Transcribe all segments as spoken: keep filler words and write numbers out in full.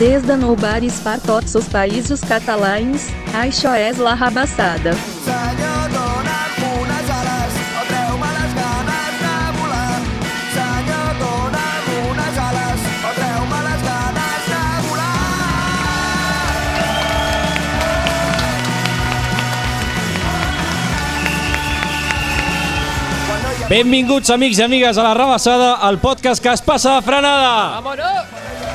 Des de nou bares per tots els països catalans, això és La Rabassada. Senyor, dona'm unes ales o treu-me les ganes de volar. Senyor, dona'm unes ales o treu-me les ganes de volar. Benvinguts, amics i amigues, a La Rabassada, el podcast que es passa de frenada. ¡Vámonos!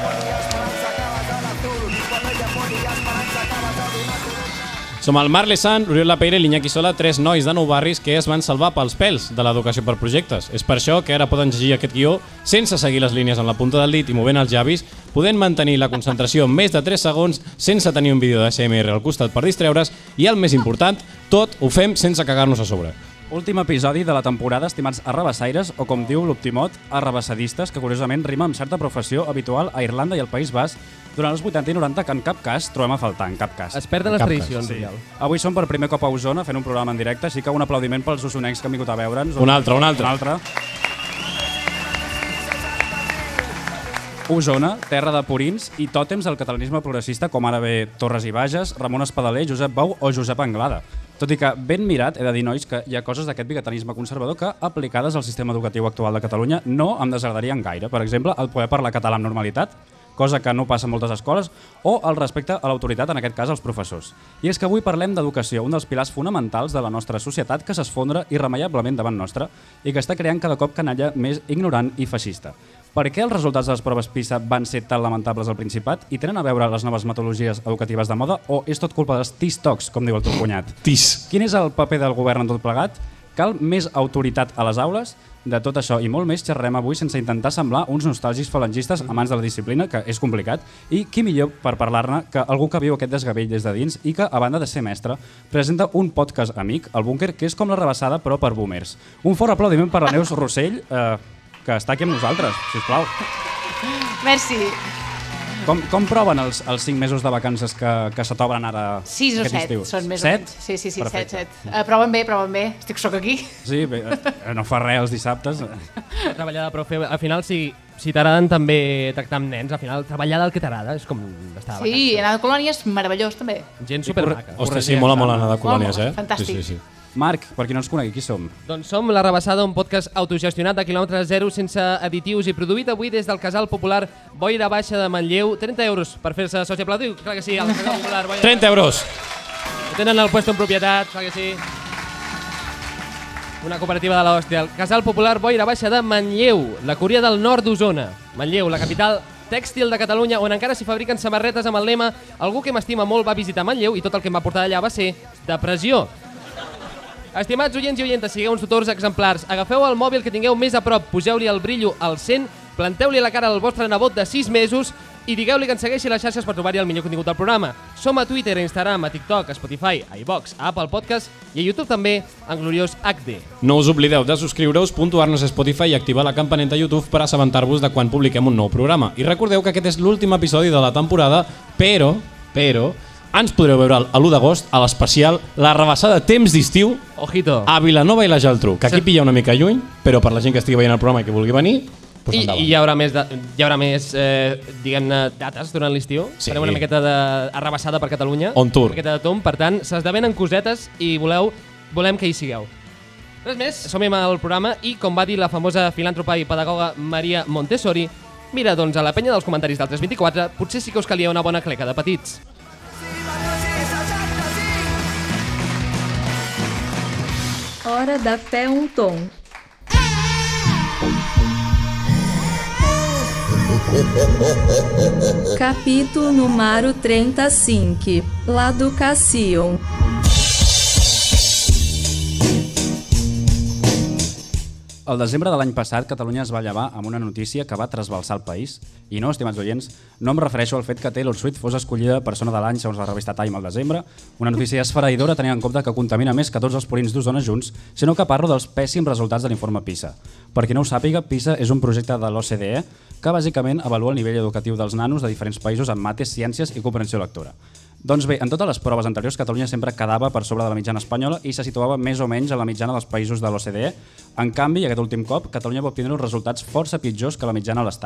Som el Marc Lesan, Oriol Lapeira i l'Iñaki Sola, tres nois de nou barris que es van salvar pels pèls de l'educació per projectes. És per això que ara poden llegir aquest guió sense seguir les línies amb la punta del dit i movent els llavis, podent mantenir la concentració més de tres segons sense tenir un vídeo de A S M R al costat per distreure's i, el més important, tot ho fem sense cagar-nos a sobre. Últim episodi de la temporada, estimats arrabassaires, o com diu l'Optimot, arrabassadistes, que curiosament rima amb certa professió habitual a Irlanda i al País Basc durant els vuitanta i noranta, que en cap cas trobem a faltar, en cap cas. Es perden les tradicions, Sí. Oriol. Avui som per primer cop a Osona fent un programa en directe, així que un aplaudiment pels osonencs que han vingut a veure'ns. Un altre, un altre. Un altre. Osona, terra de purins i tòtems del catalanisme progressista, com ara bé Torres i Bages, Ramon Espadaler, Josep Bau o Josep Anglada. Tot i que, ben mirat, he de dir, nois, que hi ha coses d'aquest bigatanisme conservador que, aplicades al sistema educatiu actual de Catalunya, no em desagradarien gaire. Per exemple, el poder parlar català amb normalitat, cosa que no passa a moltes escoles, o el respecte a l'autoritat, en aquest cas als professors. I és que avui parlem d'educació, un dels pilars fonamentals de la nostra societat que s'esfondra irremeiablement davant nostra i que està creant cada cop canalla més ignorant i feixista. Per què els resultats de les proves PISA van ser tan lamentables al Principat i tenen a veure les noves metodologies educatives de moda o és tot culpa dels TikToks, com diu el teu cunyat? Tis. Quin és el paper del govern en tot plegat? Cal més autoritat a les aules? De tot això i molt més xerrem avui sense intentar semblar uns nostàlgics falangistes amants de la disciplina, que és complicat, i qui millor per parlar-ne que algú que viu aquest desgavell des de dins i que, a banda de ser mestre, presenta un podcast amic, el Búnquer, que és com La Rabassada però per boomers. Un fort aplaudiment per la Neus Rossell, eh, que està aquí amb nosaltres, sisplau. Merci. Com, com proven els, els cinc mesos de vacances que, que se t'obren ara sis o aquest set, estiu? són més set? o menys. Sí, sí, sí, Perfecte. set, set. Uh, proven bé, proven bé. Estic soc aquí. Sí, bé, eh, no fa res els dissabtes. Treballada, però fer, al final, si, si t'agraden també tractar amb nens, al final, treballar del que t'agrada, és com estar a Sí, vacances. anar de colònies, meravellós, també. Gent supermaca. Ostres, sí, mola molt anar de colònies, eh? Fantàstic. Sí, sí, sí. Marc, per qui no ens conegui, qui som? Doncs som La Rabassada, un podcast autogestionat de quilòmetre zero, sense additius i produït avui des del Casal Popular Boira Baixa de Manlleu. trenta euros per fer-se soci aplaudiu, clar que sí, al Casal Popular Boira trenta euros. Tenen el puesto en propietat, clar que sí. Una cooperativa de l'hòstia. El Casal Popular Boira Baixa de Manlleu, la Corea del Nord d'Osona. Manlleu, la capital tèxtil de Catalunya, on encara s'hi fabriquen samarretes amb el lema "Algú que m'estima molt va visitar Manlleu" i tot el que em va portar allà va ser depressió. Estimats oients i oientes, sigueu uns tutors exemplars. Agafeu el mòbil que tingueu més a prop, poseu-li el brillo al cent, planteu-li a la cara al vostre nebot de sis mesos i digueu-li que ens segueixi les xarxes per trobar-hi el millor contingut del programa. Som a Twitter, a Instagram, a TikTok, a Spotify, a iVox, a Apple Podcast i a YouTube també, en gloriós H D. No us oblideu de subscriure-us, puntuar-nos a Spotify i activar la campaneta a YouTube per assabentar-vos de quan publiquem un nou programa. I recordeu que aquest és l'últim episodi de la temporada, però, però, ens podreu veure a l'u d'agost a l'especial La Rabassada Temps d'Estiu Ojito. a Vilanova i la Geltrú, que aquí pilla una mica lluny, però per la gent que estigui veient el programa i que vulgui venir, doncs I, endavant. I hi haurà més, de, hi haurà més eh, diguem-ne, dates durant l'estiu. Sí. Farem una miqueta d'arrabassada per Catalunya. On tour. Una miqueta de tom, per tant, s'esdevenen cosetes i voleu, volem que hi sigueu. Res més, som-hi al programa i, com va dir la famosa filàntropa i pedagoga Maria Montessori, mira, doncs a la penya dels comentaris del tres vint-i-quatre potser sí que us calia una bona cleca de petits. Hora da fé um tom. Capítulo número trenta e cinco. L'educació. El desembre de l'any passat, Catalunya es va llevar amb una notícia que va trasbalsar el país. I no, estimats oients, no em refereixo al fet que Taylor Swift fos escollida persona de l'any segons la revista Time al desembre, una notícia esfereïdora tenint en compte que contamina més que tots els purins d'Osona junts, sinó que parlo dels pèssims resultats de l'informe PISA. Per qui no ho sàpiga, PISA és un projecte de l'O C D E que bàsicament avalua el nivell educatiu dels nanos de diferents països en mates, ciències i comprensió lectora. Doncs bé, en totes les proves anteriors, Catalunya sempre quedava per sobre de la mitjana espanyola i se situava més o menys a la mitjana dels països de l'O C D E. En canvi, aquest últim cop, Catalunya va obtenir uns resultats força pitjors que la mitjana a l'Estat.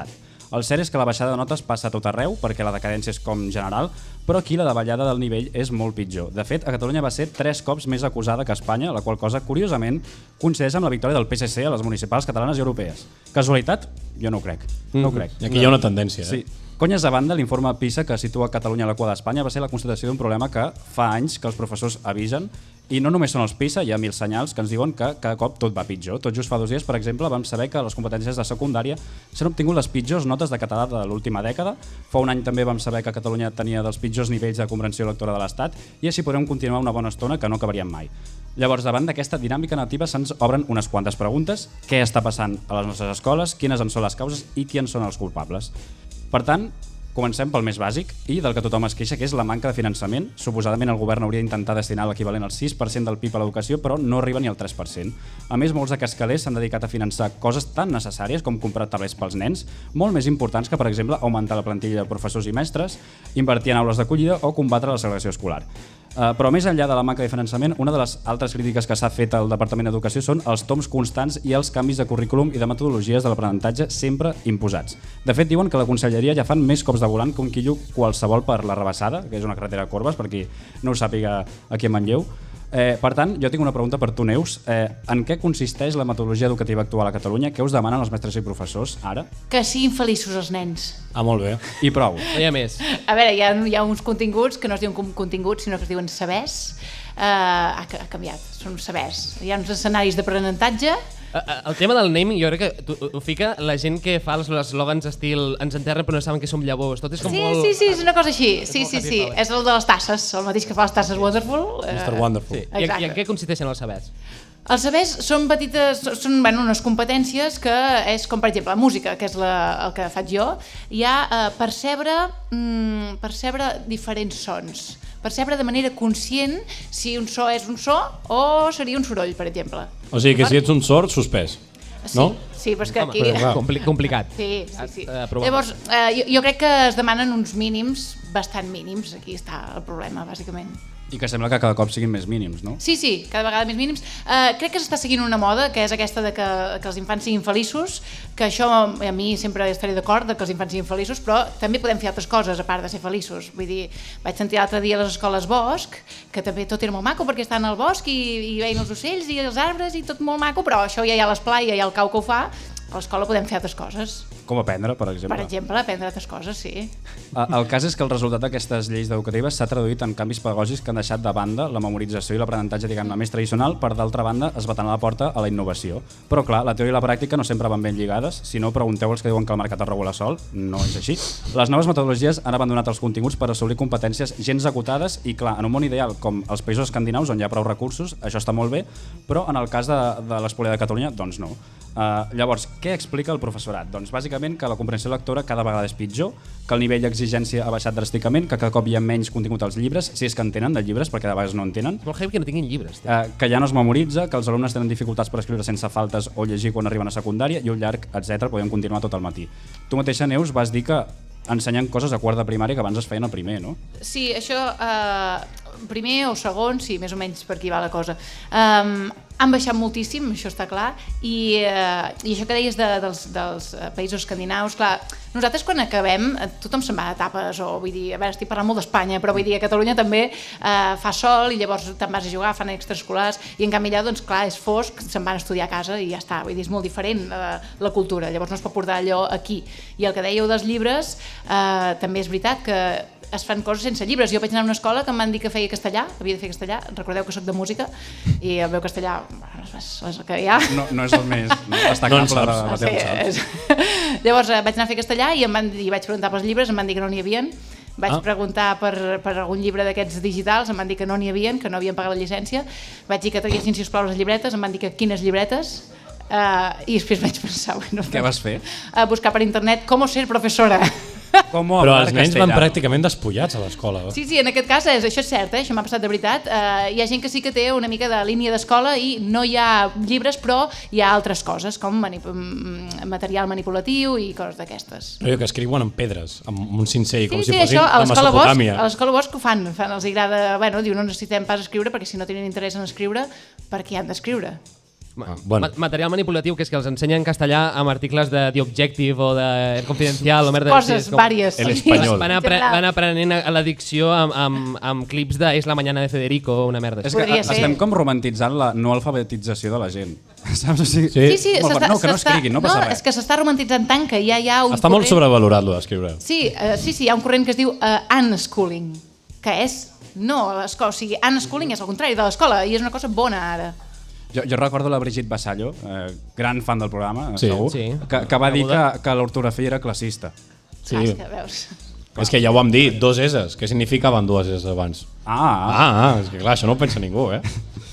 El cert és que la baixada de notes passa a tot arreu, perquè la decadència és com general, però aquí la davallada del nivell és molt pitjor. De fet, a Catalunya va ser tres cops més acusada que a Espanya, la qual cosa, curiosament, coincideix amb la victòria del P S C a les municipals catalanes i europees. Casualitat? Jo no ho crec. No ho crec. I aquí hi ha una tendència, eh? Sí. Conyes a banda, l'informe PISA que situa Catalunya a la cua d'Espanya va ser la constatació d'un problema que fa anys que els professors avisen, i no només són els PISA, hi ha mil senyals que ens diuen que cada cop tot va pitjor. Tot just fa dos dies, per exemple, vam saber que les competències de secundària s'han obtingut les pitjors notes de català de l'última dècada. Fa un any també vam saber que Catalunya tenia dels pitjors nivells de comprensió lectora de l'Estat, i així podrem continuar una bona estona que no acabaríem mai. Llavors, davant d'aquesta dinàmica negativa se'ns obren unes quantes preguntes. Què està passant a les nostres escoles? Quines en són les causes i qui en són els culpables? Per tant, comencem pel més bàsic i del que tothom es queixa, que és la manca de finançament. Suposadament el govern hauria d'intentar destinar l'equivalent al sis per cent del P I B a l'educació, però no arriba ni al tres per cent. A més, molts de cascalers s'han dedicat a finançar coses tan necessàries com comprar tablets pels nens, molt més importants que, per exemple, augmentar la plantilla de professors i mestres, invertir en aules d'acollida o combatre la segregació escolar. Uh, però més enllà de la manca de finançament, una de les altres crítiques que s'ha fet al Departament d'Educació són els toms constants i els canvis de currículum i de metodologies de l'aprenentatge sempre imposats. De fet, diuen que la Conselleria ja fan més cops de volant que un quillo qualsevol per la Rabassada, que és una carretera de corbes, per qui no ho sàpiga aquí a Manlleu. Eh, per tant, jo tinc una pregunta per tu, Neus. Eh, en què consisteix la metodologia educativa actual a Catalunya? Què us demanen els mestres i professors ara? Que siguin feliços els nens. Ah, molt bé. I prou. No hi ha més. A veure, hi ha, hi ha uns continguts que no es diuen com continguts, sinó que es diuen sabers. Uh, ha, ha canviat, són sabers. Hi ha uns escenaris d'aprenentatge. El tema del naming, jo crec que tu, ho fica la gent que fa els eslògans estil ens enterren però no saben que som llavors. Tot és com Sí, molt... sí, sí, és una cosa així. Sí, molt sí, happy sí. flower. És el de les tasses, el mateix que fa les tasses Wonderful. mister Wonderful. Sí. I, Exacte. I en què consisteixen els sabers? Els sabers són petites, són bueno, unes competències que és com, per exemple, la música, que és la, el que faig jo. Hi ha eh, percebre, mm, percebre diferents sons. Percebre de manera conscient si un so és un so o seria un soroll, per exemple. O sigui que si ets un sord, suspès. Sí, No? sí, però és que Home, aquí... però, Compli complicat. Sí, sí, sí. Eh, provem. Llavors, eh, jo, jo crec que es demanen uns mínims bastant mínims. Aquí està el problema, bàsicament. I que sembla que cada cop siguin més mínims, no? Sí, sí, cada vegada més mínims. Uh, crec que s'està seguint una moda, que és aquesta de que, que els infants siguin feliços, que això a mi sempre estaré d'acord, de que els infants siguin feliços, però també podem fer altres coses a part de ser feliços. Vull dir, vaig sentir l'altre dia a les escoles Bosc, que també tot era molt maco perquè estan al bosc i, i veien els ocells i els arbres i tot molt maco, però això ja hi ha a l'esplai, ja hi ha el cau que ho fa, a l'escola podem fer altres coses. Com aprendre, per exemple. Per exemple, aprendre altres coses, sí. El cas és que el resultat d'aquestes lleis educatives s'ha traduït en canvis pedagògics que han deixat de banda la memorització i l'aprenentatge, diguem-ne, més tradicional, per d'altra banda es baten a la porta a la innovació. Però clar, la teoria i la pràctica no sempre van ben lligades. Si no, pregunteu als que diuen que el mercat es regula sol, no és així. Les noves metodologies han abandonat els continguts per assolir competències gens acotades i clar, en un món ideal com els països escandinaus on hi ha prou recursos, això està molt bé, però en el cas de, de l'espolià de Catalunya, doncs no. Uh, llavors, què explica el professorat? Doncs bàsicament que la comprensió lectora cada vegada és pitjor, que el nivell d'exigència ha baixat dràsticament, que cada cop hi ha menys contingut als llibres, si és que en tenen de llibres, perquè de vegades no en tenen, És molt heavy que no tinguin llibres. uh, que ja no es memoritza, que els alumnes tenen dificultats per escriure sense faltes o llegir quan arriben a secundària i un llarg, etcètera. Podem continuar tot el matí. Tu mateixa, Neus, vas dir que ensenyen coses a quart de primària que abans es feien a primer, no? Sí, això, eh, primer o segon, sí, més o menys per aquí va la cosa. Um, han baixat moltíssim, això està clar, i, eh, i això que deies de, dels, dels països escandinaus, clar, nosaltres quan acabem, tothom se'n va a etapes, o vull dir, a veure, estic parlant molt d'Espanya, però vull dir, a Catalunya també eh, fa sol i llavors te'n vas a jugar, fan extraescolars, i en canvi allà, doncs clar, és fosc, se'n van a estudiar a casa i ja està, vull dir, és molt diferent eh, la cultura, llavors no es pot portar allò aquí. I el que dèieu dels llibres, eh, també és veritat que es fan coses sense llibres. Jo vaig anar a una escola que em van dir que feia castellà, havia de fer castellà, recordeu que sóc de música, i el meu castellà, bueno, és, és el que hi ha. No, no és el més no, destacable No de en la Sí, teva és... Llavors eh, vaig anar a fer castellà i, em van, i vaig preguntar pels llibres, em van dir que no n'hi havien. Vaig Ah. preguntar per, per algun llibre d'aquests digitals, em van dir que no n'hi havien, que no havien pagat la llicència. Vaig dir que traguessin, sisplau, les llibretes, em van dir que quines llibretes. Uh, I després vaig pensar... Bueno, Què vas fer? Uh, buscar per internet com ser professora. Com Però els nens van pràcticament despullats a l'escola. Sí, sí, en aquest cas és, això és cert, eh? Això m'ha passat de veritat. Uh, hi ha gent que sí que té una mica de línia d'escola i no hi ha llibres, però hi ha altres coses, com manip material manipulatiu i coses d'aquestes. Però que escriuen amb pedres, amb un cincell, com Sí, si sí, fossin això a de l'escola Bosch, Mesopotàmia. a l'escola Bosch ho fan, fan, els agrada, bueno, diu no necessitem pas escriure perquè si no tenen interès en escriure, per què han d'escriure? Ah, bueno. Ma material manipulatiu, que és que els ensenyen en castellà amb articles de The Objective o de El Confidencial o merda Coses així, com... vàries. El espanyol. Van, apre van aprenent a la dicció amb, amb, amb clips de És la mañana de Federico o una merda. És que Podria ser. estem com romantitzant la no alfabetització de la gent. Saps? O sigui, Sí. Sí, sí, molt s'està- no, que no s'està- escriguin, no passa no, res. és que s'està romantitzant tant que ja hi ha un Està molt corrent... sobrevalorat, lo d'escriure. Sí, uh, sí, sí, hi ha un corrent que es diu uh, unschooling, que és no a l'escola, o sigui, unschooling és el contrari de l'escola i és una cosa bona ara. Jo, jo recordo la Brigitte Vassallo, eh, gran fan del programa, Sí. segur, Sí. que, que va dir que, Coneguda. que l'ortografia era classista. Sí. Clar, és que veus... És que ja ho vam dir, dos eses. Què significaven dues eses abans? Ah, Ah, ah, és que clar, això no ho pensa ningú, eh?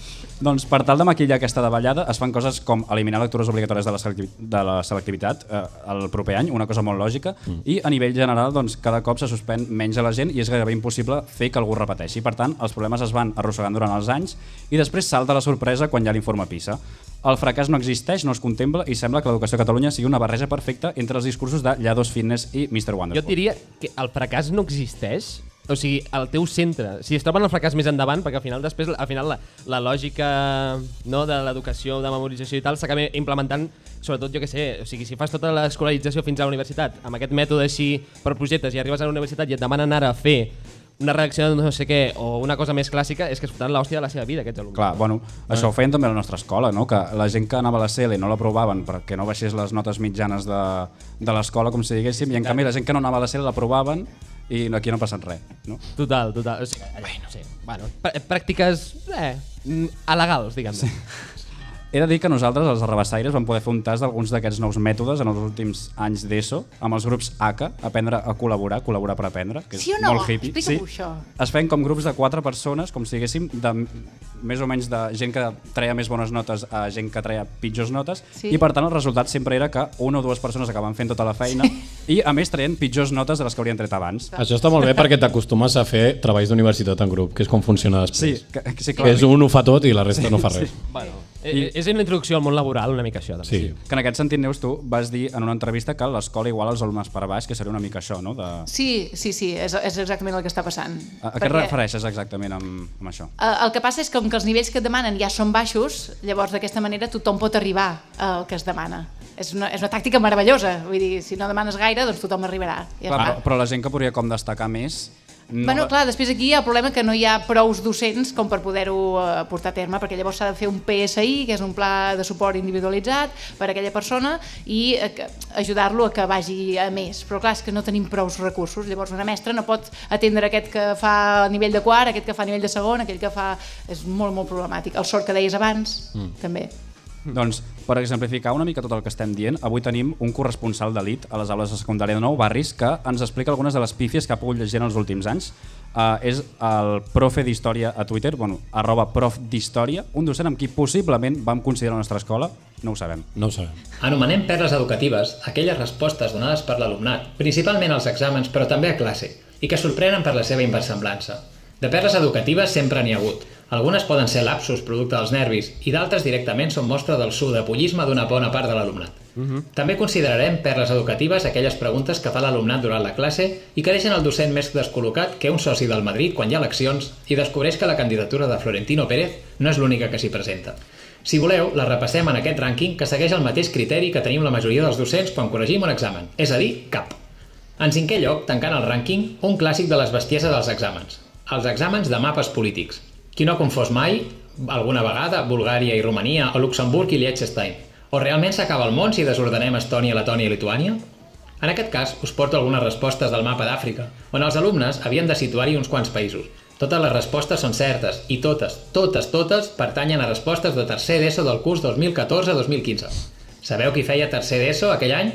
Doncs per tal de maquillar aquesta davallada es fan coses com eliminar lectures obligatòries de la, selecti de la selectivitat eh, el proper any, una cosa molt lògica, mm. i a nivell general doncs, cada cop se suspèn menys a la gent i és gairebé impossible fer que algú repeteixi. Per tant, els problemes es van arrossegant durant els anys i després salta la sorpresa quan hi ha l'informe PISA. El fracàs no existeix, no es contempla i sembla que l'educació a Catalunya sigui una barreja perfecta entre els discursos de Llados Fitness i mister Jo Wonderful. et diria que el fracàs no existeix, o sigui, el teu centre, si es troben el fracàs més endavant, perquè al final després al final la, la lògica no, de l'educació, de memorització i tal, s'acaba implementant, sobretot, jo què sé, o sigui, si fas tota l'escolarització fins a la universitat, amb aquest mètode així per projectes i arribes a la universitat i et demanen ara fer una redacció de no sé què o una cosa més clàssica, és que es fotran l'hòstia de la seva vida, aquests alumnes. Clar, bueno, això ho feien també a la nostra escola, no? Que la gent que anava a la C L no l'aprovaven perquè no baixés les notes mitjanes de, de l'escola, com si diguéssim, i en canvi la gent que no anava a la C L l'aprovaven i aquí no ha passat res, no? Total, total. O sigui, bueno, sí, bueno, pr pràctiques eh, alegals, diguem-ne. Sí. He de dir que nosaltres, els arrabassaires, vam poder fer un tas d'alguns d'aquests nous mètodes en els últims anys d'ESO, amb els grups A C A, aprendre a col·laborar, col·laborar per aprendre, que és Sí o no? molt hippie. Explica-m'ho, això. Es feien com grups de quatre persones, com si diguéssim, de més o menys de gent que treia més bones notes a gent que treia pitjors notes, Sí. i per tant el resultat sempre era que una o dues persones acabaven fent tota la feina i a més traient pitjors notes de les que haurien tret abans. Això està molt bé perquè t'acostumes a fer treballs d'universitat en grup, que és com funciona després. Sí, que, que, sí, Que clar. és un ho fa tot i la resta no fa res. Bueno, I... és una introducció al món laboral una mica això. També. Sí. Que en aquest sentit, Neus, tu vas dir en una entrevista que l'escola igual als alumnes per baix, que seria una mica això, no? De... Sí, sí, sí, és, és exactament el que està passant. A, a què et refereixes exactament amb, amb això? Eh, El que passa és que com que els nivells que et demanen ja són baixos, llavors d'aquesta manera tothom pot arribar al que es demana. És una, és una tàctica meravellosa, vull dir, si no demanes gaire, doncs tothom arribarà. Ja Clar, està. però, però la gent que podria com destacar més... No Bueno, va- clar, després aquí hi ha el problema que no hi ha prous docents com per poder-ho eh, portar a terme, perquè llavors s'ha de fer un P S I, que és un pla de suport individualitzat per a aquella persona, i eh, que- ajudar-lo a que vagi a més. Però clar, és que no tenim prous recursos, llavors una mestra no pot atendre aquest que fa a nivell de quart, aquest que fa a nivell de segon, aquell que fa... És molt, molt problemàtic. El sort que deies abans, mm. també. Doncs, per exemplificar una mica tot el que estem dient, avui tenim un corresponsal d'elit a les aules de secundària de Nou Barris que ens explica algunes de les pífies que ha pogut llegir en els últims anys. Uh, és el profe d'història a Twitter, bueno, arroba prof d'història, un docent amb qui possiblement vam considerar la nostra escola, no ho sabem. No ho sabem. Anomenem perles educatives aquelles respostes donades per l'alumnat, principalment als exàmens però també a classe, i que sorprenen per la seva inversemblança. De perles educatives sempre n'hi ha hagut. Algunes poden ser lapsus, producte dels nervis, i d'altres directament són mostra del sudapollisme d'una bona part de l'alumnat. Uh-huh. També considerarem perles educatives aquelles preguntes que fa l'alumnat durant la classe i que deixen el docent més descol·locat que un soci del Madrid quan hi ha eleccions i descobreix que la candidatura de Florentino Pérez no és l'única que s'hi presenta. Si voleu, la repassem en aquest rànquing que segueix el mateix criteri que tenim la majoria dels docents quan corregim un examen, és a dir, cap. En cinquè lloc, tancant el rànquing, un clàssic de les bestieses dels exàmens. Els exàmens de mapes polítics. Qui no ha confós mai, alguna vegada, Bulgària i Romania, o Luxemburg i Liechtenstein? O realment s'acaba el món si desordenem Estònia, Letònia i Lituània? En aquest cas, us porto algunes respostes del mapa d'Àfrica, on els alumnes havien de situar-hi uns quants països. Totes les respostes són certes, i totes, totes, totes, pertanyen a respostes de tercer d'ESO del curs dos mil catorze dos mil quinze. Sabeu qui feia tercer d'ESO aquell any?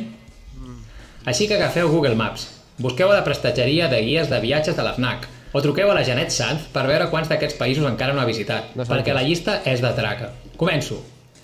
Així que agafeu Google Maps, busqueu a la prestatgeria de guies de viatges de la FNAC, o truqueu a la Janet Sanz per veure quants d'aquests països encara no ha visitat, No perquè la llista és de traca. Començo.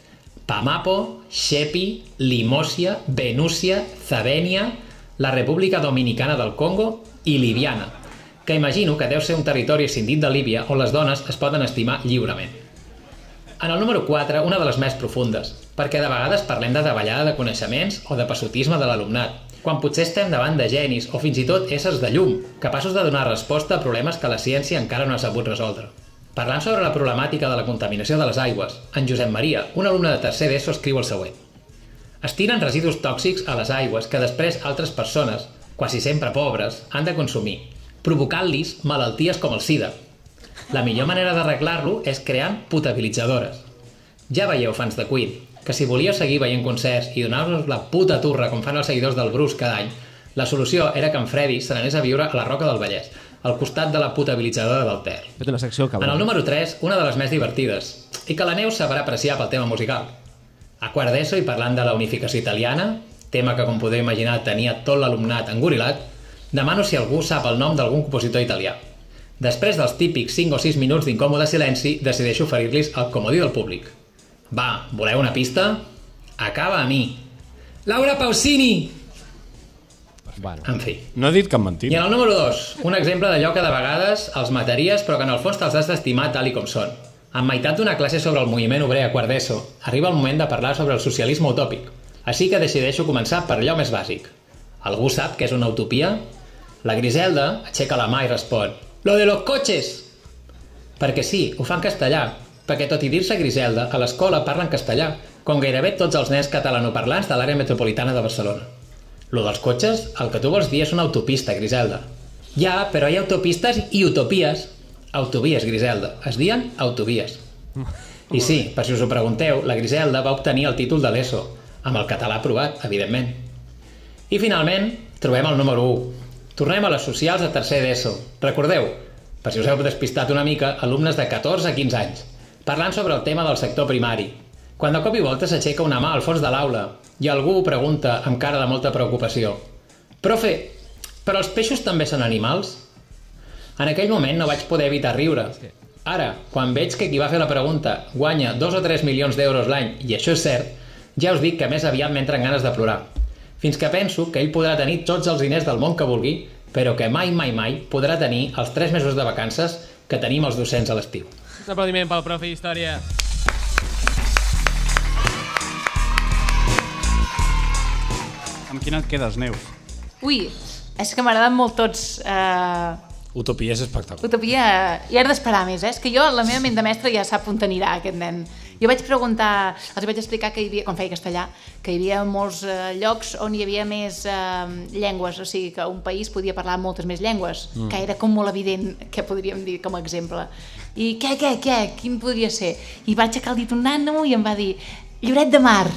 Pamapo, Shepi, Limòsia, Venúcia, Zabènia, la República Dominicana del Congo i Libiana, que imagino que deu ser un territori escindit de Líbia on les dones es poden estimar lliurement. En el número quatre, una de les més profundes, perquè de vegades parlem de davallada de coneixements o de passotisme de l'alumnat, quan potser estem davant de genis o fins i tot éssers de llum, capaços de donar resposta a problemes que la ciència encara no ha sabut resoldre. Parlant sobre la problemàtica de la contaminació de les aigües, en Josep Maria, un alumne de tercer d'ESO, escriu el següent. Es tiren residus tòxics a les aigües que després altres persones, quasi sempre pobres, han de consumir, provocant-los malalties com el sida. La millor manera d'arreglar-lo és creant potabilitzadores. Ja veieu, fans de Queen, que si volíeu seguir veient concerts i donar-vos la puta turra com fan els seguidors del Bruce cada any, la solució era que en Freddy se n'anés a viure a la Roca del Vallès, al costat de la potabilitzadora del Ter. Fet una secció, En el número tres, una de les més divertides, i que la Neus sabrà apreciar pel tema musical. A quart d'ESO, i parlant de la unificació italiana, tema que, com podeu imaginar, tenia tot l'alumnat engorilat, demano si algú sap el nom d'algun compositor italià. Després dels típics cinc o sis minuts d'incòmode silenci, decideixo oferir-los el comodí del públic. Va, voleu una pista? Acaba a mi. Laura Pausini! Bueno. En fi. No he dit cap I mentida. en el número dos, un exemple d'allò que de vegades els mataries però que en el fons te'ls has d'estimar tal i com són. En meitat d'una classe sobre el moviment obrer a quart d'ESO, arriba el moment de parlar sobre el socialisme utòpic. Així que decideixo començar per allò més bàsic. Algú sap què és una utopia? La Griselda aixeca la mà i respon «Lo de los coches!» Perquè sí, ho fa en castellà, perquè tot i dir-se Griselda, a l'escola parlen castellà, com gairebé tots els nens catalanoparlants de l'àrea metropolitana de Barcelona. Lo dels cotxes, el que tu vols dir és una autopista, Griselda. Ja, però hi ha autopistes i utopies. Autovies, Griselda. Es diuen autovies. I sí, per si us ho pregunteu, la Griselda va obtenir el títol de l'ESO, amb el català aprovat, evidentment. I finalment, trobem el número u. Tornem a les socials de tercer d'ESO. Recordeu, per si us heu despistat una mica, alumnes de catorze a quinze anys, parlant sobre el tema del sector primari. Quan de cop i volta s'aixeca una mà al fons de l'aula i algú pregunta amb cara de molta preocupació «Profe, però els peixos també són animals?» En aquell moment no vaig poder evitar riure. Ara, quan veig que qui va fer la pregunta guanya dos o tres milions d'euros l'any, i això és cert, ja us dic que més aviat m'entren ganes de plorar. Fins que penso que ell podrà tenir tots els diners del món que vulgui, però que mai, mai, mai podrà tenir els tres mesos de vacances que tenim els docents a l'estiu. Un aplaudiment pel profe d'Història. Amb quina et quedes, Neus? Ui, és que m'agraden molt tots. Uh, Utopia és espectacular. Utopia, ja he d'esperar més, eh? És que jo, la meva ment de mestre ja sap on anirà aquest nen. Jo vaig preguntar, els vaig explicar que hi havia, quan feia castellà, que hi havia molts uh, llocs on hi havia més uh, llengües, o sigui, que un país podia parlar moltes més llengües, mm. que era com molt evident, que podríem dir com a exemple. I què, què, què, quin podria ser? I va aixecar el dit un nano i em va dir Lloret de Mar.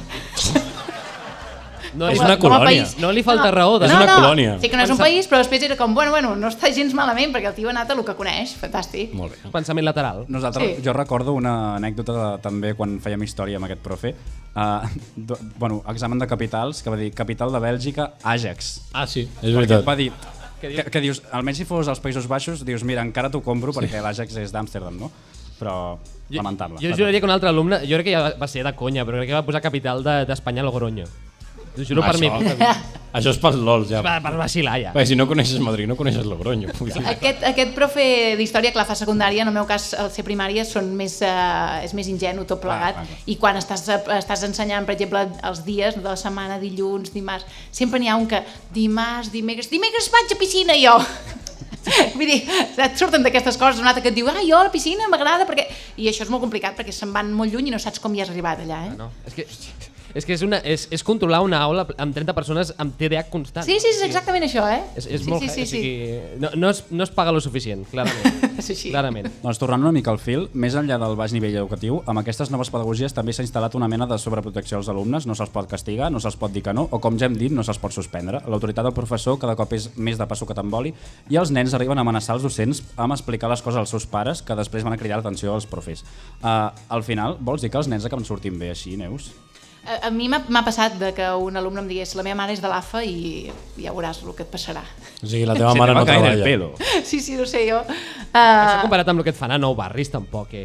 No, és una colònia. No li falta no, raó. De... És no, una no, colònia. Sí que no és un país, però després era com, bueno, bueno, no està gens malament, perquè el tio ha anat a el que coneix, fantàstic. Molt bé. Pensament lateral. Nosaltres, Sí. jo recordo una anècdota de, també quan fèiem història amb aquest profe. Uh, do, bueno, examen de capitals, que va dir capital de Bèlgica, Àgex. Ah, sí, és Perquè veritat. va dir, que, que dius, almenys si fos als Països Baixos, dius, mira, encara t'ho compro perquè l'Àgex és d'Amsterdam, no? Però lamentable. Jo, jo juraria que un altre alumne, jo crec que ja va ser de conya, però crec que va posar capital d'Espanya de, Logroño. T'ho juro per mi. Això és per LOL, ja. Per, per vacilar, ja. Perquè si no coneixes Madrid, no coneixes Logroño. Aquest, aquest profe d'història, clar, fa secundària, en el meu cas, al ser primària, són més, uh, és més ingenu tot plegat. Clar, clar. I quan estàs, estàs ensenyant, per exemple, els dies de la setmana, dilluns, dimarts, sempre n'hi ha un que dimarts, dimecres, dimecres vaig a piscina jo! Vull dir, et surten d'aquestes coses, un altre que et diu, ah, jo a la piscina m'agrada, perquè... I això és molt complicat, perquè se'n van molt lluny i no saps com hi has arribat allà, eh? No, és que... És que és, una, és, és controlar una aula amb trenta persones amb T D A H constant. Sí, sí, és exactament això, eh? És, és sí, molt... sí, sí, o sigui, sí. no, no, es, no es paga lo suficient, clarament. És així. Clarament. Doncs tornant una mica al fil, més enllà del baix nivell educatiu, amb aquestes noves pedagogies també s'ha instal·lat una mena de sobreprotecció als alumnes, no se'ls pot castigar, no se'ls pot dir que no, o com ja hem dit, no se'ls pot suspendre. L'autoritat del professor cada cop és més de passo que t'emboli i els nens arriben a amenaçar els docents amb explicar les coses als seus pares que després van a cridar l'atenció als profes. Uh, al final, vols dir que els nens acaben sortint bé així, Neus? A, a mi m'ha passat de que un alumne em digués la meva mare és de l'A F A i ja veuràs el que et passarà. O sigui, la teva Se mare te va no caer el treballa. pelo. Sí, sí, no sé jo. Això Uh, comparat amb el que et fan a Nou Barris, tampoc, eh?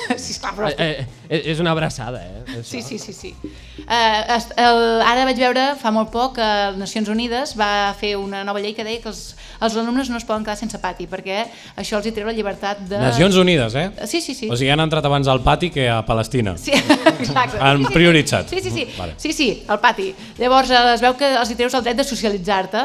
Sí, esclar, però... Eh, eh, és una abraçada, eh? Sí, sí, sí. sí. Uh, el, ara vaig veure fa molt poc que Nacions Unides va fer una nova llei que deia que els, els alumnes no es poden quedar sense pati, perquè això els hi treu la llibertat de... Nacions Unides, eh? Sí, sí, sí. O sigui, han entrat abans al pati que a Palestina. Sí, exacte. Han sí, sí, prioritzat. Sí, sí, sí. Vale. Sí, sí, al pati. Llavors eh, es veu que els hi treus el dret de socialitzar-te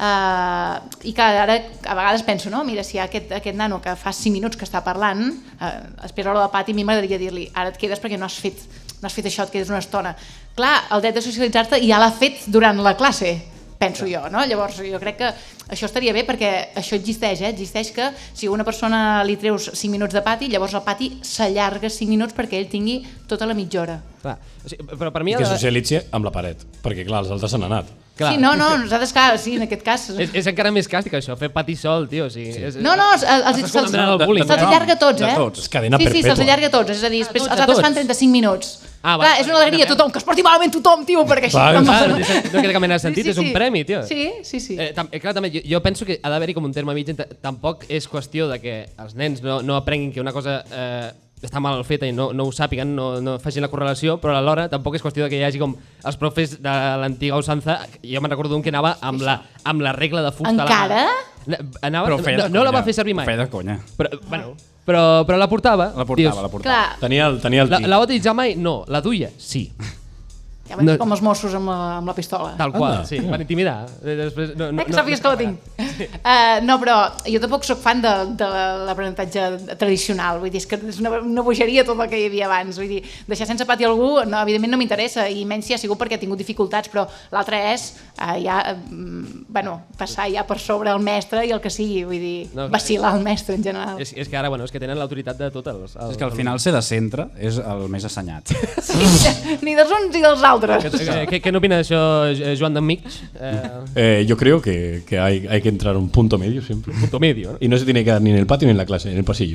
uh, i que ara a vegades penso, no? Mira, si hi ha aquest, aquest nano que fa cinc minuts que està parlant, uh, espera l'hora del pati, a mi m'agradaria dir-li, ara et quedes perquè no has fet, no has fet això, et quedes una estona. Clar, el dret de socialitzar-te ja l'ha fet durant la classe, penso jo, no? Llavors jo crec que això estaria bé perquè això existeix, eh? Existeix que si a una persona li treus cinc minuts de pati, llavors el pati s'allarga cinc minuts perquè ell tingui tota la mitja hora. Clar, o sigui, però per mi... I que ha de- socialitzi amb la paret, perquè clar, els altres se n'han anat. Clar. Sí, no, no, nosaltres, clar, sí, en aquest cas... És, és encara més càstig, això, fer pati sol, tio. O sigui, és, No, no, els, els, Estàs condemnant al bullying. se'ls allarga a tots, De eh? tots. És cadena Sí, sí, perpètua. se'ls allarga a tots, és a dir, després, A tots, els a altres tots. fan trenta-cinc minuts. Ah, va, Clar, és una alegria, tothom, que es porti malament tothom, tio, perquè així... Clar, tothom clar, va- no té- no té cap mena de sentit, és un premi, tio. Sí, sí, sí. Eh, tam, eh, clar, també, jo, jo penso que ha d'haver-hi com un terme mig, entre- tampoc és qüestió de que els nens no, no aprenguin que una cosa eh, està mal feta i no, no ho sàpiguen, no, no facin la correlació, però alhora tampoc és qüestió de que hi hagi com els profes de l'antiga usança. Jo me'n recordo un que anava amb la, amb la regla de fusta. a la mà. Encara? Anava, Però ho feia no, de no la va conya. fer servir mai. Ho feia de conya. Però, bueno, però, però la portava. La portava, dius, la portava. Clar, Tenia el, tenia el La, tic. la va utilitzar mai? No. La duia? Sí. ja vaig No. com els Mossos amb la, amb la pistola. Tal qual, Anda. sí. Per intimidar. Eh, Després, no, no, Eh, que sàpigues que la tinc. Uh, no, però jo tampoc sóc fan de, de l'aprenentatge tradicional, vull dir, és que és una, una bogeria tot el que hi havia abans, vull dir, deixar sense pati algú, no, evidentment no m'interessa, i menys si ha sigut perquè ha tingut dificultats, però l'altre és uh, ja, um, bueno, passar ja per sobre el mestre i el que sigui, vull dir, No, vacilar el mestre en general. És, és que ara, bueno, és que tenen l'autoritat de tot els... els És que al final ser de centre és el més assenyat. Sí, ni dels uns ni dels altres. Què, què, què n'opina d'això, eh, Joan d'Enmig? Eh, Eh, yo creo que, que hay, hay que entrar a un punto medio siempre. punto medio, ¿no? Y no se tiene que dar ni en el patio ni en la clase, en el pasillo.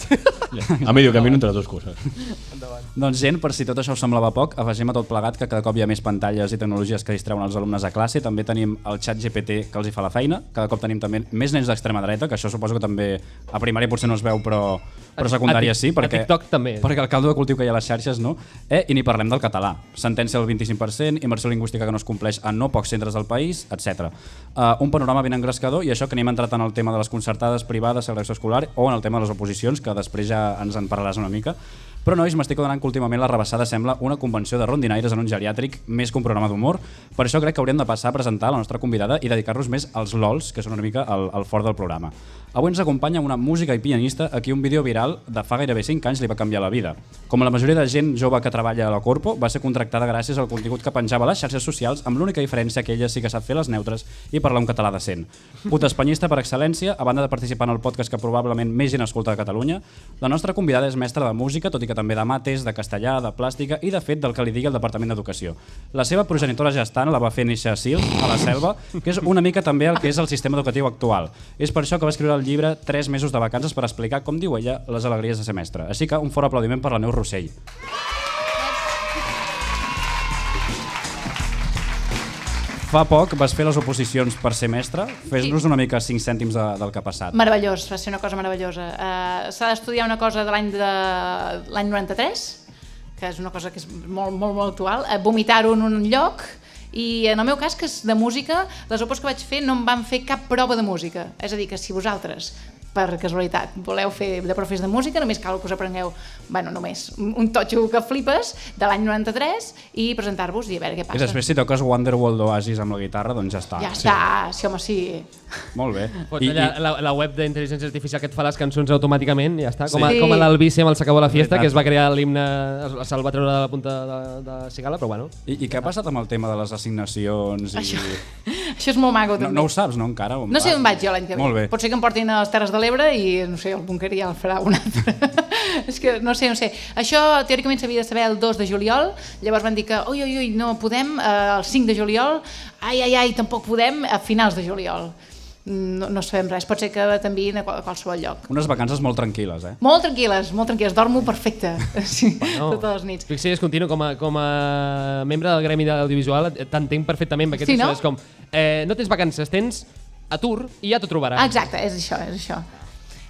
A medio camino entre las dos cosas. Doncs gent, per si tot això us semblava poc, afegim a tot plegat que cada cop hi ha més pantalles i tecnologies que distreuen els alumnes a classe. També tenim el xat G P T que els hi fa la feina. Cada cop tenim també més nens d'extrema dreta, que això suposo que també a primària potser no es veu, però, però a secundària A Tik- sí. a Perquè, TikTok també. Perquè el caldo de cultiu que hi ha a les xarxes, no? Eh, I ni parlem del català. Sentència del vint-i-cinc per cent, immersió lingüística que no es compleix en no pocs centres del país, etcètera. Uh, un panorama ben engrescador, i això que anem entrat en el tema de les concertades, privades, segregació escolar, o en el tema de les oposicions, que després ja ens en parlaràs una mica. Però, nois, m'estic adonant que últimament la rebassada sembla una convenció de rondinaires en un geriàtric més que un programa d'humor. Per això crec que hauríem de passar a presentar la nostra convidada i dedicar-nos més als LOLs, que són una mica el, el fort del programa. Avui ens acompanya una música i pianista a qui un vídeo viral de fa gairebé cinc anys li va canviar la vida. Com la majoria de gent jove que treballa a la Corpo, va ser contractada gràcies al contingut que penjava a les xarxes socials, amb l'única diferència que ella sí que sap fer les neutres i parlar un català decent. Puta espanyista per excel·lència, a banda de participar en el podcast que probablement més gent escolta a Catalunya, la nostra convidada és mestra de música, tot i que també de mates, de castellà, de plàstica i de fet del que li digui el Departament d'Educació. La seva progenitora gestant la va fer néixer a Sils, a la selva, que és una mica també el que és el sistema educatiu actual. És per això que va escriure el llibre Tres mesos de vacances per explicar, com diu ella, les alegries de ser mestra. Així que un fort aplaudiment per la Neus Rossell. Fa poc vas fer les oposicions per ser mestra. Fes-nos una mica cinc cèntims de, del que ha passat. Meravellós, va ser una cosa meravellosa. Uh, S'ha d'estudiar una cosa de l'any de l'any noranta-tres, que és una cosa que és molt, molt, molt actual, uh, vomitar-ho en un lloc, i en el meu cas, que és de música, les opos que vaig fer no em van fer cap prova de música. És a dir, que si vosaltres, per casualitat, voleu fer de profes de música, només cal que us aprengueu, bueno, només un totxo que flipes de l'any noranta-tres i presentar-vos i a veure què I passa. després si toques Wonderwall d'Oasis amb la guitarra, doncs ja està. Ja està, sí, home, sí. Molt bé. Pots allà, la, la web d'intel·ligència artificial que et fa les cançons automàticament, ja està. Com, a, Sí. com a l'Albici amb el S'acabó la fiesta, Veritat. que es va crear l'himne, se'l va treure de la punta de, de Cigala, però bueno. I, I què ha passat amb el tema de les assignacions? I... Això, això és molt maco, No, també. no ho saps, no, encara? No sé on vaig jo l'any que ve. Molt bé. Pot ser que em portin a les Terres de l'Ebre i, no sé, el búnquer ja el farà un altre. És que no sé, no sé. Això teòricament s'havia de saber el dos de juliol, llavors van dir que, ui, ui, ui, no podem, eh, el cinc de juliol, ai, ai, ai, tampoc podem, a finals de juliol. No, no sabem res, pot ser que t'enviïn a qual- a qualsevol lloc. Unes vacances molt tranquil·les, eh? Molt tranquil·les, molt tranquil·les, dormo perfecte, sí, Bueno, totes les nits. Fixi, és continu, com a, com a membre del gremi de l'audiovisual, et- t'entenc perfectament, perquè Sí, no? és com, eh, no tens vacances, tens atur i ja t'ho trobaràs. Ah, exacte, és això, és això.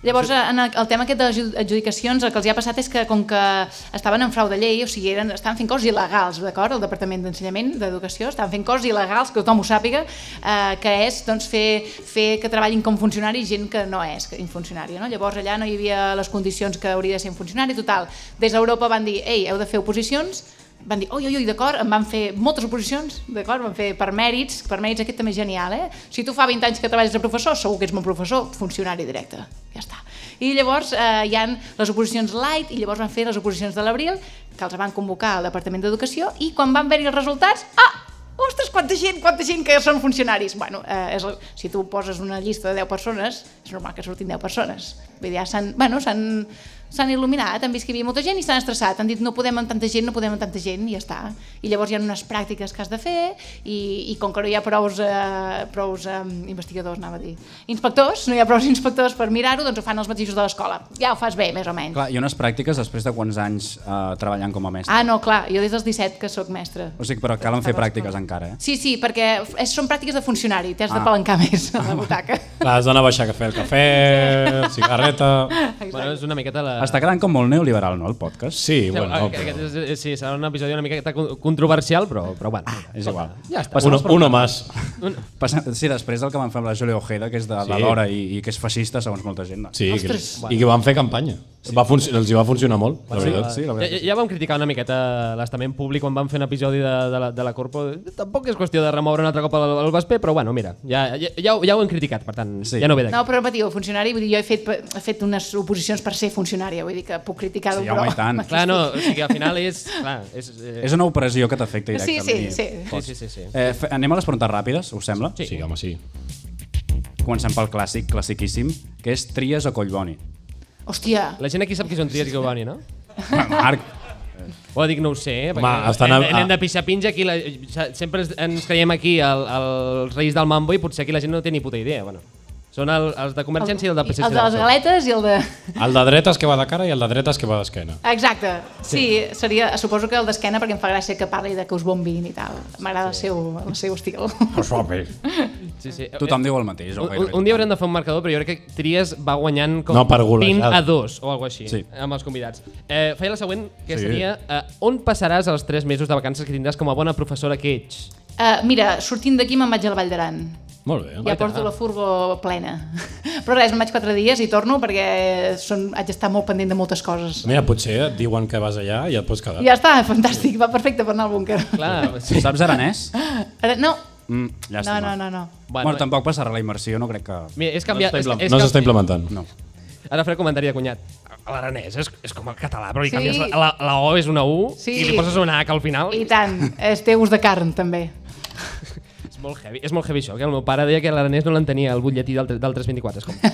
Llavors, en el, el tema aquest de les adjudicacions, el que els hi ha passat és que, com que estaven en frau de llei, o sigui, eren, estaven fent coses il·legals, d'acord? El Departament d'Ensenyament, d'Educació, estaven fent coses il·legals, que tothom ho sàpiga, eh, que és doncs, fer, fer que treballin com funcionaris gent que no és funcionària, no? Llavors, allà no hi havia les condicions que hauria de ser un funcionari, total. Des d'Europa van dir, ei, heu de fer oposicions, van dir, oi, oi, oi, d'acord, em van fer moltes oposicions, d'acord, van fer per mèrits, per mèrits aquest també és genial, eh? Si tu fa vint anys que treballes de professor, segur que ets bon professor, funcionari directe, ja està. I llavors eh, hi ha les oposicions light, i llavors van fer les oposicions de l'abril, que els van convocar al Departament d'Educació, i quan van veure els resultats, ah, ostres, quanta gent, quanta gent que són funcionaris. Bueno, eh, és, si tu poses una llista de deu persones, és normal que surtin deu persones. Vull dir, ja s'han, bueno, s'han s'han il·luminat, han vist que hi havia molta gent i s'han estressat, han dit no podem amb tanta gent, no podem amb tanta gent i ja està. I llavors hi ha unes pràctiques que has de fer i, i com que no hi ha prous, eh, prous eh, investigadors, anava a dir, inspectors, no hi ha prous inspectors per mirar-ho, doncs ho fan els mateixos de l'escola. Ja ho fas bé, més o menys. Clar, i unes pràctiques després de quants anys eh, treballant com a mestre? Ah, no, clar, jo des dels disset que sóc mestre. O sigui, però calen fer pràctiques encara, eh? Sí, sí, perquè és, són pràctiques de funcionari, t'has Ah. de palancar més a la butaca. Clar, has d'anar a baixar a fer el cafè, cigarreta... Bueno, és una miqueta la... Està quedant com molt neoliberal, no, el podcast? Sí, bueno, Bueno, però... aquest és, sí, serà un episodi una miqueta con- controversial, però, però bueno. És igual. Ja està. Uno, uno más. Passa, sí, després del que van fer amb la Júlia Ojeda, que és de, Sí. de l'hora i, i que és feixista, segons molta gent. Sí, que, Ostres. i que van fer campanya. Va func- els hi va funcionar molt, la Sí, veritat. sí, la Ja, veritat. ja, ja vam criticar una miqueta l'estament públic quan vam fer un episodi de, de, la, de la Corpo. Tampoc és qüestió de remoure un altre cop el, el Vesper, però bueno, mira, ja, ja, ja, ho- ja ho hem criticat, per tant, Sí. ja no ve d'aquí. No, però repetiu, funcionari, vull dir, jo he fet, he fet unes oposicions per ser funcionària, vull dir que puc criticar-ho, Sí, home, i tant. Clar, no, o sigui, al final és... Clar, és, eh, És una opressió que t'afecta Sí, directament. sí, i- sí. sí, sí, sí. Eh, fe- anem a les preguntes ràpides, us sembla? Sí, sí, home, sí. Comencem pel clàssic, classiquíssim, que és Tries o Collboni. Hòstia, La gent aquí sap qui són Trias i Collboni, no? Marc, O dic, no ho sé, Home, perquè estan hem, a- hem de pixar pinja aquí, la, sempre ens- ens creiem aquí el, els reis del mambo i potser aquí la gent no té ni puta idea. Bueno, són el, els de Convergència i el del P S C. el de les galetes i el de... El de dretes que va de cara i el de dretes que va d'esquena. Exacte, sí, seria, suposo que el d'esquena perquè em fa gràcia que parli de que us bombin i tal. M'agrada el, seu, el seu estil. Sí, sí. tothom diu el mateix. o Un, gairebé un, un dia haurem de fer un marcador, però jo crec que Tries va guanyant com No, per golejada. vint a dos o alguna així, Sí. amb els convidats. Eh, feia la següent, que Sí. seria eh, on passaràs els tres mesos de vacances que tindràs com a bona professora que ets? Uh, mira, sortint d'aquí me'n vaig a la Vall d'Aran. Molt bé. Ja porto la furgo plena. Però res, me'n vaig quatre dies i torno perquè són, haig d'estar molt pendent de moltes coses. Mira, potser et diuen que vas allà i et pots quedar. I ja està, fantàstic, va perfecte per anar al búnquer. Clar, sí. Saps aranès? Ara, no, Mm, no, llàstima. no, no, no. Bueno, bueno, tampoc passarà la immersió, no crec que... Mira, és canviar... No és, s'està és, no s'està implementant. No. Ara faré comentari de cunyat. L'aranès és, és com el català, però li Sí. canvies la, la, la O és una U Sí. i li poses una H al final. I tant, és té gust de carn, també. És molt heavy, és molt heavy això, que el meu pare deia que l'aranès no l'entenia, el butlletí del, tre- del tres vint quatre. És com...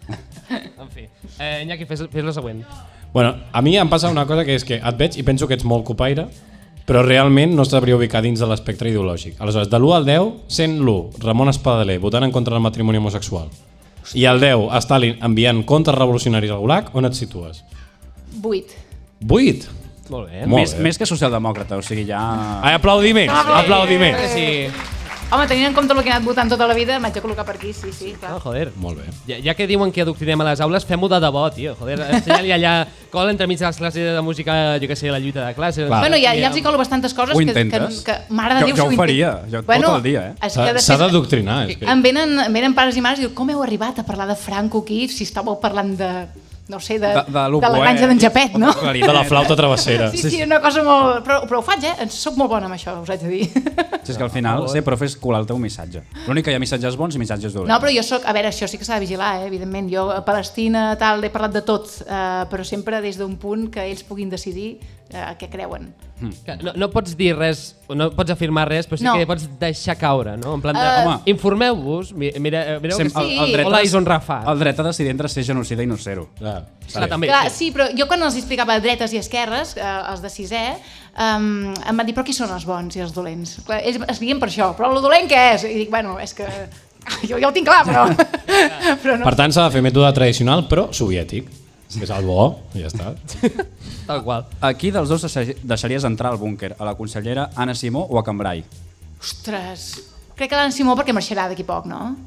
en fi. Eh, Iñaki, fes, fes la següent. Bueno, a mi em passa una cosa que és que et veig i penso que ets molt copaire, però realment no sabria ubicar dins de l'espectre ideològic. Aleshores, de l'u al deu, sent l'u, Ramon Espadaler votant en contra del matrimoni homosexual, i el deu, Stalin enviant contrarrevolucionaris al Gulag, on et situes? Vuit. vuit? Molt bé. Molt Més, bé. més que socialdemòcrata, o sigui, ja... Ai, aplaudiments, aplaudiments. Que sí. Home, tenint en compte el que he anat votant tota la vida, em vaig a col·locar per aquí, sí, sí, clar. No, joder. Molt bé. Ja, ja que diuen que adoctrinem a les aules, fem-ho de debò, tio. Joder, ensenyar-li allà col entremig de les classes de música, jo què sé, la lluita de classes... Clar. Bueno, ja, ja els hi colo bastantes coses Ho que, que, intentes? que, mare de Jo- Déu, jo si ho intent- faria, jo tot el dia, eh? és que S'ha després s'ha d'adoctrinar. És que... Em venen, em venen pares i mares i diuen, com heu arribat a parlar de Franco aquí si estàveu parlant de, no sé, de, De- de de, l'oboè, la granja d'en Japet, no? De la flauta travessera. Sí, sí, una cosa molt... Però, però ho faig, eh? Soc molt bona amb això, us haig de dir. Si és que al final ser profe és colar el teu missatge. L'únic que hi ha missatges bons i missatges dolents. No, però jo sóc... A veure, això sí que s'ha de vigilar, eh? Evidentment. Jo a Palestina, tal, he parlat de tot, eh, però sempre des d'un punt que ells puguin decidir eh, què creuen. Que No, no pots dir res, no pots afirmar res, però sí No. que pots deixar caure, no? En plan de, Eh, home, informeu-vos, mi- mira, mireu Sem- que el, el, sí. dret Hola, a, és un Rafa. el dret a decidir entre ser genocida i no ser-ho. Clar, Clar, també. Clar, sí, però jo quan els explicava dretes i esquerres, eh, els de sisè, um, em van dir, però qui són els bons i els dolents? Clar, ells es guien per això, però el dolent què és? I dic, bueno, és que jo ja ho tinc clar, però... però no. Per tant, s'ha de fer mètode tradicional, però soviètic. Que és el bo, i ja està. Tal qual. A qui dels dos deixa- deixaries entrar al búnquer? A la consellera Anna Simó o a Cambrai? Ostres, crec que l'Anna Simó perquè marxarà d'aquí poc, no?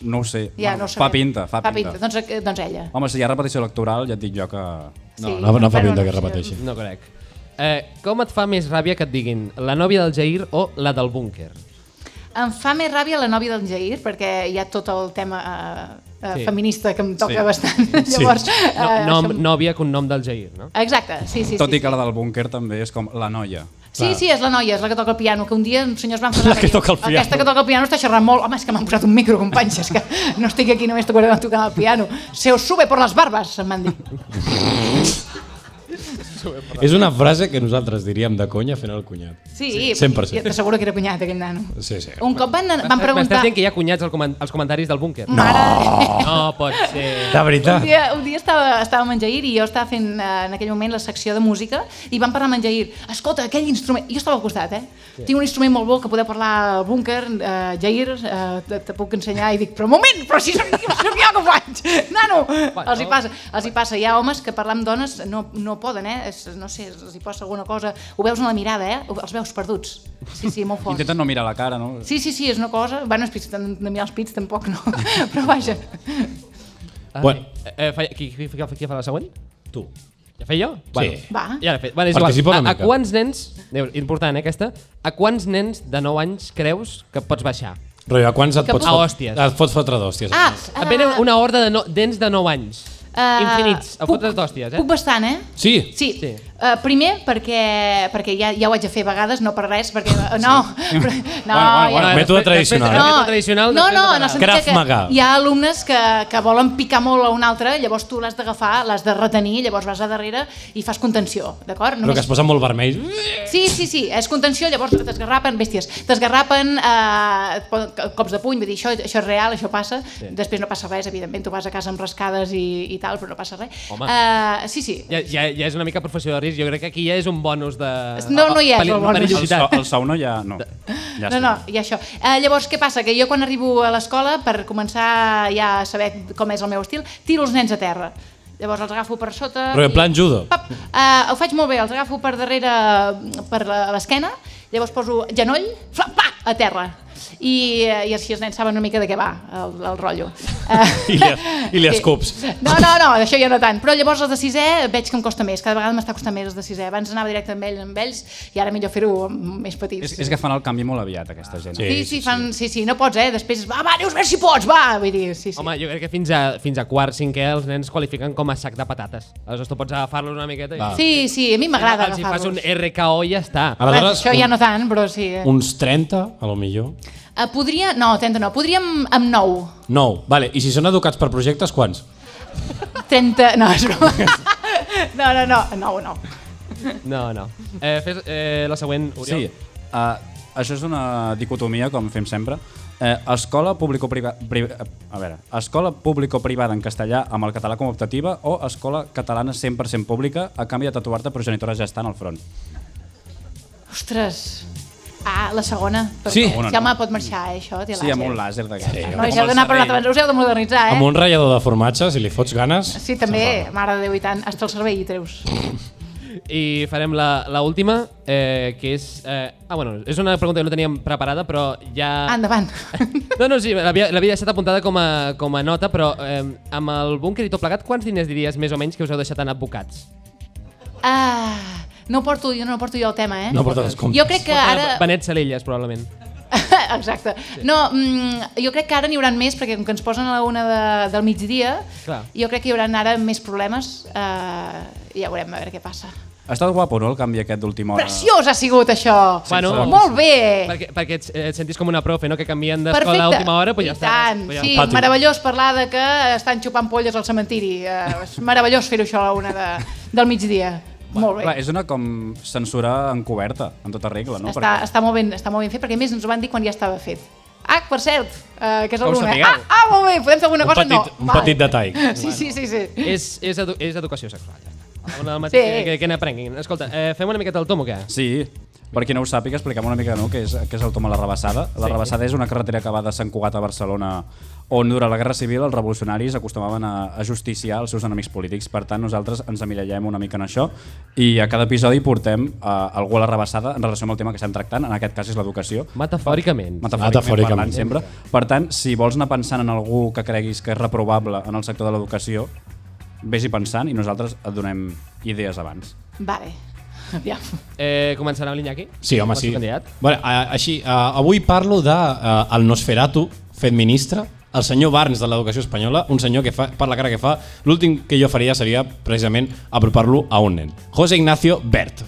No ho sé, Ja, bueno, no ho fa sabem. pinta, fa Fa pinta. pinta. Doncs, eh, doncs ella. Home, si hi ha repetició electoral, ja et dic jo que... No, Sí. no, no fa Bueno, pinta que no sé. repeteixi. No crec. Eh, com et fa més ràbia que et diguin la nòvia del Jair o la del búnquer? Em fa més ràbia la nòvia del Jair, perquè hi ha tot el tema eh, eh, Sí. feminista que em toca Sí. bastant. Llavors, eh, No, nom, això- nòvia que un nom del Jair, no? Exacte, sí, sí. Tot sí, i que sí. la del búnquer també és com la noia. Sí, sí, és la noia, és la que toca el piano, que un dia els senyors van La que toca el piano. Aquesta que toca el piano està xerrant molt. Home, és que m'han posat un micro, companys, és que no estic aquí només tocant, tocant el piano. Se os sube por las barbas, em van dir. És una frase que nosaltres diríem de conya fent el cunyat. Sí, cent per cent. ja t'asseguro que era cunyat, aquell nano. Sí, sí. Un cop van, van M'estàs preguntar... dient que hi ha cunyats al coment- als comentaris del búnquer? No. Mare... No pot ser. De veritat. Un dia, un dia estava, estava amb en Jair i jo estava fent eh, en aquell moment la secció de música i vam parlar amb en Jair. Escolta, aquell instrument... Jo estava al costat, eh? Sí. Tinc un instrument molt bo que poder parlar al búnquer, eh, Jair, eh, te, te puc ensenyar, i dic, però un moment, però si soc, soc jo que ho faig! Nano! Bueno. Els hi passa, els hi passa. Hi ha homes que parlar amb dones no, no poden, eh? És, no sé, els hi passa alguna cosa. Ho veus en la mirada, eh? Els veus perduts. Sí, sí, molt forts. Intenten no mirar la cara, no? Sí, sí, sí, és una cosa... Bueno, és de mirar els pits tampoc, no. Però vaja. Bueno. Eh, eh, fa, qui, qui, qui, qui fa la següent? Tu. Ja feia jo? Bueno, Va. ja l'he fet. Bueno, és Participa igual. una A, a mica. quants nens, important eh, aquesta, a quants nens de nou anys creus que pots baixar? Però a quants et Que pots, puc- fot- A hòsties. et pots fotre d'hòsties? Ah, Et venen una horda de no, dents de nou anys. Uh, Infinits, a fotres d'hòsties, eh? Puc bastant, eh? Sí? Sí. Sí. Uh, primer perquè, perquè ja, ja ho haig de fer a vegades, no per res, perquè... Uh, no, però, no, bueno, bueno, ja- mètode després- tradicional. després- no, mètode tradicional, no, després no, de en el parar. sentit Krav que Maga. hi ha alumnes que, que volen picar molt a un altre, llavors tu l'has d'agafar, l'has de retenir, llavors vas a darrere i fas contenció, d'acord? Però que es posa molt vermell. Sí, sí, sí, és contenció, llavors t'esgarrapen, bèsties, t'esgarrapen eh, et poden- cops de puny, vull dir, això, això és real, això passa, sí. Després no passa res, evidentment, tu vas a casa amb rascades i, i tal, però no passa res. Home. Uh, sí, sí. Ja, ja, ja és una mica professió de risc, jo crec que aquí ja és un bonus de... No, no hi és, peri- el bonus. El, perillositat. so, el sauna ja... No, ja No, no, i això. Uh, llavors, què passa? Que jo quan arribo a l'escola, per començar ja a saber com és el meu estil, tiro els nens a terra. Llavors els agafo per sota... Però en plan judo. Pap, uh, ho faig molt bé, els agafo per darrere, per la- l'esquena, llavors poso genoll, flap, pa, a terra. I, eh, i així els nens saben una mica de què va el, el rotllo. I li, i li escups. No, no, no, això ja no tant. Però llavors els de sisè veig que em costa més. Cada vegada m'està costant més els de sisè. Abans anava directe amb ells, amb ells i ara millor fer-ho amb més petits. És, és que fan el canvi molt aviat, aquesta gent. Sí. Sí, sí, fan, sí, sí, no pots, eh? Després, va, va, aneus, a veure si pots, va! Vull dir, sí, sí. Home, jo crec que fins a, fins a quart, cinquè, els nens qualifiquen com a sac de patates. Aleshores tu pots agafar-los una miqueta i... Va. Sí, sí, a mi m'agrada Els hi fas un agafar-los. R K O i ja està. Aleshores, Això ja no tant, però sí. eh. uns trenta, a lo millor. Uh, podria... No, trenta no. Podríem amb nou. nou. Vale. I si són educats per projectes, quants? trenta... No, és broma. No, no, no. Nou, no. No, no. Eh, fes eh, la següent, Oriol. Sí, uh, això és una dicotomia, com fem sempre. Eh, escola público-privada a veure, escola público-privada en castellà amb el català com a optativa o escola catalana cent per cent pública a canvi de tatuar-te progenitora gestant al front? Ostres... Ah, la segona. Sí. Si home pot marxar, eh, això, té Sí, amb un làser. làser d'aquest. Sí, No, això heu d'anar per una altra banda, us heu de modernitzar, eh? Amb un ratllador de formatge, si li fots ganes... Sí, també, mare de Déu i tant, hasta el cervell hi treus. I farem la, la última, eh, que és... Eh, ah, bueno, és una pregunta que no teníem preparada, però ja... Ah, endavant. No, no, sí, l'havia l'havia deixat apuntada com a, com a nota, però eh, amb el búnquer i tot plegat, quants diners diries més o menys que us heu deixat en advocats? Ah, no porto, jo no porto jo el tema, eh? No porta descomptes. Jo crec que ara... Benet Salelles, probablement. Exacte. No, mm, jo crec que ara n'hi haurà més, perquè com que ens posen a la una de, del migdia, Clar. jo crec que hi haurà ara més problemes eh, i ja veurem a veure què passa. Ha estat guapo, no, el canvi aquest d'última hora? Preciós ha sigut això! Bueno, Molt bé! Perquè, perquè et, et sentis com una profe, no? Que canvien Perfecte. d'escola a última hora, doncs ja I està. tant, Pues ja sí, està. Pati. meravellós parlar de que estan xupant polles al cementiri. Eh, és meravellós fer-ho això a la una de, del migdia. Molt bé. Clar, és una com censura encoberta, en tota regla, no? Està, està, molt ben, està molt ben fet, perquè a més ens ho van dir quan ja estava fet. Ah, per cert, uh, que és Que ho el l'una. sapigueu. Ah, ah, molt bé, podem fer alguna Un cosa? petit, no. un petit detall. Sí, sí, sí, sí. És, és, edu és educació sexual, ja està. Una del matí, Sí. que, que n'aprenguin. Escolta, eh, fem una miqueta el tom o què? Sí, per qui no ho sàpiga, expliquem una mica no, què és, què és el Tom a la Rebassada. La Sí. Rebassada és una carretera que va de Sant Cugat a Barcelona on durant la Guerra Civil els revolucionaris acostumaven a, a justiciar els seus enemics polítics. Per tant, nosaltres ens emmirallem una mica en això i a cada episodi portem uh, algú a la rebassada en relació amb el tema que estem tractant, en aquest cas és l'educació. Metafòricament. Metafòricament, Metafòricament parlant sempre. Per tant, si vols anar pensant en algú que creguis que és reprovable en el sector de l'educació, vés-hi pensant i nosaltres et donem idees abans. Vale. Ja. Eh, començarà amb l'Iñaki? Sí, home, sí. Candidat? Bueno, a, així, a, avui parlo de uh, el Nosferatu fet ministre, el senyor Barnes de l'educació espanyola, un senyor que fa, per la cara que fa, l'últim que jo faria seria precisament apropar-lo a un nen. José Ignacio Wert.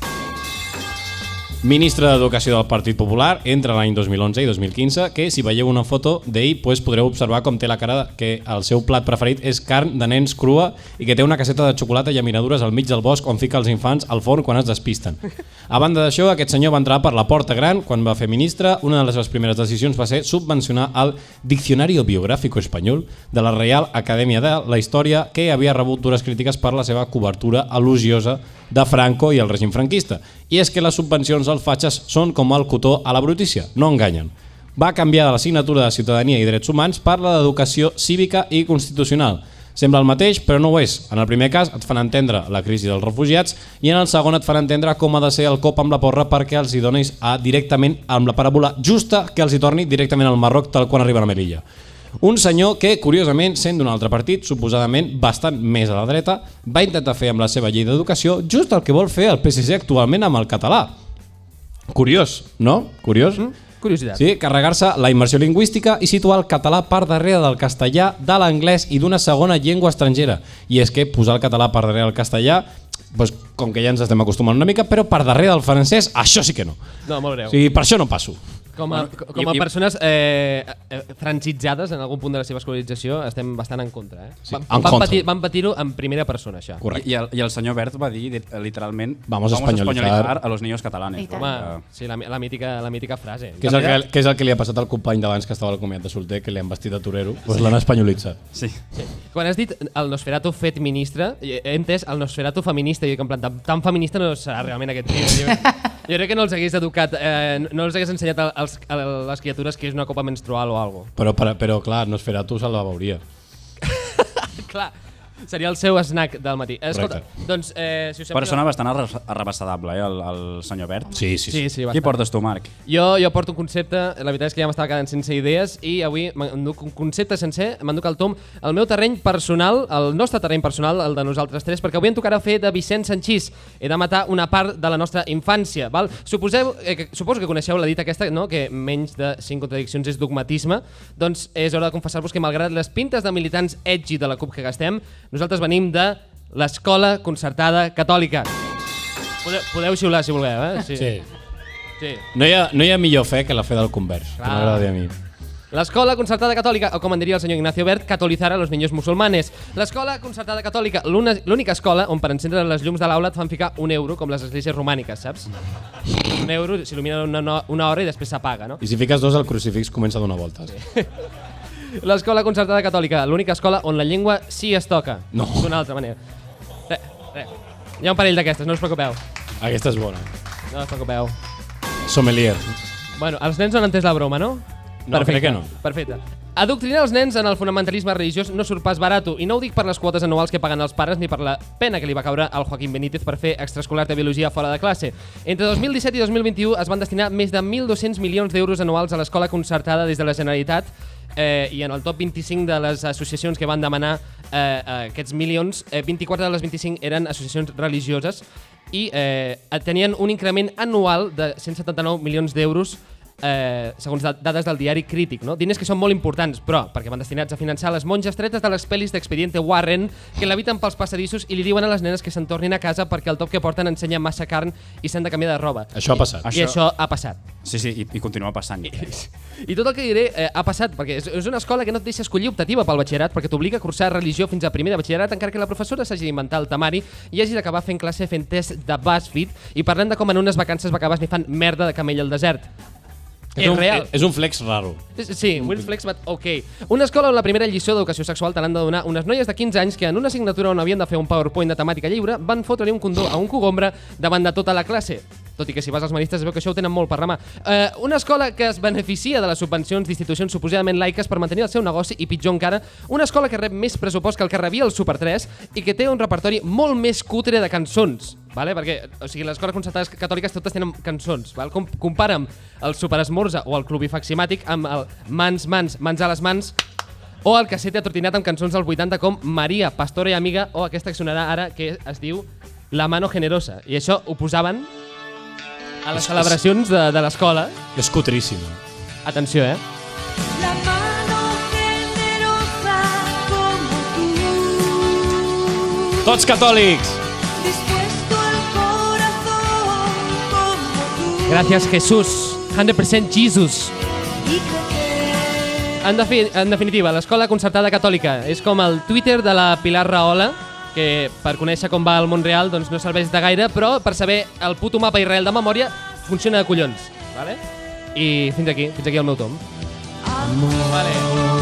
Ministre d'Educació del Partit Popular entre l'any dos mil onze i dos mil quinze, que si veieu una foto d'ell pues, podreu observar com té la cara que el seu plat preferit és carn de nens crua i que té una caseta de xocolata i llaminadures al mig del bosc on fica els infants al forn quan es despisten. A banda d'això, aquest senyor va entrar per la porta gran quan va fer ministre. Una de les seves primeres decisions va ser subvencionar el Diccionario Biográfico Espanyol de la Reial Acadèmia de la Història, que havia rebut dures crítiques per la seva cobertura elogiosa de Franco i el règim franquista. I és que les subvencions als fatxes són com el cotó a la brutícia, no enganyen. Va canviar de l'assignatura de Ciutadania i Drets Humans per la d'Educació Cívica i Constitucional. Sembla el mateix, però no ho és. En el primer cas et fan entendre la crisi dels refugiats i en el segon et fan entendre com ha de ser el cop amb la porra perquè els hi donis a directament amb la paràbola justa que els hi torni directament al Marroc tal quan arriben a Melilla. Un senyor que, curiosament, sent d'un altre partit, suposadament bastant més a la dreta, va intentar fer amb la seva llei d'educació just el que vol fer el P S C actualment amb el català. Curiós, no? Curiós? Mm, curiositat. Sí, carregar-se la immersió lingüística i situar el català per darrere del castellà, de l'anglès i d'una segona llengua estrangera. I és que posar el català per darrere del castellà, doncs, com que ja ens estem acostumant una mica, però per darrere del francès, això sí que no. No, molt greu. O sigui, per això no passo. Com a, Bueno, com a i- i- persones eh, eh, francitzades en algun punt de la seva escolarització estem bastant en contra. Eh? Sí, Vam, en vam contra. patir, vam patir-ho en primera persona, això. Correcte. I el, I el senyor Wert va dir dit- literalment Vamos a españolizar a los niños catalanes. I tant. Home, sí, la, la, mítica, la mítica frase. Què és, el que, què és el que li ha passat al company d'abans que estava al comiat de solter, que li han vestit de torero? Doncs l'han espanyolitzat. Sí. Quan has dit el Nosferatu fet ministre, he entès el Nosferatu feminista, i jo que en plan, tan, tan feminista no serà realment aquest tio. Jo, jo crec que no els hagués educat, eh, no els hagués ensenyat a, als, a les criatures que és una copa menstrual o alguna cosa. Però, però, però clar, Nosferatu se'l la veuria. Clar, seria el seu snack del matí. Escolta, Correcte. doncs, eh, si us sembla... Persona bastant arra- arrebassadable, eh, el, el senyor Wert. Sí, sí, Sí, sí. sí, Qui bastant. portes tu, Marc? Jo, jo porto un concepte, la veritat és que ja m'estava quedant sense idees i avui m'enduc un concepte sencer, m'enduc el tom, el meu terreny personal, el nostre terreny personal, el de nosaltres tres, perquè avui em tocarà fer de Vicent Sanchís. He de matar una part de la nostra infància. Val? Suposeu, eh, que, suposo que coneixeu la dita aquesta, no? Que menys de cinc contradiccions és dogmatisme. Doncs és hora de confessar-vos que malgrat les pintes de militants edgy de la CUP que gastem, nosaltres venim de l'Escola Concertada Catòlica. Podeu, podeu xiular si voleu, eh? Sí. Sí. No, hi ha, no hi ha millor fe que la fe del convers, que Clar. m'agrada a mi. L'escola concertada catòlica, o com en diria el senyor Ignacio Wert, catolitzar a los niños musulmanes. L'escola concertada catòlica, l'una- l'única escola on per encendre les llums de l'aula et fan ficar un euro, com les esglésies romàniques, saps? Un euro s'il·lumina una, no- una hora i després s'apaga, no? I si fiques dos, el crucifix comença a donar voltes. L'escola concertada catòlica, l'única escola on la llengua sí es toca. No. D'una altra manera. Re, re. Hi ha un parell d'aquestes, no us preocupeu. Aquesta és bona. No us preocupeu. Sommelier. Bueno, els nens no han entès la broma, no? No, crec que no. Perfecte. Adoctrinar els nens en el fonamentalisme religiós no surt pas barato, i no ho dic per les quotes anuals que paguen els pares ni per la pena que li va caure al Joaquín Benítez per fer extraescolar de biologia fora de classe. Entre dos mil disset i dos mil vint-i-u es van destinar més de mil dos-cents milions d'euros anuals a l'escola concertada des de la Generalitat, eh, i en el top vint-i-cinc de les associacions que van demanar eh, aquests milions, eh, vint-i-quatre de les vint-i-cinc eren associacions religioses i eh, tenien un increment anual de cent setanta-nou milions d'euros, Eh, segons dades del diari Crític, no? Diners que són molt importants, però perquè van destinats a finançar les monges tretes de les pel·lis d'Expediente Warren que l'habiten pels passadissos i li diuen a les nenes que se'n tornin a casa perquè el top que porten ensenya massa carn i s'han de canviar de roba. Això ha passat. I això ha passat. Sí, sí, i, i continua passant. I, I tot el que diré eh, ha passat, perquè és, és una escola que no et deixa escollir optativa pel batxillerat, perquè t'obliga a cursar religió fins a primer de batxillerat, encara que la professora s'hagi d'inventar el temari i hagi d'acabar fent classe fent test de BuzzFeed i parlant de com en unes vacances va acabar esnifant merda de camell al desert. És És un, real. és un flex raro. Sí, Will Flex, but ok. Una escola on la primera lliçó d'educació sexual te l'han de donar unes noies de quinze anys que en una assignatura on havien de fer un PowerPoint de temàtica lliure van fotre-li un condó a un cogombre davant de tota la classe. tot i que si vas als maristes es veu que això ho tenen molt per la mà. Eh, una escola que es beneficia de les subvencions d'institucions suposadament laiques per mantenir el seu negoci i, pitjor encara, una escola que rep més pressupost que el que rebia el Super tres i que té un repertori molt més cutre de cançons. Vale? Perquè o sigui, les escoles concertades catòliques totes tenen cançons. Val? Com compara'm el Super Esmorza o el Club Ifacimàtic amb el Mans, Mans, Mans a les Mans o el Casete Atrotinat amb cançons dels vuitanta com Maria, Pastora i Amiga o aquesta que sonarà ara que es diu La Mano Generosa. I això ho posaven a les celebracions de, de l'escola. És cutríssim. Atenció, eh? La mano generosa como tú. Tots catòlics! Dispuesto el corazón como tú. Gràcies, Jesús. cent per cent Jesus. Y crecer. En, defi en definitiva, l'escola concertada catòlica és com el Twitter de la Pilar Rahola, que per conèixer com va el món real doncs no serveix de gaire, però per saber el puto mapa Israel de memòria funciona de collons. Vale? I fins aquí, fins aquí el meu tom. Vale.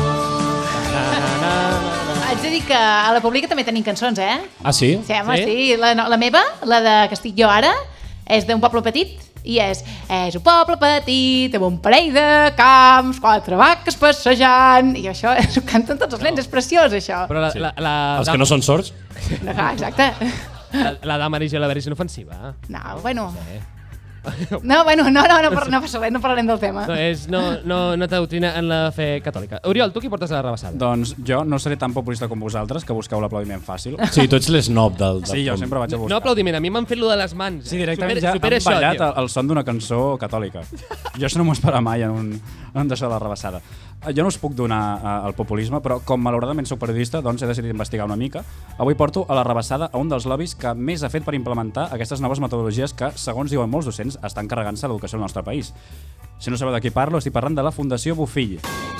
Haig de dir que a la pública també tenim cançons, eh? Ah, sí? Sí, home, Sí? sí. La, no, la meva, la de que estic jo ara, és d'un poble petit i és és un poble petit amb un parell de camps, quatre vaques passejant i això és, ho canten tots els nens, és preciós això. Però la, Sí. la, la, Els que no són sords? Ah, exacte. La, la dama Isabel és inofensiva. No, bueno. No, bueno, no, no, no, no, no passa res, no parlarem del tema. No, és, no, no, no t'adoctrina en la fe catòlica. Oriol, tu qui portes a la rebassada? Doncs jo no seré tan populista com vosaltres, que busqueu l'aplaudiment fàcil. Sí, tu ets l'esnob del, del Sí, jo punt. sempre vaig a buscar. No aplaudiment, a mi m'han fet lo de les mans. Sí, directament supera, ja supera han això, ballat tio. el, el son d'una cançó catòlica. Jo això no m'ho esperava mai en un, en un d'això de la rebassada. Jo no us puc donar uh, el populisme, però com malauradament soc periodista, doncs he decidit investigar una mica. Avui porto a la rebassada a un dels lobbies que més ha fet per implementar aquestes noves metodologies que, segons diuen molts docents, estan carregant-se l'educació al nostre país. Si no sabeu de qui parlo, estic parlant de la Fundació Bofill.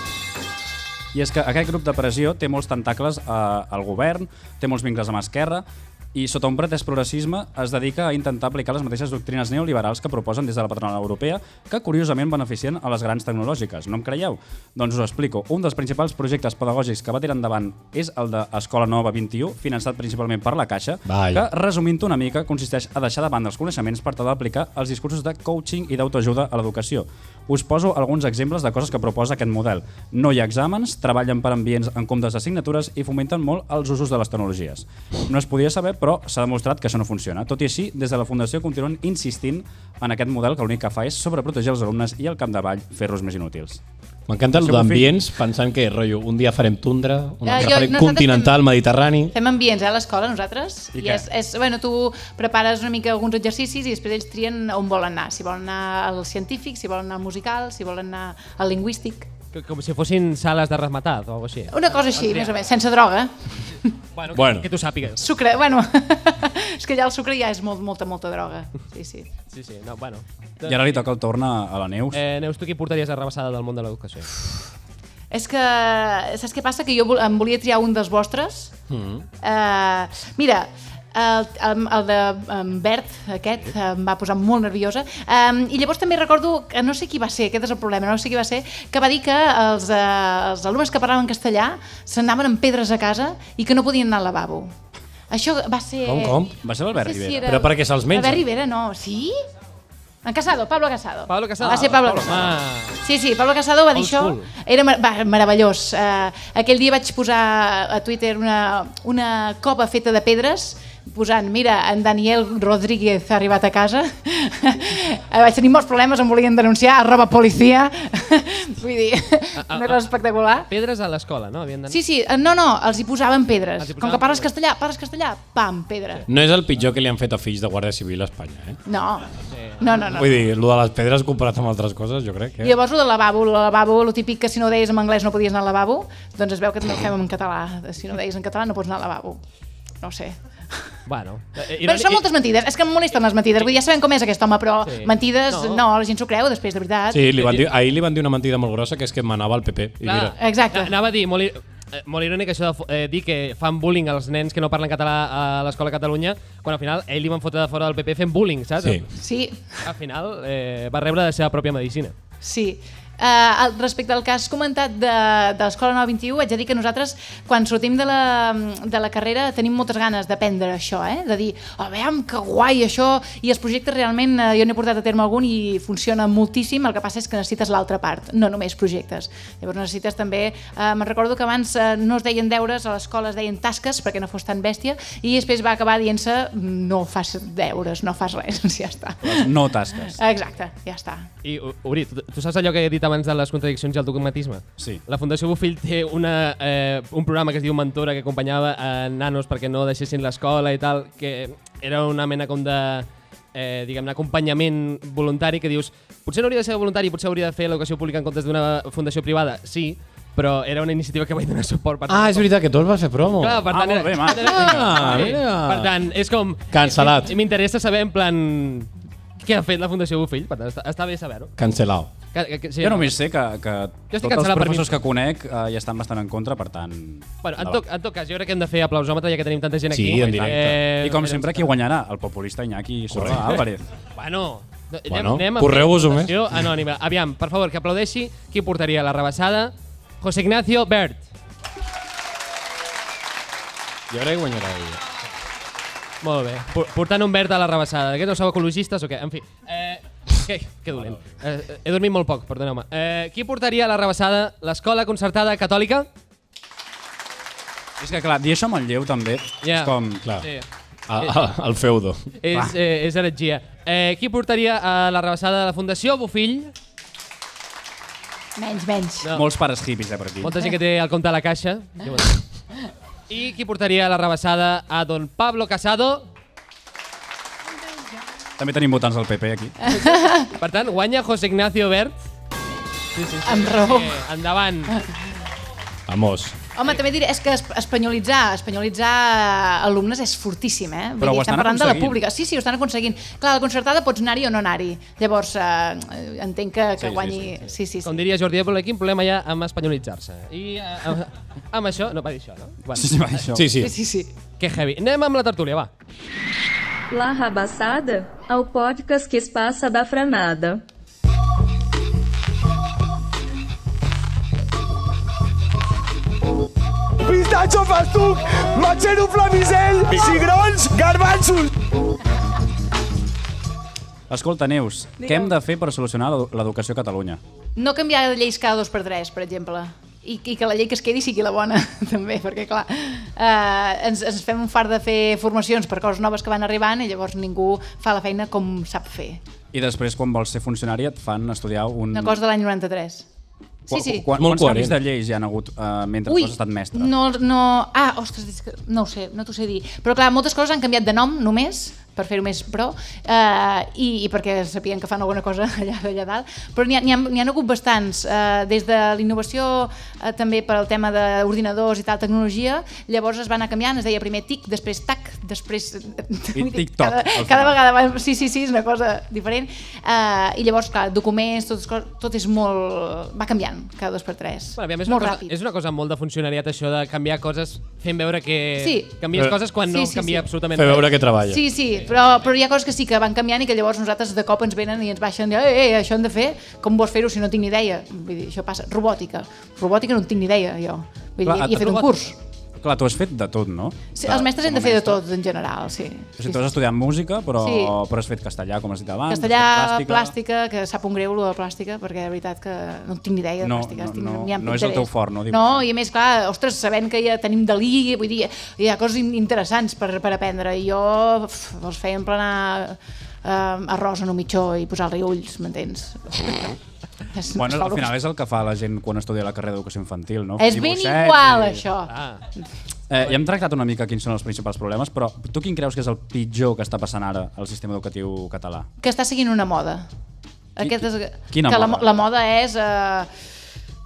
I és que aquest grup de pressió té molts tentacles eh, al govern, té molts vincles amb Esquerra, i sota un pretès progressisme es dedica a intentar aplicar les mateixes doctrines neoliberals que proposen des de la patronal europea, que curiosament beneficien a les grans tecnològiques. No em creieu? Doncs us ho explico. Un dels principals projectes pedagògics que va tirar endavant és el de Escola Nova vint-i-u, finançat principalment per la Caixa, Vai. que, resumint una mica, consisteix a deixar de banda els coneixements per tal d'aplicar els discursos de coaching i d'autoajuda a l'educació. Us poso alguns exemples de coses que proposa aquest model. No hi ha exàmens, treballen per ambients en comptes d'assignatures i fomenten molt els usos de les tecnologies. No es podia saber, però s'ha demostrat que això no funciona. Tot i així, des de la Fundació continuen insistint en aquest model que l'únic que fa és sobreprotegir els alumnes i al capdavall fer-los més inútils. M'encanta el Seu d'ambients, pensant que, rotllo, un dia farem tundra, un Eh, altre jo- farem nosaltres continental, mediterrani... Fem ambients, eh, a l'escola, nosaltres. I I, què? és, és, bueno, tu prepares una mica alguns exercicis i després ells trien on volen anar. Si volen anar al científic, si volen anar al musical, si volen anar al lingüístic. Que- Com si fossin sales de resmatat o alguna cosa així. Una cosa així, més o menys, sense droga. Bueno, Bueno. que, que tu sàpigues. Sucre, bueno, és que ja el sucre ja és molt, molta, molta droga. Sí, sí. Sí, sí, no, bueno. I ara li toca el torn a a la Neus. Eh, Neus, tu qui portaries a rebassada del món de l'educació? És que, saps què passa? Que jo vol- em volia triar un dels vostres. Mm. Uh, mira, el, el, el de um, Bert, aquest, em va posar molt nerviosa. Um, I llavors també recordo, que no sé qui va ser, aquest és el problema, no sé qui va ser, que va dir que els, uh, els alumnes que parlaven castellà s'anaven amb pedres a casa i que no podien anar al lavabo. Això va ser... Com, com? Va ser l'Albert No sé si Rivera. era- Però perquè se'ls menja. Albert Rivera, no. Sí? En Casado, Pablo Casado. Pablo Casado. Va ser Pablo, Pablo, Casado. ah. Sí, sí, Pablo Casado va dir Old això. school. Era mar va, meravellós. Uh, aquell dia vaig posar a Twitter una, una copa feta de pedres posant, mira, en Daniel Rodríguez ha arribat a casa. Vaig tenir molts problemes, em volien denunciar, arroba policia. Vull dir, una cosa espectacular. Pedres a l'escola, no? Havien d'anar. Sí, sí, no, no, els hi posaven pedres. Els hi Com posaven que parles pedres. castellà, parles castellà, pam, pedra. No és el pitjor que li han fet a fills de Guàrdia Civil a Espanya, eh? No, no, no. no. Vull dir, el de les pedres comparat amb altres coses, jo crec que... I llavors, el del lavabo, el lavabo, el típic que si no ho deies en anglès no podies anar al lavabo, doncs es veu que també ho fem en català. Si no ho deies en català no pots anar al lavabo. No ho sé. Bueno. Eh, Però són moltes mentides. És que em molesten les mentides. Vull dir, ja sabem com és aquest home, però Sí. mentides, No. no. la gent s'ho creu després, de veritat. Sí, li van dir, ahir li van dir una mentida molt grossa, que és que manava el P P. I mira, Exacte. Anava a dir, molt, i- eh, molt irònic això de fo- eh, dir que fan bullying als nens que no parlen català a l'escola a Catalunya, quan al final ell li van fotre de fora del P P fent bullying, saps? sí. Sí, Al final eh, va rebre la seva pròpia medicina. sí. Uh, respecte al que has comentat de, de l'Escola nou vint i u, haig de dir que nosaltres, quan sortim de la, de la carrera, tenim moltes ganes d'aprendre això, eh? De dir, oh, veiem que guai això, i els projectes realment, uh, jo n'he portat a terme algun i funciona moltíssim, el que passa és que necessites l'altra part, no només projectes. Llavors necessites també, uh, me'n recordo que abans uh, no es deien deures, a l'escola es deien tasques, perquè no fos tan bèstia, i després va acabar dient-se, no fas deures, no fas res, ja està. No tasques. Exacte, ja està. I, Uri, tu, tu saps allò que he dit abans de les contradiccions i el dogmatisme? Sí. La Fundació Bofill té una, eh, un programa que es diu Mentora, que acompanyava a nanos perquè no deixessin l'escola i tal, que era una mena com de eh, diguem-ne, acompanyament voluntari, que dius, potser no hauria de ser voluntari, potser hauria de fer l'educació pública en comptes d'una fundació privada. Sí, però era una iniciativa que vaig donar suport. Per Ah, és veritat, que tu els vas fer promo. Clar, per Ah, tant, molt bé, Marc. Ah, Sí. mira. Per tant, és com... Cancel·lat. M'interessa saber, en plan, què ha fet la Fundació Bofill. Per tant, està, està bé saber-ho. Cancelao. Que, que, que, sí, Jo només sé que, que Jo estic tots els cancel·lat per professors mi. que conec eh, hi estan bastant en contra, per tant... Bueno, en, endavant. tot, en tot cas, jo crec que hem de fer aplausòmetre, ja que tenim tanta gent Sí, aquí. en directe. I com sempre, qui guanyarà? El populista Iñaki Sorda Álvarez. Bueno, anem, Bueno, anem a correu-vos-ho fer més. votació anònima. Aviam, per favor, que aplaudeixi qui portaria la rebassada. José Ignacio Bert. Jo crec que guanyarà ell. Molt bé. Por- Portant un verd a la rebassada. Aquests no sou ecologistes o què? En fi. Eh, que, que dolent. Eh, he dormit molt poc, perdoneu-me. Eh, qui portaria a la rebassada l'escola concertada catòlica? És que, clar, dir això a Manlleu també Ja. és com... Clar. Sí. El, el, el feudo. És, eh, és heretgia. Eh, qui portaria a la rebassada de la Fundació Bofill? Menys, menys. No. Molts pares hippies, eh, per aquí. Molta gent que té el compte a la caixa. I qui portaria la rebassada a don Pablo Casado? També tenim votants del P P aquí. Per tant, guanya José Ignacio Bert. Sí, sí, sí. Amb raó. Eh, endavant. Vamos. Home, també diré, és que es- espanyolitzar, espanyolitzar alumnes és fortíssim, eh? Vull Però ho dir, estan estem parlant de la aconseguint. pública. Sí, sí, ho estan aconseguint. Clar, la concertada pots anar-hi o no anar-hi. Llavors, eh, entenc que, que Sí, sí, guanyi... sí, Sí, sí, sí. Com diria Jordi Évole, quin problema hi ha amb espanyolitzar-se? I eh, amb, amb això... No va dir això, no? Bueno, Sí, sí, va dir això. Sí, sí. Sí, sí, sí. que heavy. Anem amb la tertúlia, va. La Rabassada, ao podcast que es passa da franada. Pistatxo, festuc, matxero, flamisell, cigrons, garbanzos. Escolta, Neus, què hem de fer per solucionar l'edu- l'educació a Catalunya? No canviar de lleis cada dos per tres, per exemple. I, i que la llei que es quedi sigui la bona, també, perquè, clar, eh, ens, ens fem un fart de fer formacions per coses noves que van arribant i llavors ningú fa la feina com sap fer. I després, quan vols ser funcionari, et fan estudiar un... Una cosa de l'any noranta-tres. Sí, Qu- sí. Quan, Molt quants canvis coherent. de lleis hi han hagut uh, mentre Ui, tu has estat mestre? no, no... Ah, ostres, és que no ho sé, no t'ho sé dir. Però clar, moltes coses han canviat de nom només, per fer-ho més pro, eh, i, i perquè sapien que fan alguna cosa allà, allà dalt, però n'hi ha, n'hi ha, n'hi ha hagut bastants, eh, des de la innovació eh, també per al tema d'ordinadors i tal, tecnologia, llavors es va anar canviant, es deia primer TIC, després TAC, després... I TikTok, Cada, al cada final. vegada, va- sí, sí, sí, és una cosa diferent, eh, i llavors, clar, documents, tot, tot és molt... va canviant cada dos per tres, Bueno, aviam, és, una molt cosa, ràpid. és una cosa molt de funcionariat, això de canviar coses fent veure que Sí. canvies Però- coses quan Sí, no sí, canvia sí. absolutament Fer res. veure que treballa. Sí, sí, però, però hi ha coses que sí que van canviant i que llavors nosaltres de cop ens venen i ens baixen i eh, eh, això hem de fer, com vols fer-ho si no tinc ni idea? Vull dir, això passa. Robòtica. Robòtica no en tinc ni idea, jo. Vull dir, Clar, i he fet un robot- curs. Clar, tu has fet de tot, no? Sí, els mestres hem de fer de tot, en general, sí. O sí, sigui, tu has estudiat música, però, Sí. però has fet castellà, com has dit abans. Castellà, has fet plàstica, que sap un greu, lo de plàstica, perquè de veritat que no en tinc ni idea de No, plàstica. no, estic, no, ni amb no és el interès. teu fort, no? No, i a més, clar, ostres, sabent que ja tenim Dalí, vull dir, hi ha coses in- interessants per, per aprendre, i jo uf, els feia emplenar eh, arròs en un mitjó i posar-li ulls, m'entens? És- Bueno, es fa al el final que- és el que fa la gent quan estudia la carrera d'educació infantil, no? És ben Dibuixets igual, i- això. Ah, Eh, ja hem tractat una mica quins són els principals problemes, però tu quin creus que és el pitjor que està passant ara al sistema educatiu català? Que està seguint una moda. Qui- Aquest és, quina que la, moda? la moda és... Eh,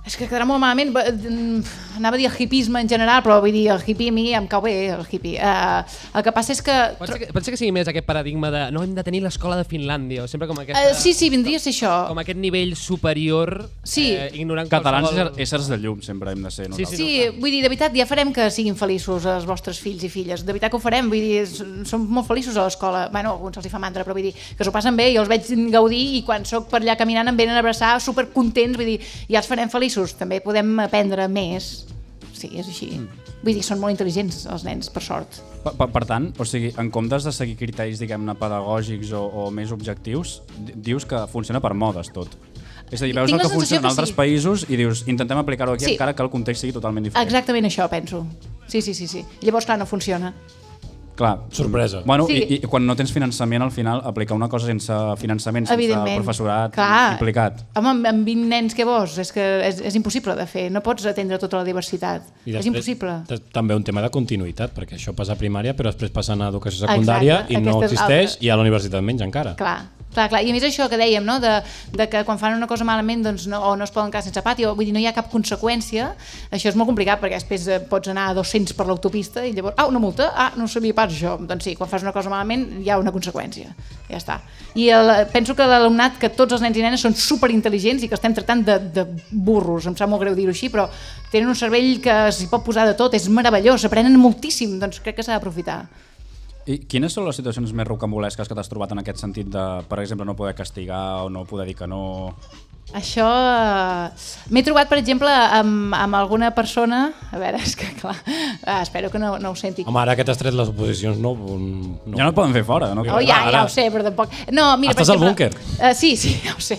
És que quedarà molt malament. Va, mm, Anava a dir el hipisme en general, però vull dir, el hippie a mi em cau bé, el hippie. Uh, el que passa és que... Pot ser que, pot ser que sigui més aquest paradigma de no hem de tenir l'escola de Finlàndia, o sempre com aquesta... Uh, sí, sí, vindria a ser això. Com aquest nivell superior, Sí. eh, ignorant Catalans qualsevol... éssers de llum sempre hem de ser nosaltres. Sí, vull dir, de veritat, ja farem que siguin feliços els vostres fills i filles. De veritat que ho farem, vull dir, s- som molt feliços a l'escola. Bueno, a alguns els hi fa mandra, però vull dir que s'ho passen bé, jo els veig gaudir i quan sóc per allà caminant em venen a abraçar supercontents, vull dir, ja els farem feliços. També podem aprendre més. Sí, és així. Vull dir, són molt intel·ligents els nens, per sort. Per, per, per tant, o sigui, en comptes de seguir criteris, diguem-ne, pedagògics o, o més objectius, di- dius que funciona per modes tot. És a dir, veus Tinc el la que sensació funciona en que altres sí. països i dius, intentem aplicar-ho aquí Sí. encara que el context sigui totalment diferent. Exactament això, penso. Sí, sí, sí, sí. Llavors, clar, no funciona. Clar. Sorpresa. Bueno, Sí. i, i quan no tens finançament, al final, aplicar una cosa sense finançament, sense Evidentment. professorat Clar. implicat. Home, amb, amb vint nens, què vols? És que és, és impossible de fer. No pots atendre tota la diversitat. I És impossible. t- També un tema de continuïtat, perquè això passa a primària, però després passa a educació secundària Exacte, i no aquesta és existeix, altra. i a la universitat menys encara. Clar, clar, clar. I a més això que dèiem, no? de, de que quan fan una cosa malament doncs no, o no es poden quedar sense pati, o vull dir, no hi ha cap conseqüència, això és molt complicat perquè després eh, pots anar a dos-cents per l'autopista i llavors, ah, una multa? Ah, no sabia pas això. Doncs sí, quan fas una cosa malament hi ha una conseqüència. Ja està. I el, penso que l'alumnat, que tots els nens i nenes són superintel·ligents i que estem tractant de, de burros, em sap molt greu dir-ho així, però tenen un cervell que s'hi pot posar de tot, és meravellós, aprenen moltíssim, doncs crec que s'ha d'aprofitar. I quines són les situacions més rocambolesques que t'has trobat en aquest sentit de, per exemple, no poder castigar o no poder dir que no... Això eh, m'he trobat, per exemple, amb, amb alguna persona, a veure, és que clar, ah, espero que no, no ho senti. Home, ara que t'has tret les oposicions, no... no. Ja no et poden fer fora, no? Oh, ja, ja ho sé, però tampoc... No, mira, Estàs per al exemple, búnquer? Uh, sí, sí, ja ho sé.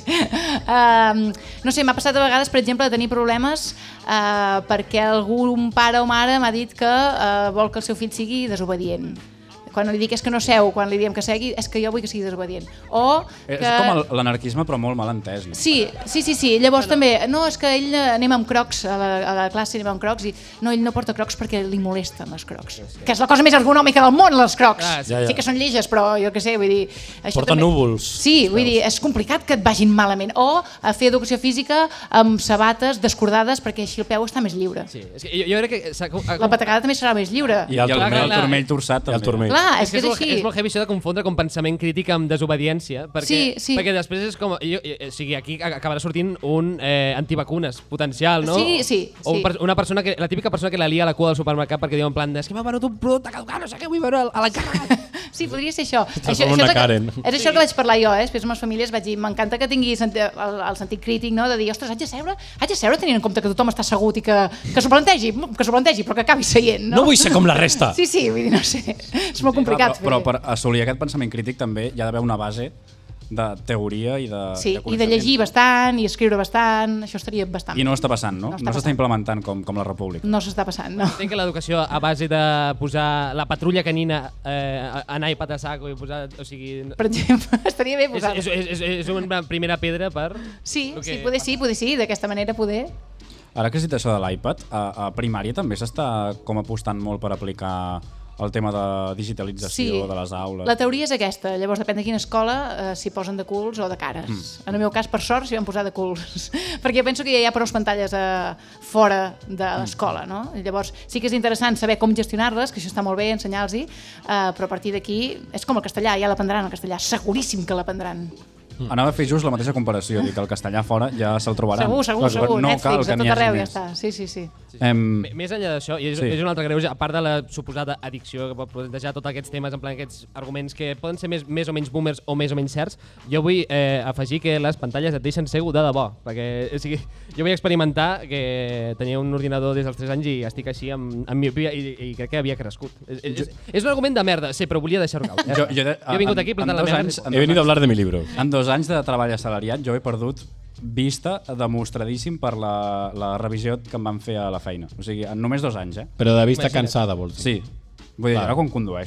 Uh, no sé, m'ha passat a vegades, per exemple, de tenir problemes uh, perquè algun pare o mare m'ha dit que uh, vol que el seu fill sigui desobedient. Quan li dic és que no seu, quan li diem que segui, és que jo vull que sigui desobedient. O que... És com el- l'anarquisme, però molt mal entès. No? Sí, sí, sí, sí. Llavors també, no, és que ell eh, anem amb crocs, a la, a la classe anem amb crocs i no, ell no porta crocs perquè li molesten les crocs. Que és la cosa més ergonòmica del món, les crocs. Ah, sí. ja, ja. sí que són lleges, però jo què sé, vull dir... Això Porta núvols. Sí, vull dir, és complicat que et vagin malament. O a fer educació física amb sabates descordades perquè així el peu està més lliure. Sí, és que jo, jo crec que... s'ha- La patacada també serà més lliure. I el, I el, turmell, el turmell torçat I el també. turmell. Clar, és, És que és, és molt, així. és molt heavy això de confondre com pensament crític amb desobediència, perquè, Sí, sí. perquè després és com... Jo, o sigui, aquí acabarà sortint un eh, antivacunes potencial, no? Sí, sí, O un, sí. per- una persona que, la típica persona que la lia a la cua del supermercat perquè diu en plan de, és que m'ha venut un producte caducat, no sé què, vull veure a l'encarregat. Sí, podria ser això. Estàs això, com això una és, el Karen. que, és això que vaig parlar jo, eh? Després amb les famílies vaig dir, m'encanta que tingui senti, el, el sentit crític, no? De dir, ostres, haig de seure, haig de seure tenint en compte que tothom està assegut i que, que s'ho plantegi, que s'ho plantegi, però que acabi seient, no? No vull ser com la resta. Sí, sí, vull dir, no sé, és molt complicat. Però, però per assolir aquest pensament crític també hi ha d'haver una base de teoria i de, Sí, de i de llegir bastant, i escriure bastant, això estaria bastant. I no està passant, no? No No està s'està implementant com, com la República. No s'està passant, no. Entenc que l'educació a base de posar la patrulla canina eh, en iPad a saco i posar... O sigui... Per exemple, estaria bé És, posar. és, és, és, és una primera pedra per... Sí, el sí, que poder sí, poder sí, d'aquesta manera poder. Ara que has dit això de l'iPad, a, a primària també s'està com apostant molt per aplicar el tema de digitalització Sí, de les aules. la teoria és aquesta, llavors depèn de quina escola eh, s'hi posen de culs o de cares. Mm. En el meu cas, per sort, s'hi van posar de culs, perquè penso que ja hi ha prou pantalles eh, fora de l'escola, no? I llavors sí que és interessant saber com gestionar-les, que això està molt bé, ensenyar-los-hi, eh, però a partir d'aquí és com el castellà, ja l'aprendran el castellà, seguríssim que l'aprendran. Mm. Anava a fer just la mateixa comparació, dir que el castellà fora ja se'l trobaran. Segur, segur, Però segur, no cal Netflix, que a n'hi tot hagi arreu ja més. està, sí, sí, sí. Em, M- Més enllà d'això, i és, Sí. és un altre greuge, a part de la suposada addicció que pot plantejar tots aquests temes, en plan aquests arguments que poden ser més, més o menys boomers o més o menys certs, jo vull eh, afegir que les pantalles et deixen segur de debò, perquè o sigui, jo vull experimentar que tenia un ordinador des dels tres anys i estic així amb, amb miopia i, i crec que havia crescut. És, és, és un argument de merda, sí, però volia deixar-ho caure. Jo, jo, de- jo he vingut en- aquí en plantant la dos merda. anys- en He dos venido a anys- hablar de mi libro. En dos anys de treball assalariat jo he perdut vista demostradíssim per la, la revisió que em van fer a la feina. O sigui, en només dos anys, eh? Però de vista Imagina't. cansada, vols dir? Sí. Vull dir, Clar. ara quan condueixo,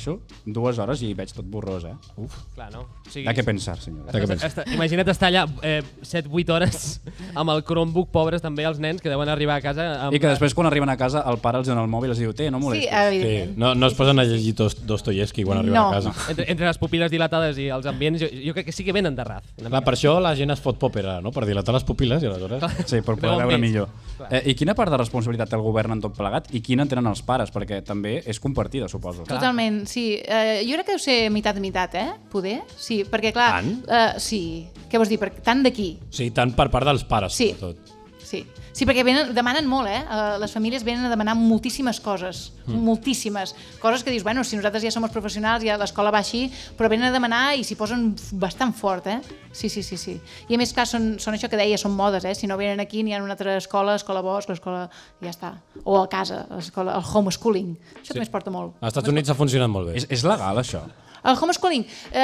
dues hores i veig tot borrós, eh? Uf. Clar, no? O sigui, De què pensar, senyora? De què penses? Esta, imagina't estar allà eh, set vuit hores amb el Chromebook, pobres també els nens que deuen arribar a casa amb... I que després quan arriben a casa el pare els dona el mòbil i els diu, té, no Sí, molestis. evidentment. Sí. No, no es posen a llegir Dost- Dostoyevsky quan arriben No. a casa. Entre, entre les pupil·les dilatades i els ambients, jo, jo crec que sí que venen de raz. Clar, per això la gent es fot pòpera, no? Per dilatar les pupil·les i aleshores... Sí, per poder Veuen veure més. millor. Eh, I quina part de responsabilitat té el govern en tot plegat i quina en tenen els pares? Perquè també és compartida, suposo. Totalment, sí. Uh, jo crec que deu ser meitat i meitat, eh? Poder? Sí, perquè clar... Tant? Uh, sí. Què vols dir? Per, tant d'aquí? O sigui, tant per part dels pares, Sí. sobretot. Sí. Sí, perquè venen, demanen molt, eh? Uh, les famílies venen a demanar moltíssimes coses, mm. moltíssimes. Coses que dius, bueno, si nosaltres ja som els professionals, ja l'escola va així, però venen a demanar i s'hi posen bastant fort, eh? Sí, sí, sí, sí. I a més, clar, són, són això que deia, són modes, eh? Si no venen aquí, n'hi ha una altra escola, escola bosc, l'escola... ja està. O a casa, l'escola, el homeschooling. Això sí. també es porta molt. Als Estats Units ha funcionat molt bé. És, és legal, això? El homeschooling...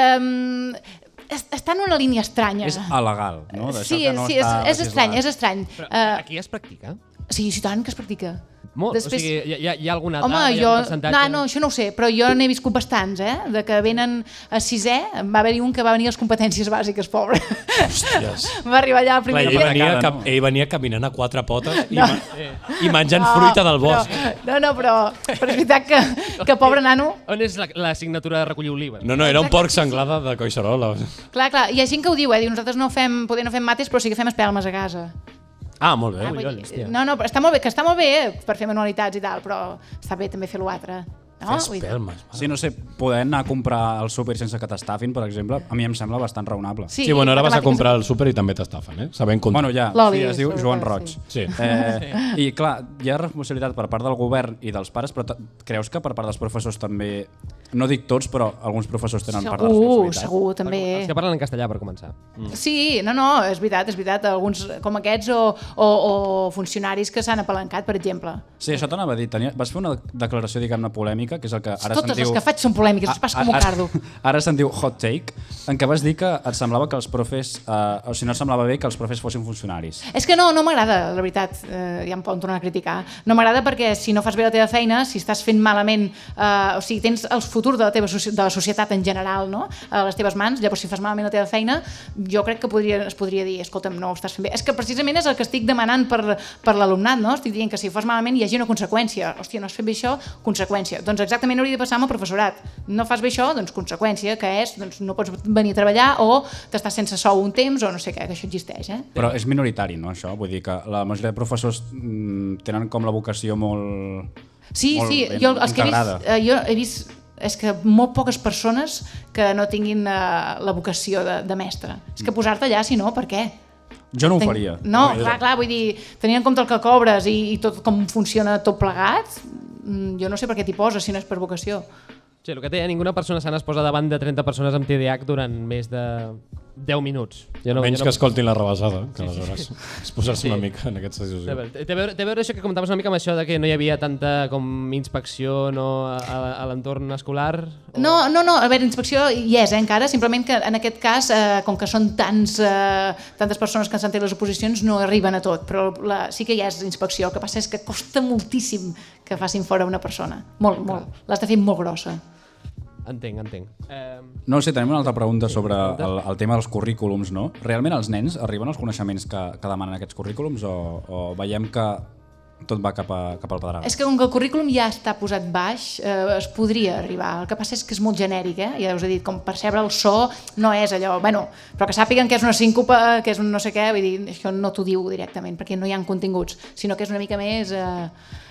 Um, està en una línia estranya. És alegal, no? D'això Sí, que no sí, és, està és estrany, legislat. és estrany. Però Uh, aquí es practica? sí, sí, tant que es practica. Molt? Després- O sigui, hi, ha, hi ha alguna Home, dada, hi ha jo... un percentatge? No, no, això no ho sé, però jo n'he viscut bastants, eh? De que venen a sisè, va haver-hi un que va venir a les competències bàsiques, pobre. Hòsties. Va arribar allà al Clar, primer ell, dia. venia, Cada, cap, no? ell venia caminant a quatre potes i, No. ma i menjant fruita del bosc. Però, no, no, però, però és veritat que, que pobre nano... On és la, la signatura de recollir olives? No, no, era un porc senglada de Collserola. Clar, clar, hi ha gent que ho diu, eh? Diu, nosaltres no fem, poder no fem mates, però sí que fem espelmes a casa. Ah, molt bé. Ah, vull collons, dir, tia. no, no, però està molt bé, que està molt bé eh, per fer manualitats i tal, però està bé també fer l'altre. No? Fer Vull dir- espelmes. Sí, no sé, poder anar a comprar al súper sense que t'estafin, per exemple, a mi em sembla bastant raonable. Sí, bueno, ara vas a matemàtiques- comprar al súper i també t'estafen, eh? Sabent comptar. Bueno, ja, L'oli, sí, es diu sobretot, Joan Roig. sí. Sí. Eh, I clar, hi ha responsabilitat per part del govern i dels pares, però t- creus que per part dels professors també, no dic tots, però alguns professors tenen part de Segur, responsabilitat? segur, també. Els que parlen en castellà, per començar. Mm. Sí, no, no, és veritat, és veritat. Alguns com aquests o, o, o funcionaris que s'han apalancat, per exemple. Sí, això t'anava a dir. Tenia, vas fer una declaració, diguem-ne, polèmica, que és el que ara Totes se'n diu... les que faig són polèmiques, es passa com un cardo. Ara se'n diu hot take, en què vas dir que et semblava que els profes, eh, o sigui, no et semblava bé que els profes fossin funcionaris. És que no, no m'agrada, la veritat, eh, ja em poden tornar a criticar. No m'agrada perquè si no fas bé la teva feina, si estàs fent malament, eh, o sigui, tens el futur de la, teva, soci- de la societat en general, no?, a les teves mans, llavors si fas malament la teva feina, jo crec que podria, es podria dir, escolta'm, no ho estàs fent bé. És que precisament és el que estic demanant per, per l'alumnat, no? Estic dient que si fas malament hi hagi una conseqüència. Hòstia, no has fet bé això, conseqüència. Doncs exactament hauria de passar amb el professorat. No fas bé això, doncs conseqüència, que és, doncs no pots venir a treballar o t'estàs sense sou un temps o no sé què, que això existeix, eh? Però és minoritari, no, això? Vull dir que la majoria de professors mm, tenen com la vocació molt... Sí, molt sí, ben jo, els que he vist, integrada. eh, jo he vist és que molt poques persones que no tinguin eh, la vocació de, de mestre. És que posar-te allà, si no, per què? Jo no ho Ten- faria. No, clar, clar, vull dir, tenint en compte el que cobres i, i tot com funciona tot plegat, mm, jo no sé per què t'hi poses si no és per vocació. Sí, el que té, ninguna persona sana es posa davant de trenta persones amb T D A H durant més de deu minuts. Jo no, Menys jo no... que escoltin la rebassada, que aleshores és posar-se una mica en aquesta Té a situació. veure, té a veure, té a veure això que comentaves una mica amb això de que no hi havia tanta com inspecció no, a, a, a l'entorn escolar? O... No, no, no, a veure, inspecció hi és eh, encara, simplement que en aquest cas, eh, com que són tants, eh, tantes persones que han sentit les oposicions, no arriben a tot, però la, sí que hi és inspecció, el que passa és que costa moltíssim que facin fora una persona, molt, molt, l'has de fer molt grossa. Entenc, entenc. Eh... No sé, tenim una altra pregunta sobre el, el tema dels currículums, no? Realment els nens arriben als coneixements que, que demanen aquests currículums o, o veiem que tot va cap, a, cap al pedregar? És que com que el currículum ja està posat baix, eh, es podria arribar. El que passa és que és molt genèric, eh? Ja us he dit, com percebre el so no és allò, bueno, però que sàpiguen que és una síncopa, que és un no sé què, vull dir, això no t'ho diu directament, perquè no hi ha continguts, sinó que és una mica més, eh,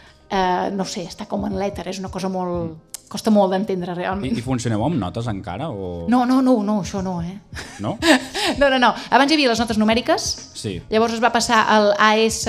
eh, no sé, està com en l'èter, és una cosa molt... costa molt d'entendre I, realment. I funcioneu amb notes encara? O... No, no, no, no, això no, eh? No? No, no, no. Abans hi havia les notes numèriques, Sí. llavors es va passar al A S,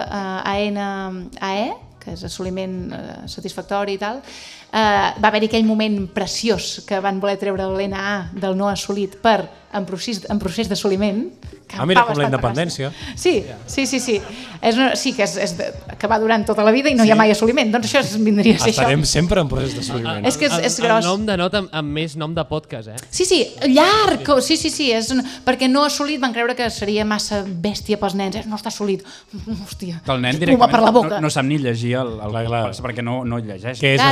A N, A E, que és assoliment eh, satisfactori i tal. Eh, va haver-hi aquell moment preciós que van voler treure l'N A del no assolit per en procés, en procés d'assoliment. que Ah, mira, fa com la bastanta independència. gràcia. Sí, sí, sí, sí. És una, sí, que, és, és de, que va durant tota la vida i no sí. hi ha mai assoliment. Doncs això és, vindria a ser Estarem això. sempre en procés d'assoliment. És que és, és el, gros. el nom de nota amb, amb més nom de podcast, eh? Sí, sí, llarg, sí, sí, sí, és un... perquè no assolit van creure que seria massa bèstia pels nens, eh? No està assolit, hòstia, Que el nen espuma directament per la boca. no, no sap ni llegir el, el Clar, clar. perquè no, no llegeix. Què és Ah, no, assolit? no, no,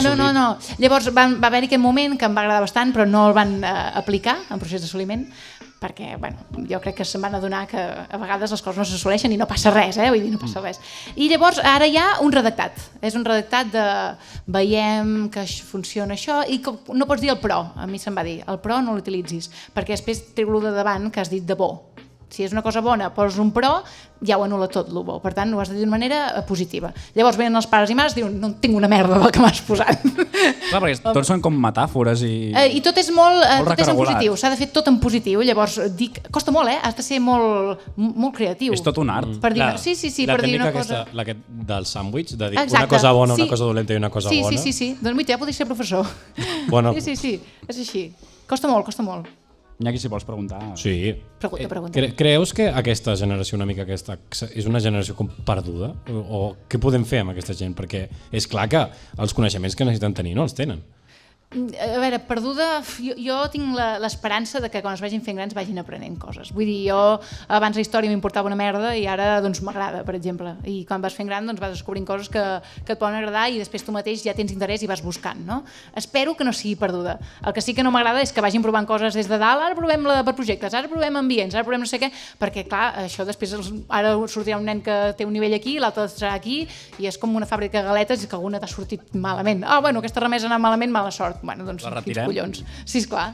no. Llavors va, va haver-hi aquest moment que em va agradar bastant, però no el van eh, aplicar en procés d'assoliment, perquè bueno, jo crec que se'n van adonar que a vegades les coses no s'assoleixen i no passa res, eh? Vull dir, no passa res. I llavors ara hi ha un redactat, és un redactat de veiem que funciona això i que no pots dir el però, a mi se'm va dir, el però no l'utilitzis, perquè després treu-lo de davant que has dit de bo. Si és una cosa bona, poses un però, ja ho anul·la tot el bo. Per tant, ho has de dir d'una manera positiva. Llavors venen els pares i mares i diuen no tinc una merda del que m'has posat. Clar, perquè tots són com metàfores i... Eh, I tot és molt, eh, Molt tot és en recargolat. positiu, s'ha de fer tot en positiu. Llavors, dic, costa molt, eh? Has de ser molt, molt creatiu. És tot un art. Per dir, La- sí, sí, sí, la per dir tècnica una cosa... aquesta, la que, del sàndwich, de dir Exacte, una cosa bona, sí. una cosa dolenta i una cosa sí, bona. Sí, sí, sí. Doncs mira, ja podria ser professor. Bueno. Sí, sí, sí, és així. Costa molt, costa molt. Iñaki, si vols preguntar... Sí. Pregunta, pregunta. Cre creus que aquesta generació una mica aquesta és una generació com perduda? O, o què podem fer amb aquesta gent? Perquè és clar que els coneixements que necessiten tenir no els tenen. A veure, perduda, jo, jo tinc la- l'esperança de que quan es vagin fent grans vagin aprenent coses. Vull dir, jo abans la història m'importava una merda i ara doncs m'agrada, per exemple. I quan vas fent gran doncs vas descobrint coses que, que et poden agradar i després tu mateix ja tens interès i vas buscant, no? Espero que no sigui perduda. El que sí que no m'agrada és que vagin provant coses des de dalt, ara provem la per projectes, ara provem ambients, ara provem no sé què, perquè clar, això després els- ara sortirà un nen que té un nivell aquí, l'altre serà aquí i és com una fàbrica de galetes i que alguna t'ha sortit malament. Ah, bueno, aquesta remesa ha anat malament, mala sort. Bueno, doncs, La quins retirem? collons. Sí, esclar.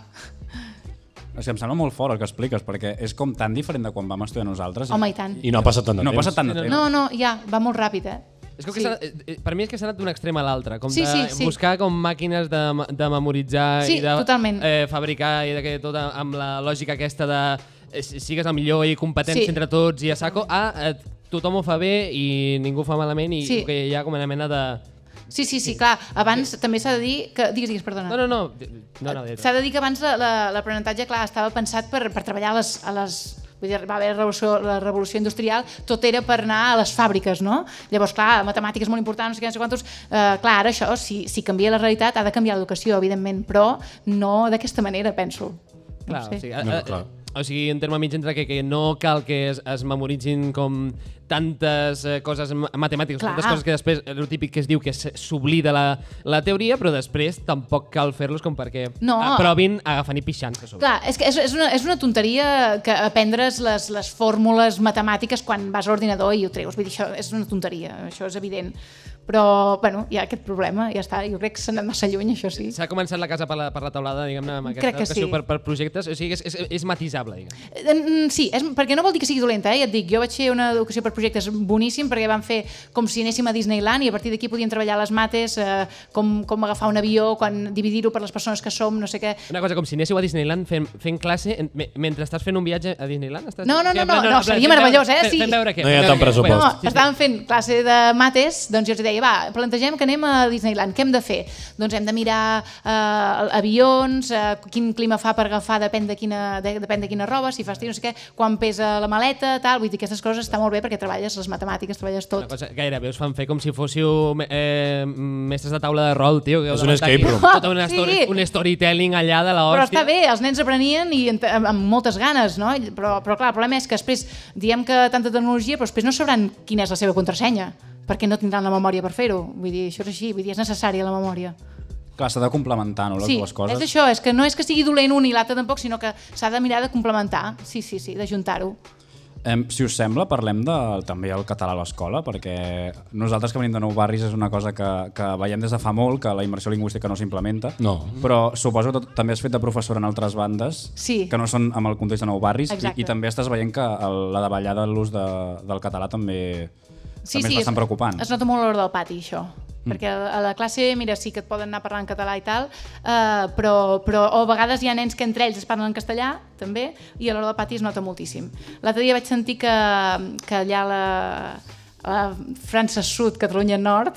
O sigui, em sembla molt fort el que expliques, perquè és com tan diferent de quan vam estudiar nosaltres. Home, i tant. I no ha passat tant de No ha temps. passat tant de temps. No, no, ja, va molt ràpid, eh? És com que Sí. s'ha- eh, per mi és que s'ha anat d'un extrem a l'altre, com Sí, de sí, sí. buscar com màquines de, de memoritzar Sí, i de totalment. eh, fabricar i de que tot amb la lògica aquesta de eh, sigues el millor i competència Sí. entre tots i a saco, a eh, tothom ho fa bé i ningú ho fa malament i Sí. que hi ha com una mena de... Sí, sí, sí, clar. Abans també s'ha de dir que... Digues, digues, perdona. No, no, no. no, no S'ha de dir que abans la- la- l'aprenentatge, clar, estava pensat per, per treballar a les... A les vull dir, va haver la revolució, la revolució industrial, tot era per anar a les fàbriques, no? Llavors, clar, matemàtiques molt important, no sé què, no sé quantos... Eh, clar, ara això, si, si canvia la realitat, ha de canviar l'educació, evidentment, però no d'aquesta manera, penso. No Clar, ho sé. o sigui, No, a, a, clar. o sigui, en terme mig entre que, que no cal que es, es memoritzin com tantes eh, coses ma- matemàtiques, Clar. tantes coses que després, el típic que es diu que s- s'oblida la, la teoria, però després tampoc cal fer-los com perquè No. aprovin agafant i pixant-se a sobre. Clar, és que és, és, una, és una tonteria que aprendre's les, les fórmules matemàtiques quan vas a l'ordinador i ho treus. Vull dir, això és una tonteria, això és evident. Però, bueno, hi ha aquest problema, ja està. Jo crec que s'ha anat massa lluny, això sí. S'ha començat la casa per la, per la taulada, diguem-ne, amb aquesta Crec que educació sí. per, per projectes. O sigui, és, és, és matisable, diguem. Eh, mm, Sí, és, perquè no vol dir que sigui dolenta, eh? Ja et dic, jo vaig fer una educació per projectes boníssim perquè vam fer com si anéssim a Disneyland i a partir d'aquí podíem treballar les mates, eh, com, com agafar un avió, quan dividir-ho per les persones que som, no sé què. Una cosa, com si anéssiu a Disneyland fent, fent classe en, me, mentre estàs fent un viatge a Disneyland? Estàs, No, no, no, en plan, no, no, en plan, seria fent veure- meravellós, eh? fent- Sí. Fent veure què? No hi ha fent tant veure què? pressupost. No, Sí, sí. estàvem fent classe de mates, doncs jo els deia, va, plantegem que anem a Disneyland, què hem de fer? Doncs hem de mirar eh, avions, eh, quin clima fa per agafar, depèn de quina, de, depèn de quina roba, si fas no sé què, quan pesa la maleta, tal, vull dir, aquestes coses està molt bé perquè treballes les matemàtiques, treballes Una tot. cosa, gairebé us fan fer com si fóssiu eh, mestres de taula de rol, tio. Que heu És de un muntar escape aquí room. Tota una story, Sí. un storytelling allà de la Però hòstia. està bé, els nens aprenien i ent- amb, amb moltes ganes, no? Però, però clar, el problema és que després diem que tanta tecnologia, però després no sabran quina és la seva contrasenya, perquè no tindran la memòria per fer-ho. Vull dir, això és així, vull dir, és necessària la memòria. Clar, s'ha de complementar, no, les Sí, dues coses. és això, és que no és que sigui dolent un i l'altre tampoc, sinó que s'ha de mirar de complementar. Sí, sí, sí, d'ajuntar-ho. Em, si us sembla, parlem de, també el català a l'escola, perquè nosaltres que venim de Nou Barris és una cosa que, que veiem des de fa molt, que la immersió lingüística no s'implementa, No. però suposo que tot, també has fet de professora en altres bandes Sí. que no són amb el context de Nou Barris i, Exacte. i també estàs veient que el, la davallada en l'ús de, del català també, Sí, també sí, és bastant preocupant. Es nota molt a l'hora del pati, això. Mm. Perquè a la classe, mira, sí que et poden anar parlant català i tal, eh, però, però o a vegades hi ha nens que entre ells es parlen en castellà, també, i a l'hora del pati es nota moltíssim. L'altre dia vaig sentir que, que allà a la, a la França Sud, Catalunya Nord...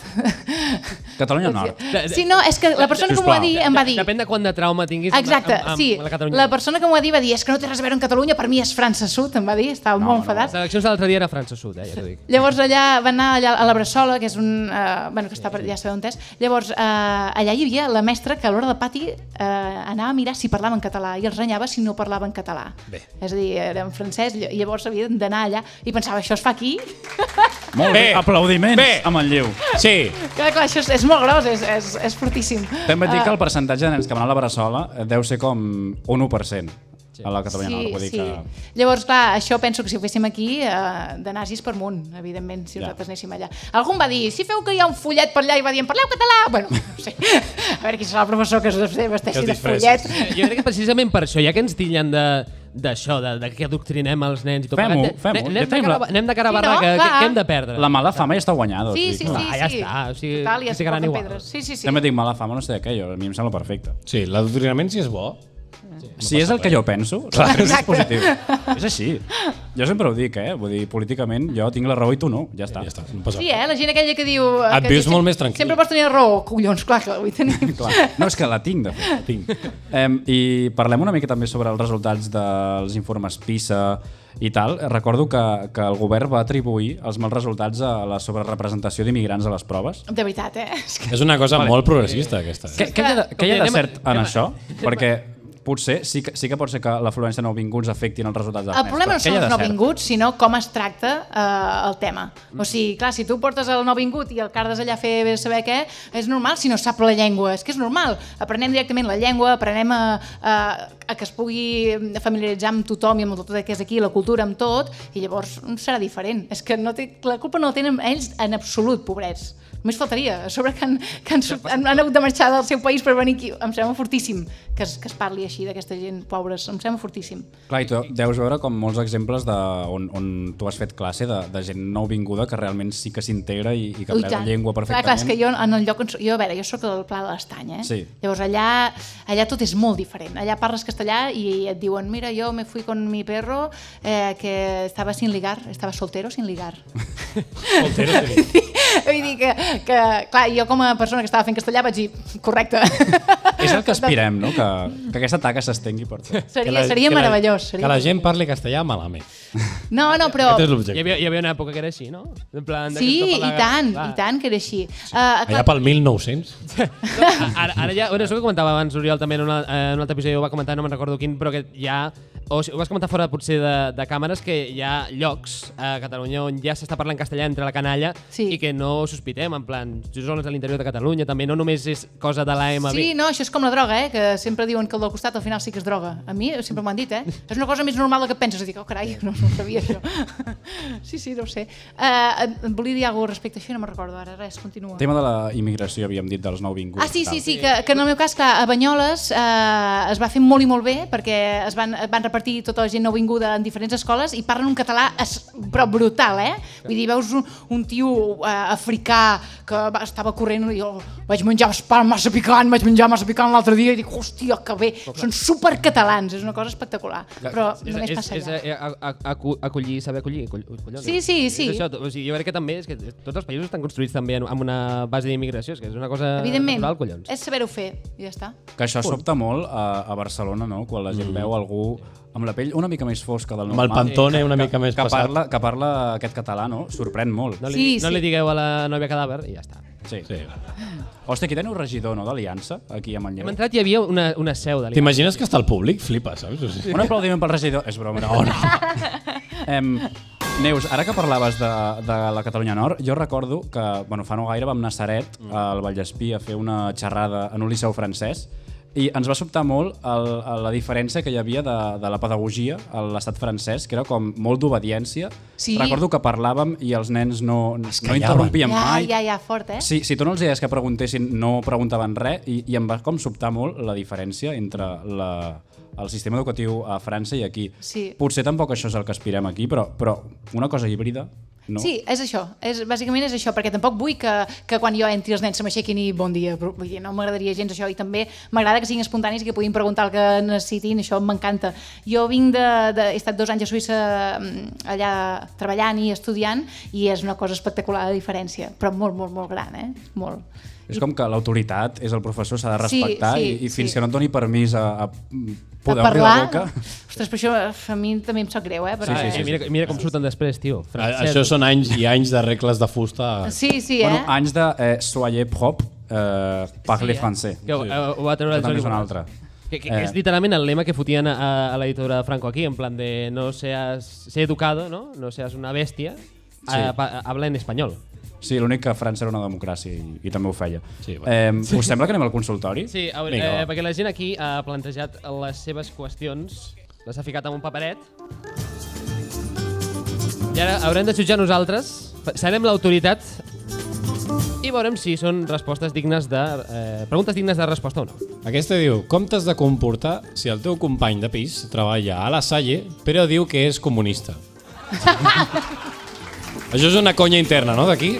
Catalunya Nord. Sí, no, és que la persona que m'ho va dir em va dir... Depèn de quant de trauma tinguis amb- Exacte, amb, amb, sí. amb la Catalunya. La persona que m'ho va dir va dir és que no té res a veure amb Catalunya, per mi és França Sud, em va dir, estava No, molt no. enfadat. Les eleccions de l'altre dia era França Sud, eh, ja t'ho dic. Llavors allà van anar allà a la Bressola, que és un... Eh, bueno, que està per, ja sabeu on és. Llavors, eh, allà hi havia la mestra que a l'hora del pati eh, anava a mirar si parlava en català i els renyava si no parlava en català. Bé. És a dir, era en francès, i llavors havia d'anar allà i pensava, això es fa aquí? Molt bé, aplaudiments Bé. a Manlleu. Sí. Clar, clar, això és, és molt gros, és, és, és fortíssim. També et dic que Ah, el percentatge de nens que van a la Bressola deu ser com un u per cent a la Catalunya Sí, Nord. Vull dir sí. que... Llavors, clar, això penso que si ho féssim aquí, eh, de nazis per munt, evidentment, si Ja. nosaltres anéssim allà. Algú em va dir, si feu que hi ha un follet per allà i va dient, parleu català! Bueno, no sé. A veure qui serà el professor que es vesteixi de follet. Jo crec que precisament per això, ja que ens tillen de d'això, de, de que adoctrinem els nens i tot. Fem-ho, plegat, fem-ho. Anem, Jo de tenim cara, la- anem de cara a Sí, barra, no? que, que, Clar. que hem de perdre. La mala fama ja està guanyada. Sí, o sí, sigui, sí. Clar, ja està, o sigui, Total, ja ens s'hi quedaran porten igual. pedres. Sí, sí, sí. També dic mala fama, no sé de què, jo, a mi em sembla perfecte. Sí, l'adoctrinament si és bo. Si és el que jo penso, l'adoctrinament és positiu. És així. Jo sempre ho dic, eh? Vull dir, políticament jo tinc la raó i tu no, ja està. Ja està, no passa Sí, res. eh? La gent aquella que diu... eh, Et que vius diu, molt més tranquil. Sempre pots tenir raó. Collons, clar que la vull tenir. Clar. No, és que la tinc, de fet, la tinc. Em, I parlem una mica també sobre els resultats dels informes PISA i tal. Recordo que, que el govern va atribuir els mals resultats a la sobrerepresentació d'immigrants a les proves. De veritat, eh? És que... És una cosa molt progressista, aquesta. Què, què, hi ha de, què hi ha de Anem a- cert en anem a- això? Perquè potser sí que, sí que pot ser que l'afluència de nouvinguts afectin els resultats dels El nens. problema no però què són hi ha els de cert? nouvinguts, sinó com es tracta eh, el tema. O sigui, clar, si tu portes el nouvingut i el cardes allà a fer bé saber què, és normal si no sap la llengua. És que és normal. Aprenem directament la llengua, aprenem a, a, a que es pugui familiaritzar amb tothom i amb tot el que és aquí, la cultura, amb tot, i llavors serà diferent. És que no té, la culpa no la tenen ells en absolut, pobrets. Només faltaria. A sobre que han, que han, han, han hagut de marxar del seu país per venir aquí. Em sembla fortíssim que es, que es parli així d'aquesta gent pobres. Em sembla fortíssim. Clar, i tu deus veure com molts exemples de, on, on tu has fet classe de, de gent nouvinguda que realment sí que s'integra i, i que Ui, aprèn la tant. llengua Clar, perfectament. clar, és que jo en el lloc on soc, jo, a veure, jo soc del Pla de l'Estany, eh? Sí. Llavors allà, allà tot és molt diferent. Allà parles castellà i et diuen, mira, yo me fui con mi perro eh, que estava sin ligar, estava soltero sin ligar. Soltero, sí. Vull dir que, que, clar, jo com a persona que estava fent castellà vaig dir, correcte. És el que aspirem, no? Que, que aquesta taca s'estengui per tot. Seria, seria meravellós. Seria Que la gent parli castellà malament. No, no, però... Aquest és Hi l'objecte. havia, hi havia una època que era així, no? En plan, de que Sí, tothom i parlava- tant, Clar. i tant que era així. Uh, Allà pel mil nou-cents. Ara, ara ja, bueno, això que comentava abans Oriol també en, una, en un altre episodi ho va comentar, no me'n recordo quin, però que ja, o sigui, ho vas comentar fora potser de, de càmeres, que hi ha llocs a Catalunya on ja s'està parlant castellà entre la canalla Sí. i que no sospitem, en plan, zones de l'interior de Catalunya també, no només és cosa de l'A M B. Sí, no, això és com la droga, eh? Que sempre diuen que el del costat al final sí que és droga. A mi sempre m'ho han dit, eh? És una cosa més normal del que penses. I dic, oh, carai, no, no ho sabia, això. Sí, sí, no ho sé. Uh, et volia dir alguna cosa respecte a això i no me'n recordo ara. Res, continua. El tema de la immigració, havíem dit, dels nouvinguts. Ah, sí, i tal. sí, sí, que, que en el meu cas, clar, a Banyoles eh, es va fer molt i molt bé perquè es van, van repartir tota la gent nouvinguda en diferents escoles i parlen un català es, però brutal, eh? Vull dir, veus un, un tio eh, africà que va, estava corrent i jo vaig menjar pa massa picant, vaig menjar massa picant l'altre dia i dic, hòstia, que bé, són supercatalans, és una cosa espectacular, però és, només és, passa és, allà. és a, a, a, acu- acollir, saber acollir. Coll, collons, Sí, sí, és sí. això, o sigui, jo crec que també és que tots els països estan construïts també en- amb una base d'immigració, és que és una cosa Evidentment, natural, collons. és saber-ho fer i ja està. Que això sobta molt a, a Barcelona, no? Quan la gent mm. veu algú amb la pell una mica més fosca del Amb normal. el pantone una mica més que passat. parla, que parla aquest català, no? Sorprèn molt. No li, Sí, no sí. li digueu a la nòvia cadàver i ja està. Sí. Sí. Hòstia, aquí teniu regidor, no?, d'Aliança, aquí a Manlleu. Hem entrat i hi havia una, una seu de T'imagines que està al públic? Flipa, saps? O sigui, Un aplaudiment pel regidor. És broma, no, no. Em, Neus, ara que parlaves de, de la Catalunya Nord, jo recordo que, bueno, fa no gaire vam anar a Ceret, al Vallespí, a fer una xerrada en un liceu francès, i ens va sobtar molt el, el, la diferència que hi havia de, de la pedagogia a l'estat francès, que era com molt d'obediència. Sí. Recordo que parlàvem i els nens no, no callaven. interrompien Ja, mai. ja, ja, fort, eh? Sí, si tu no els deies que preguntessin, no preguntaven res, i, i em va com sobtar molt la diferència entre la, el sistema educatiu a França i aquí. Sí. Potser tampoc això és el que aspirem aquí, però, però una cosa híbrida, no? Sí, és això, és, bàsicament és això, perquè tampoc vull que, que quan jo entri els nens se m'aixequin i bon dia, però, vull dir, no m'agradaria gens això, i també m'agrada que siguin espontanis i que puguin preguntar el que necessitin, això m'encanta. Jo vinc de, de, he estat dos anys a Suïssa mm, allà treballant i estudiant i és una cosa espectacular la diferència, però molt, molt, molt gran, eh? Molt. És com que l'autoritat és el professor, s'ha de Sí, respectar sí, i, i fins sí. que no et doni permís a, a poder A obrir la parlar, boca... ostres, però això a mi també em sap greu, eh? Però, Ah, Sí, sí, eh, mira, mira com surten després, tio. a- Francesos. això són anys i anys de regles de fusta. Sí, sí, eh? Bueno, anys de eh, soyez propre, eh, parlez Sí, eh? français. Que ho, eh, ho va treure Això el també Jordi és una Borràs. altra. Que, que, que Eh. és literalment el lema que fotien a, a l'editora de Franco aquí, en plan de no seas, sé educado, no? No seas una bèstia, sí. eh, habla en espanyol. Sí, l'únic que França era una democràcia i, i també ho feia. Sí, bueno. eh, us sembla que anem al consultori? Sí, a veure, Vinga, eh, va. perquè la gent aquí ha plantejat les seves qüestions, les ha ficat en un paperet, i ara haurem de jutjar nosaltres, serem l'autoritat, i veurem si són respostes dignes de... Eh, preguntes dignes de resposta o no. Aquesta diu, com t'has de comportar si el teu company de pis treballa a la Salle però diu que és comunista? Això és una conya interna, no, d'aquí?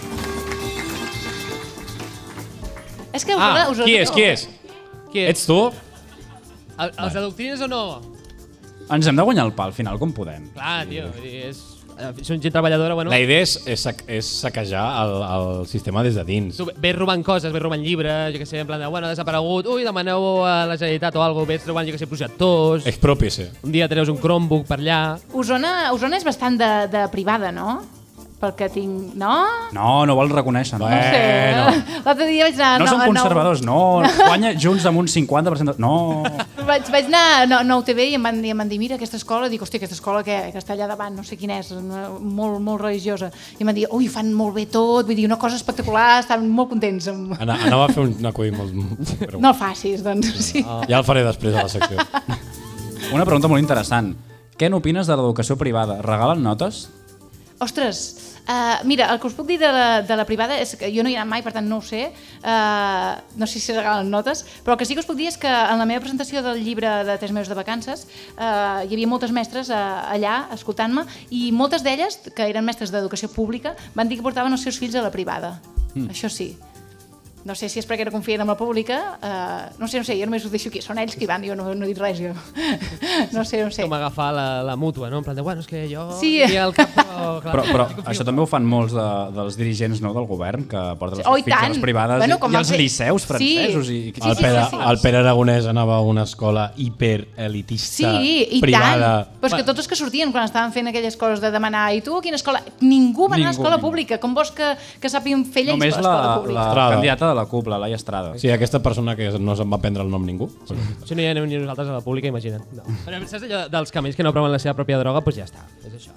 És que us Ah, us qui és, qui és? Qui és? Ets tu? El, els adoctrines o no? Ens hem de guanyar el pa al final, com podem? Clar, tio, vull dir, és... eh, són gent treballadora, bueno... La idea és, és, sac- és saquejar el, el sistema des de dins. Tu ves robant coses, ves robant llibres, jo què sé, en plan de, bueno, ha desaparegut, ui, demaneu a la Generalitat o alguna cosa, ves robant, jo què sé, projectors, Exprópiese. un dia treus un Chromebook per allà... Osona, Osona és bastant de, de privada, no? Pel que tinc... No? No, no vol reconèixer. No, No sé. L'altre dia vaig anar... no són conservadors, no. Guanya Junts amb un cinquanta per cent de... No. Vaig, vaig anar a Nou nou T V i em van, i em van dir, mira, aquesta escola, dic, hòstia, aquesta escola que, que està allà davant, no sé quina és, una, molt, molt religiosa. I em van dir, ui, fan molt bé tot, vull dir, una cosa espectacular, estan molt contents. Amb... Ana, anava a fer un acudit molt... Però... No el facis, doncs, sí. Ja el faré després de la secció. Una pregunta molt interessant. Què n'opines de l'educació privada? Regalen notes? Ostres, uh, mira, el que us puc dir de la, de la privada és que jo no hi he anat mai, per tant no ho sé, uh, no sé si regalen notes, però el que sí que us puc dir és que en la meva presentació del llibre de tres mesos de vacances uh, hi havia moltes mestres uh, allà escoltant-me i moltes d'elles, que eren mestres d'educació pública, van dir que portaven els seus fills a la privada. Mm. Això sí. No sé si és perquè no confien en la pública, uh, no sé, no sé, jo només ho deixo aquí, són ells que hi van, jo no, no he dit res, jo. No sé, no sé. Com agafar la, la mútua, no? En plan de, bueno, és que jo... Sí. Al cap, però, clar, Però, però això també ho fan molts de, dels dirigents, no, del govern, que porten els Oh, seus i fills a tant. les privades Bueno, i, com i van els fer- liceus francesos. Sí. I, Sí, El sí, Pere, sí, sí. el Pere Aragonès anava a una escola hiperelitista, Sí, i privada. tant. Però és que tots els que sortien quan estaven fent aquelles coses de demanar i tu a quina escola? Ningú va anar a Ningú, escola ningú. pública. Com vols que, que sàpiguen fer lleis Només per la, l'escola pública? la Estrada. candidata de la CUP, la Laia Estrada. Sí, aquesta persona que no se'n va prendre el nom ningú. Però... Si no hi anem ni nosaltres a la pública, imagina't. No. Però saps allò dels camells que no proven la seva pròpia droga? Doncs pues ja està, és això.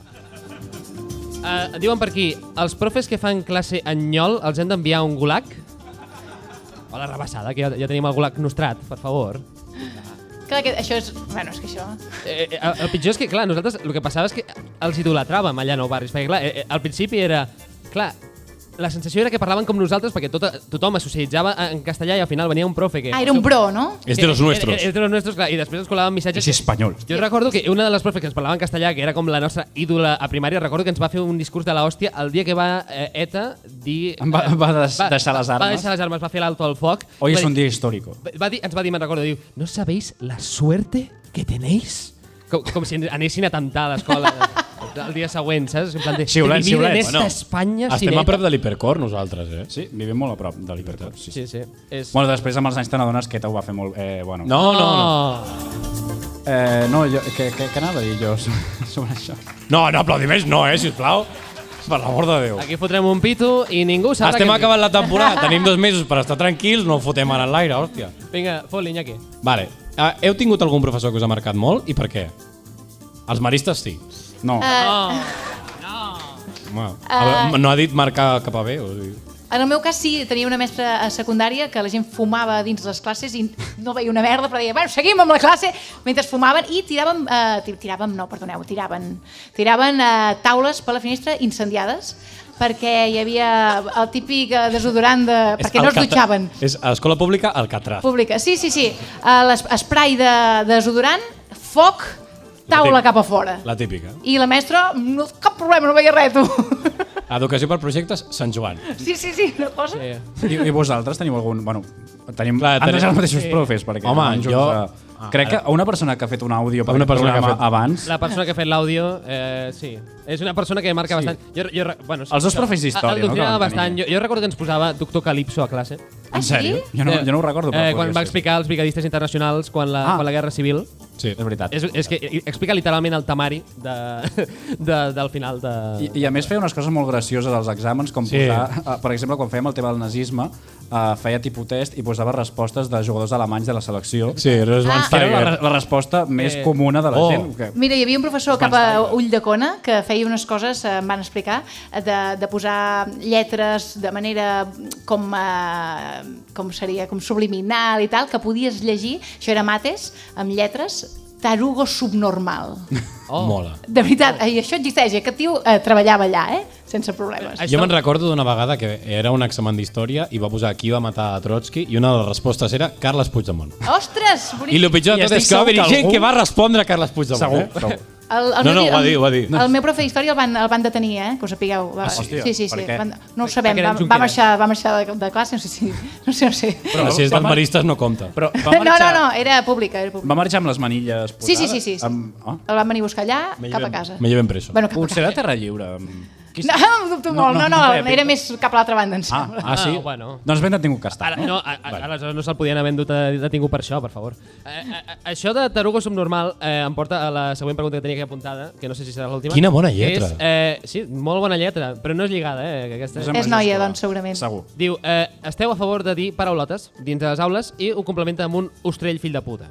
Uh, diuen per aquí, els profes que fan classe en nyol els hem d'enviar a un gulag? O la rebassada, que ja, ja tenim el gulag nostrat, per favor. Clar, que això és... Bueno, és que això... Eh, eh, el pitjor és que, clar, nosaltres el que passava és que els idolatràvem allà a Nou Barris, perquè, clar, eh, eh, al principi era... Clar, la sensació era que parlaven com nosaltres perquè tot, tothom es socialitzava en castellà i al final venia un profe que... Ah, era un bro, no? És de los nuestros. És de los nuestros, clar, i després ens colaven missatges... És espanyol. Jo recordo que una de les profes que ens parlava en castellà, que era com la nostra ídola a primària, recordo que ens va fer un discurs de l'hòstia el dia que va eh, ETA dir... Va, va des, deixar les Va armes. deixar les armes, va fer l'alto al foc. Hoy Va es dir- un día histórico. Va dir, ens va dir, me'n recordo, diu, ¿no sabéis la suerte que tenéis? Com, com si anessin a temptar a l'escola el dia següent, saps? En plan de, Xiulets, de vivir en xiulets. esta Bueno, Espanya Estem sireta. a prop de l'hipercor nosaltres, eh? Sí, vivim molt a prop de l'hipercor. Sí, sí. Sí, sí. És... Bueno, després amb els anys te n'adones que ho va fer molt... Eh, bueno. No, no, no. Eh, no, jo, què, què, què anava a dir jo sobre això? No, no, aplaudiments no, eh, sisplau. Per l'amor de Déu. Aquí fotrem un pito i ningú sabrà... Estem què hem dit. acabant la temporada, tenim dos mesos per estar tranquils, no fotem ara en l'aire, hòstia. Vinga, fot-li, Iñaki. Vale. Uh, heu tingut algun professor que us ha marcat molt i per què? Els maristes sí. No. Uh, Home, uh, no ha dit marcar cap a bé. O sigui. en el meu cas sí, tenia una mestra a secundària que la gent fumava dins les classes i no veia una merda, però deia, bueno, seguim amb la classe, mentre fumaven i tiràvem, uh, tiràvem, no, perdoneu, tiraven, tiraven uh, taules per la finestra incendiades perquè hi havia el típic uh, desodorant de... perquè no es Alcatra- dutxaven. És a l'escola pública, Alcatraz. Pública, sí, sí, sí. Uh, L'esprai de desodorant, foc, taula típica. cap a fora. La típica. I la mestra, no, cap problema, no veia res, tu. Educació per projectes, Sant Joan. Sí, sí, sí, una cosa. Sí. I, I vosaltres teniu algun... Bueno, tenim Clar, Clar, tenim- tenim... els mateixos sí. profes, perquè... Home, van junts jo- A... Ah, Crec que ara. una persona que ha fet un àudio per Una un persona que ha programa fet- abans... La persona que ha fet l'àudio, eh, sí. És una persona que marca Sí. bastant... Jo, jo, re- bueno, sí, Els dos això. profes d'història, El no, doctrinava que van bastant. tenir. Jo, jo recordo que ens posava doctor Calipso a classe. Ah, En sèrio? sí? Jo no, jo no ho recordo, però Eh, quan podria va ser. explicar els brigadistes internacionals quan la, Ah. quan la Guerra Civil. Sí. És veritat. És, és que explica literalment el temari de, de, del final de... I, I a més feia unes coses molt gracioses als exàmens, com Sí. posar, eh, per exemple, quan fèiem el tema del nazisme, uh, feia tipus test i posava respostes de jugadors alemanys de la selecció. Sí, no és Ah. Que era la, la resposta més Eh. comuna de la Oh. gent. Que... Mira, hi havia un professor cap a Ulldecona que feia unes coses, eh, em van explicar, eh, de, de posar lletres de manera com, eh, com seria, com subliminal i tal, que podies llegir, això era mates, amb lletres, tarugo subnormal. Oh. Mola. De veritat, i això existeix, i aquest tio eh, treballava allà, eh? Sense problemes. Jo me'n recordo d'una vegada que era un examen d'història i va posar qui va matar a Trotsky i una de les respostes era Carles Puigdemont. Ostres! I el pitjor I de tot estic és que va segur haver que gent algú- que va respondre a Carles Puigdemont. Segur, Eh? segur. El, el No, meu no, tio- ho va dir, ho va dir. El meu profe d'història el van, el van detenir, eh? Que ho sapigueu. Va, Ah, sí? sí, sí, sí. Per què? Van, no ho sabem, Perquè era va, un va, Junqueras. marxar, va marxar de, de classe, no sé si... No sé, no sé. Però Si és va dels maristes no compta. Però va No, no, marxar, no, era pública, era pública. va marxar amb les manilles posades? Sí, sí, sí, sí. sí. Amb... Ah? El van venir a buscar allà, Me cap a lleven- casa. Me lleven preso. Bueno, cap a Potser casa. era Terra Lliure. Qui No, em dubto No, molt. no, No, no, no feia era pinta. més cap a l'altra banda, em Ah, sembla. ah, sí? Ah, bueno. Doncs ben detingut que està. Ara, no, a, a, aleshores no se'l podien haver endut a- detingut per això, per favor. Eh, eh, això de tarugo subnormal eh, em porta a la següent pregunta que tenia aquí apuntada, que no sé si serà l'última. Quina bona que lletra. És, eh, sí, molt bona lletra, però no és lligada, eh, que aquesta. Posem És noia, majúscula. doncs, segurament. Segur. Diu, eh, esteu a favor de dir paraulotes dins de les aules i ho complementa amb un ostrell fill de puta.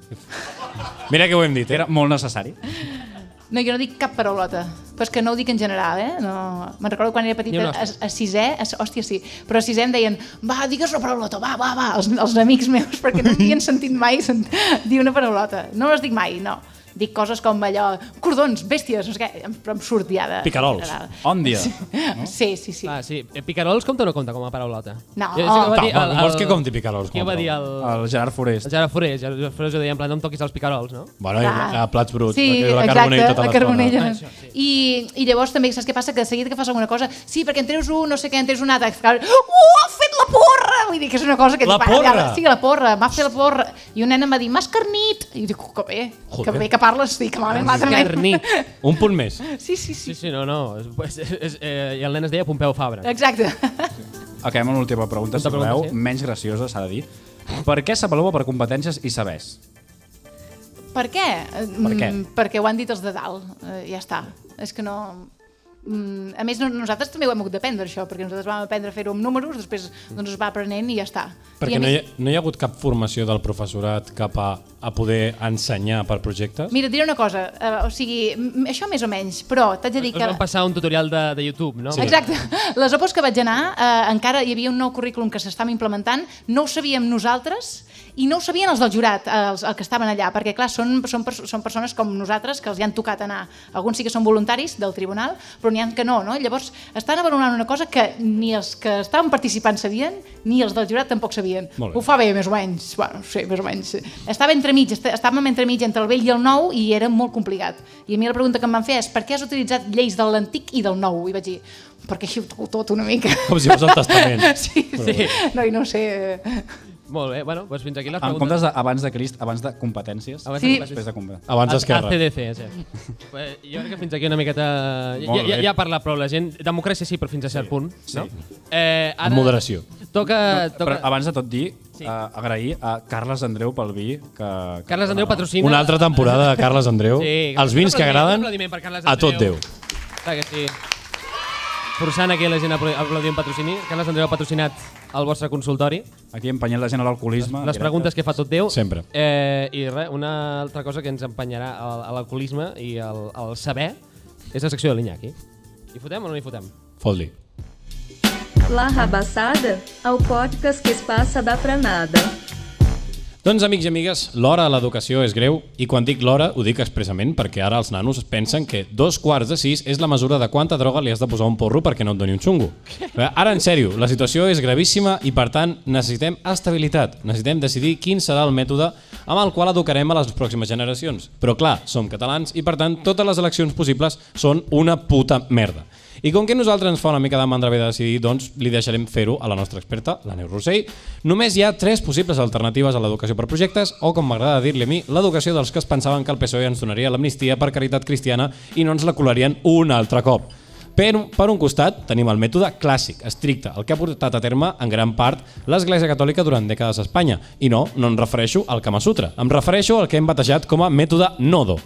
Mira que ho hem dit, eh? Era molt necessari. No, jo no dic cap paraulota, però és que no ho dic en general, eh? No... Me'n recordo quan era Ni petita, un a, ostres. a sisè, a, hòstia, sí, però a sisè em deien, va, digues una paraulota, va, va, va, els, els amics meus, perquè no m'havien sentit mai sent, dir una paraulota. No les dic mai, no. Dic coses com allò, cordons, bèsties, no sé què, però em surt ja de... Picarols. en general. Òndia. Sí, sí, sí. Ah, sí. Eh, Picarols compta o no compta com a paraulota? No. Jo sé que ho va dir Tampoc, el- vols el- que compti picarols? Qui ho va dir el... El Gerard Forest. El Gerard Forés. El Gerard Forés ho deia en plan, no em toquis els picarols, no? Bueno, Clar. i a plats bruts. Sí, que la exacte, Carbonell tota la l'estona. Carbonell. Ah, això, sí. I, I llavors també, saps què passa? Que de seguida que fas alguna cosa, sí, perquè en treus un, no sé què, en treus un altre, uh, ha fet la porra! Vull dir que és una cosa que... La dic, va, porra! ja, sí, la porra, m'ha fet la porra. I un nen em va dir, m'has carnit! I dic, que bé, Joder. que bé que parles, sí, que malament l'altre nen. Carnit. Un punt més. Sí, sí, Sí, sí. sí, no, no. És, és, és, eh, I el nen es deia Pompeu Fabra. Exacte. Acabem amb l'última pregunta, si Última voleu. pregunta, sí. Menys graciosa, s'ha de dir. Per què s'avalua per competències i sabers? Per què? Per què? Mm, perquè ho han dit els de dalt, eh, ja està. És que no... Mm, a més, no, nosaltres també ho hem hagut d'aprendre, això, perquè nosaltres vam aprendre a fer-ho amb números, després doncs, es va aprenent i ja està. Perquè I a no més, hi, ha, no hi ha hagut cap formació del professorat cap a, a poder ensenyar per projectes? Mira, et diré una cosa, uh, o sigui, m- això més o menys, però t'haig de dir Us que... vam passar un tutorial de, de YouTube, no? Sí. Exacte. Les opos que vaig anar, eh, encara hi havia un nou currículum que s'estava implementant, no ho sabíem nosaltres i no ho sabien els del jurat, eh, els, els que estaven allà, perquè clar, són, són, pers són persones com nosaltres que els hi han tocat anar. Alguns sí que són voluntaris del tribunal, però n'hi ha que no, no? Llavors, estan avaluant una cosa que ni els que estaven participant sabien, ni els del jurat tampoc sabien. Molt bé. Ho fa bé, més o menys. Bueno, sí, més o menys. Estava entremig, est- estàvem entremig entre el vell i el nou i era molt complicat. I a mi la pregunta que em van fer és per què has utilitzat lleis de l'antic i del nou? I vaig dir, perquè així ho toco tot una mica. Com si fos el testament. Sí, sí. No, i no ho sé. Molt bé, bueno, doncs fins aquí les En preguntes. comptes d'abans de Crist, abans de competències, Abans Sí. de després de competències. Abans d'Esquerra. A C D C, sí. Eh, Jo crec que fins aquí una miqueta... Ja, Molt ja, bé. ja ha parlat prou la gent. Democràcia sí, però fins a cert punt. Sí. No? Eh, ara Amb moderació. Toca... Però toca... abans de tot dir, Sí. uh, agrair a Carles Andreu pel vi que... que Carles Andreu patrocina... Una altra temporada de Carles Andreu. Sí, Els vins que un agraden aplaudiment per Carles a tot Andreu. Déu. Clar que sí. Forçant aquí la gent a apla- aplaudir un patrocini. Carles Andreu ha patrocinat el vostre consultori. Aquí empenyent la gent a l'alcoholisme. Les preguntes que fa tot Déu. Sempre. Eh, I res, una altra cosa que ens empenyarà a, a l'alcoholisme i al, al saber és la secció de l'Iñaki. Hi fotem o no hi fotem? Fot-li. La Rabassada, el podcast que es passa da pra nada. Doncs, amics i amigues, l'hora a l'educació és greu i quan dic l'hora ho dic expressament perquè ara els nanos pensen que dos quarts de sis és la mesura de quanta droga li has de posar a un porro perquè no et doni un xungo. Ara, en sèrio, la situació és gravíssima i, per tant, necessitem estabilitat. Necessitem decidir quin serà el mètode amb el qual educarem a les pròximes generacions. Però, clar, som catalans i, per tant, totes les eleccions possibles són una puta merda. I com que a nosaltres ens fa una mica de mandra haver de decidir, doncs li deixarem fer-ho a la nostra experta, la Neus Rossell. Només hi ha tres possibles alternatives a l'educació per projectes, o com m'agrada dir-li a mi, l'educació dels que es pensaven que el P S O E ens donaria l'amnistia per caritat cristiana i no ens la colarien un altre cop. Per, per un costat, tenim el mètode clàssic, estricte, el que ha portat a terme en gran part l'Església Catòlica durant dècades a Espanya. I no, no em refereixo al Kama Sutra, em refereixo al que hem batejat com a mètode Nodo.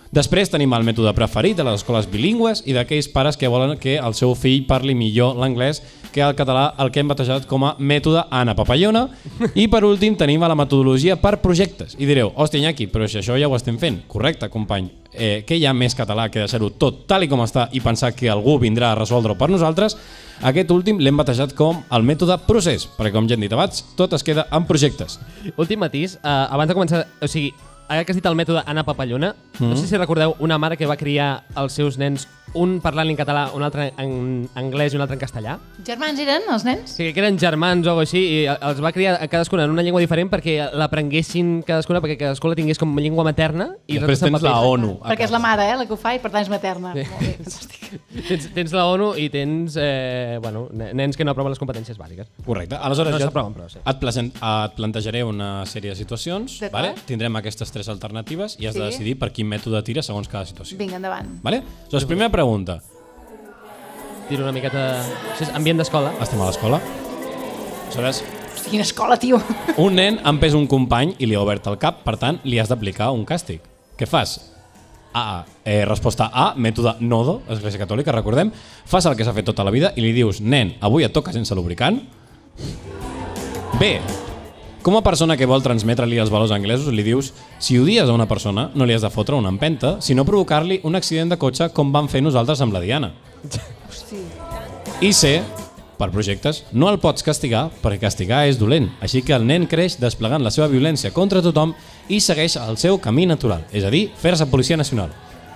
Després tenim el mètode preferit de les escoles bilingües i d'aquells pares que volen que el seu fill parli millor l'anglès que el català, el que hem batejat com a mètode Anna Papallona. I per últim tenim la metodologia per projectes. I direu, hòstia Iñaki, però si això ja ho estem fent. Correcte, company. Eh, què hi ha més català que deixar-ho tot tal i com està i pensar que algú vindrà a resoldre-ho per nosaltres? Aquest últim l'hem batejat com el mètode procés, perquè com ja hem dit abans, tot es queda en projectes. Últim matís, eh, abans de començar, o sigui, ara que has dit el mètode Anna Papallona, mm-hmm. no sé si recordeu una mare que va criar els seus nens, un parlant en català, un altre en anglès i un altre en castellà. Germans eren, els nens? Sí, que eren germans o així, i els va criar cadascuna en una llengua diferent perquè l'aprenguessin cadascuna, perquè cadascuna tingués com llengua materna. I, I després tens la ONU. Perquè és la mare, eh, la que ho fa, i per tant és materna. Sí. Molt bé, fantàstic. tens, tens la ONU i tens eh, bueno, nens que no aproven les competències bàsiques. Correcte. Aleshores, no jo s'aproven, però sí. et, plesen, et plantejaré una sèrie de situacions, vale? Tindrem aquestes tres alternatives i has Sí. de decidir per quin mètode tira segons cada situació. Vinga, endavant. Vale? Aleshores, primera pregunta. Tiro una miqueta... Això és ambient d'escola. Estem a l'escola. Aleshores, Hosti, quina escola, tio. un nen ha empès un company i li ha obert el cap, per tant, li has d'aplicar un càstig. Què fas? A. Eh, resposta A, mètode Nodo, Església Catòlica, recordem. Fas el que s'ha fet tota la vida i li dius, nen, avui et toca sense lubricant. B. Com a persona que vol transmetre-li els valors anglesos, li dius, si odies a una persona, no li has de fotre una empenta, sinó provocar-li un accident de cotxe com vam fer nosaltres amb la Diana. Hosti. I C, per projectes, no el pots castigar perquè castigar és dolent, així que el nen creix desplegant la seva violència contra tothom i segueix el seu camí natural, és a dir, fer-se policia nacional.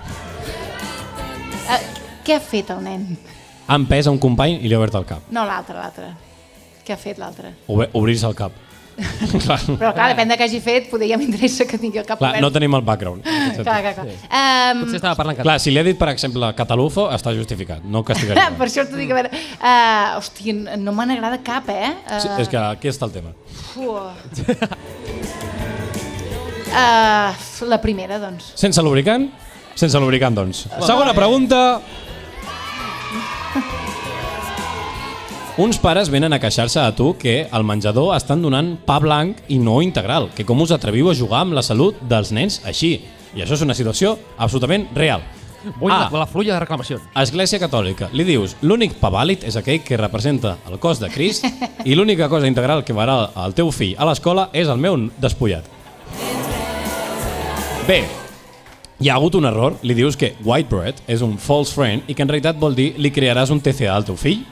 Uh, què ha fet el nen? Ha empès a un company i li ha obert el cap. No, l'altre, l'altre. Què ha fet l'altre? Obri- Obrir-se el cap. Clar, Però clar, depèn de què hagi fet, potser ja m'interessa que tingui el cap clar, obert. no tenim el background. Clar, clar, clar. Um, Potser estava parlant català. Clar, si li ha dit, per exemple, catalufo, està justificat, no castigaria. per això t'ho dic, a veure... Uh, hosti, no me n'agrada cap, eh? Uh, Sí, és que aquí està el tema. uh, uh, la primera, doncs. Sense lubricant? Sense lubricant, doncs. Segona pregunta. Uns pares venen a queixar-se a tu que al menjador estan donant pa blanc i no integral, que com us atreviu a jugar amb la salut dels nens així. I això és una situació absolutament real. Vull A. la, la flulla de reclamacions. Església Catòlica. Li dius, l'únic pa vàlid és aquell que representa el cos de Crist i l'única cosa integral que farà el teu fill a l'escola és el meu despullat. B. Hi ha hagut un error, li dius que white bread és un false friend i que en realitat vol dir li crearàs un T C A al teu fill.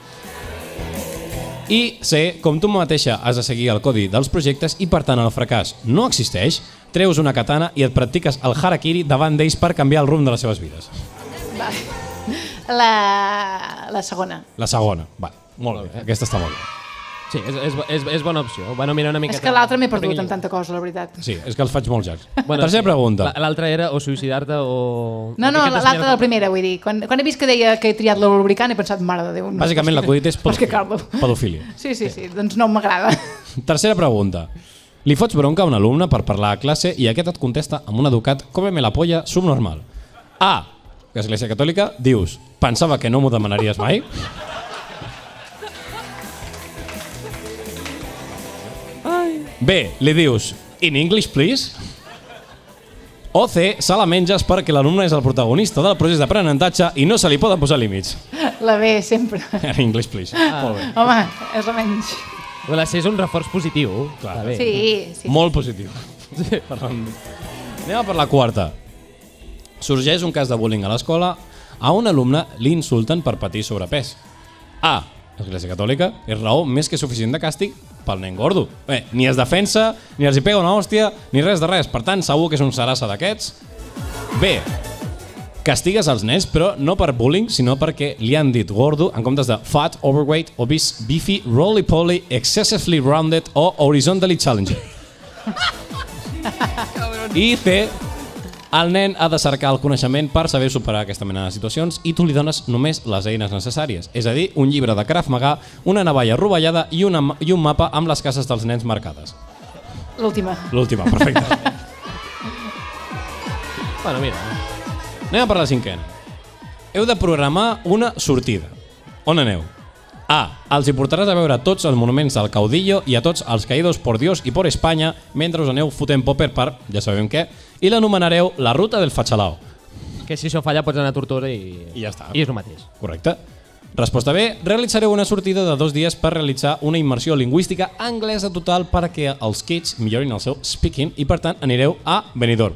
I C, com tu mateixa has de seguir el codi dels projectes i per tant el fracàs no existeix, treus una katana i et practiques el harakiri davant d'ells per canviar el rumb de les seves vides. Va. La, la segona. La segona, va, molt bé, aquesta està molt bé. Sí, és, és, és, és bona opció. Bueno, mira una miqueta... És que l'altre m'he perdut amb tanta cosa, la veritat. Sí, és que els faig molt llargs. Bueno, Tercera sí. pregunta. La- L'altra era o suïcidar-te o... No, no, Aquesta l'altra senyora- de la primera, vull dir. Quan, quan he vist que deia que he triat el lubricant he pensat, mare de Déu. No, Bàsicament l'acudit és Però és que pedofilia. caldo. Pedofilia. Sí, sí, sí, doncs no m'agrada. Tercera pregunta. Li fots bronca a un alumne per parlar a classe i aquest et contesta amb un educat cómeme la polla subnormal. A. Església Catòlica, dius, pensava que no m'ho demanaries mai. B. Li dius, in English please. O C. Se la menges perquè l'alumne és el protagonista del procés d'aprenentatge i no se li poden posar límits. La B, sempre. In English please. Molt bé. Home, és la menys. La C és un reforç positiu. Clar. Està bé. Sí, sí. Molt positiu. Anem a per la quarta. Sorgeix un cas de bullying a l'escola. A un alumne li insulten per patir sobrepès. A. Església Catòlica és raó més que suficient de càstig pel nen gordo. Bé, ni es defensa, ni els hi pega una hòstia, ni res de res. Per tant, segur que és un sarassa d'aquests. B. Castigues els nens, però no per bullying, sinó perquè li han dit gordo en comptes de fat, overweight, obese, beefy, roly-poly, excessively rounded o horizontally challenging. I C. El nen ha de cercar el coneixement per saber superar aquesta mena de situacions i tu li dones només les eines necessàries. És a dir, un llibre de Krav Maga, una navalla rovellada i, una, i un mapa amb les cases dels nens marcades. L'última. L'última, perfecte. Bueno, mira. Anem a per la cinquena. Heu de programar una sortida. On aneu? A. Els hi portaràs a veure tots els monuments del Caudillo i a tots els caídos por Dios i por Espanya mentre us aneu fotent popper per, ja sabem què, i l'anomenareu la ruta del Fachalao. Que si això falla pots anar a Tortosa i... I ja està. I és el mateix. Correcte. Resposta B. Realitzareu una sortida de dos dies per realitzar una immersió lingüística anglesa total perquè els kids millorin el seu speaking i, per tant, anireu a Benidorm.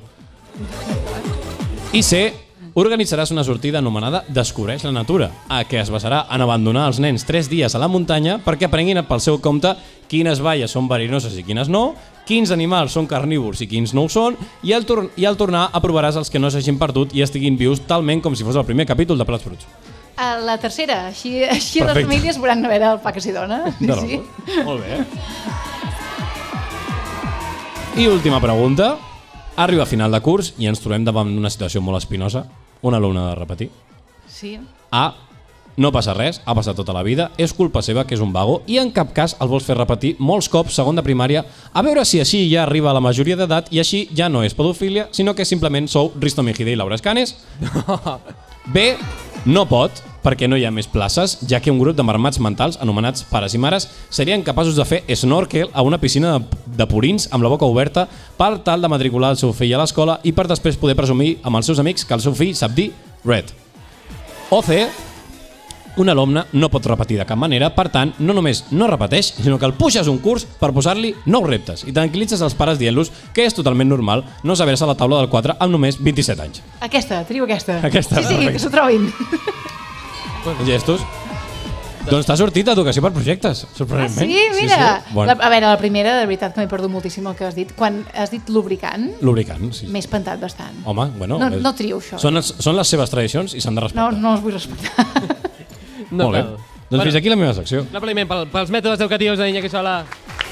I C. Organitzaràs una sortida anomenada Descobreix la natura, a què es basarà en abandonar els nens tres dies a la muntanya perquè aprenguin pel seu compte quines baies són verinoses i quines no, quins animals són carnívors i quins no ho són, i al, tor i al tornar aprovaràs els que no s'hagin perdut i estiguin vius talment com si fos el primer capítol de Plats Bruts. A la tercera, així, així les Perfecte. famílies veuran a veure el pa que s'hi dona. De Sí. Molt bé. I última pregunta. Arriba a final de curs i ens trobem davant d'una situació molt espinosa. Un alumne ha de repetir. Sí. A. No passa res, ha passat tota la vida, és culpa seva que és un vago i en cap cas el vols fer repetir molts cops segon de primària a veure si així ja arriba a la majoria d'edat i així ja no és pedofília, sinó que simplement sou Risto Mejide i Laura Escanes. B. No pot, perquè no hi ha més places, ja que un grup de marmats mentals anomenats pares i mares serien capaços de fer snorkel a una piscina de, de purins amb la boca oberta per tal de matricular el seu fill a l'escola i per després poder presumir amb els seus amics que el seu fill sap dir red. O C. Un alumne no pot repetir de cap manera, per tant, no només no repeteix, sinó que el puges un curs per posar-li nous reptes i tranquil·litzes els pares dient-los que és totalment normal no saber-se la taula del quatre amb només vint-i-set anys. Aquesta, trio aquesta. Aquesta, Sí, sí, perfecte. que s'ho trobin. Gestos? Doncs t'ha sortit Educació per projectes, Ah, sorprenentment. sí, mira. sí. Bueno, La, a veure, la primera, de veritat que m'he perdut moltíssim el que has dit. Quan has dit lubricant, lubricant, sí. m'he espantat bastant. Home, bueno... No, és- no trio això. Són, els, són les seves tradicions i s'han de No, respectar. no els vull respectar. No Molt bé. cal. Doncs fins aquí la meva secció. Un aplaudiment pel, pels mètodes educatius de Iñaki Sola.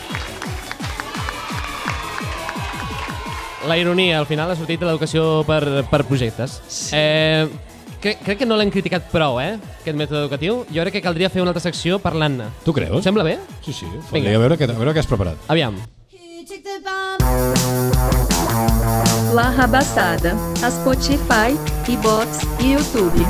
La ironia, al final, ha sortit de l'educació per, per projectes. Sí. Eh, crec, crec que no l'hem criticat prou, eh, aquest mètode educatiu. Jo crec que caldria fer una altra secció parlant-ne. Tu creus? Us sembla bé? Sí, sí. Vinga. Vinga. A veure, què, a veure què has preparat. Aviam. La Rabassada, a Spotify, iBox i YouTube.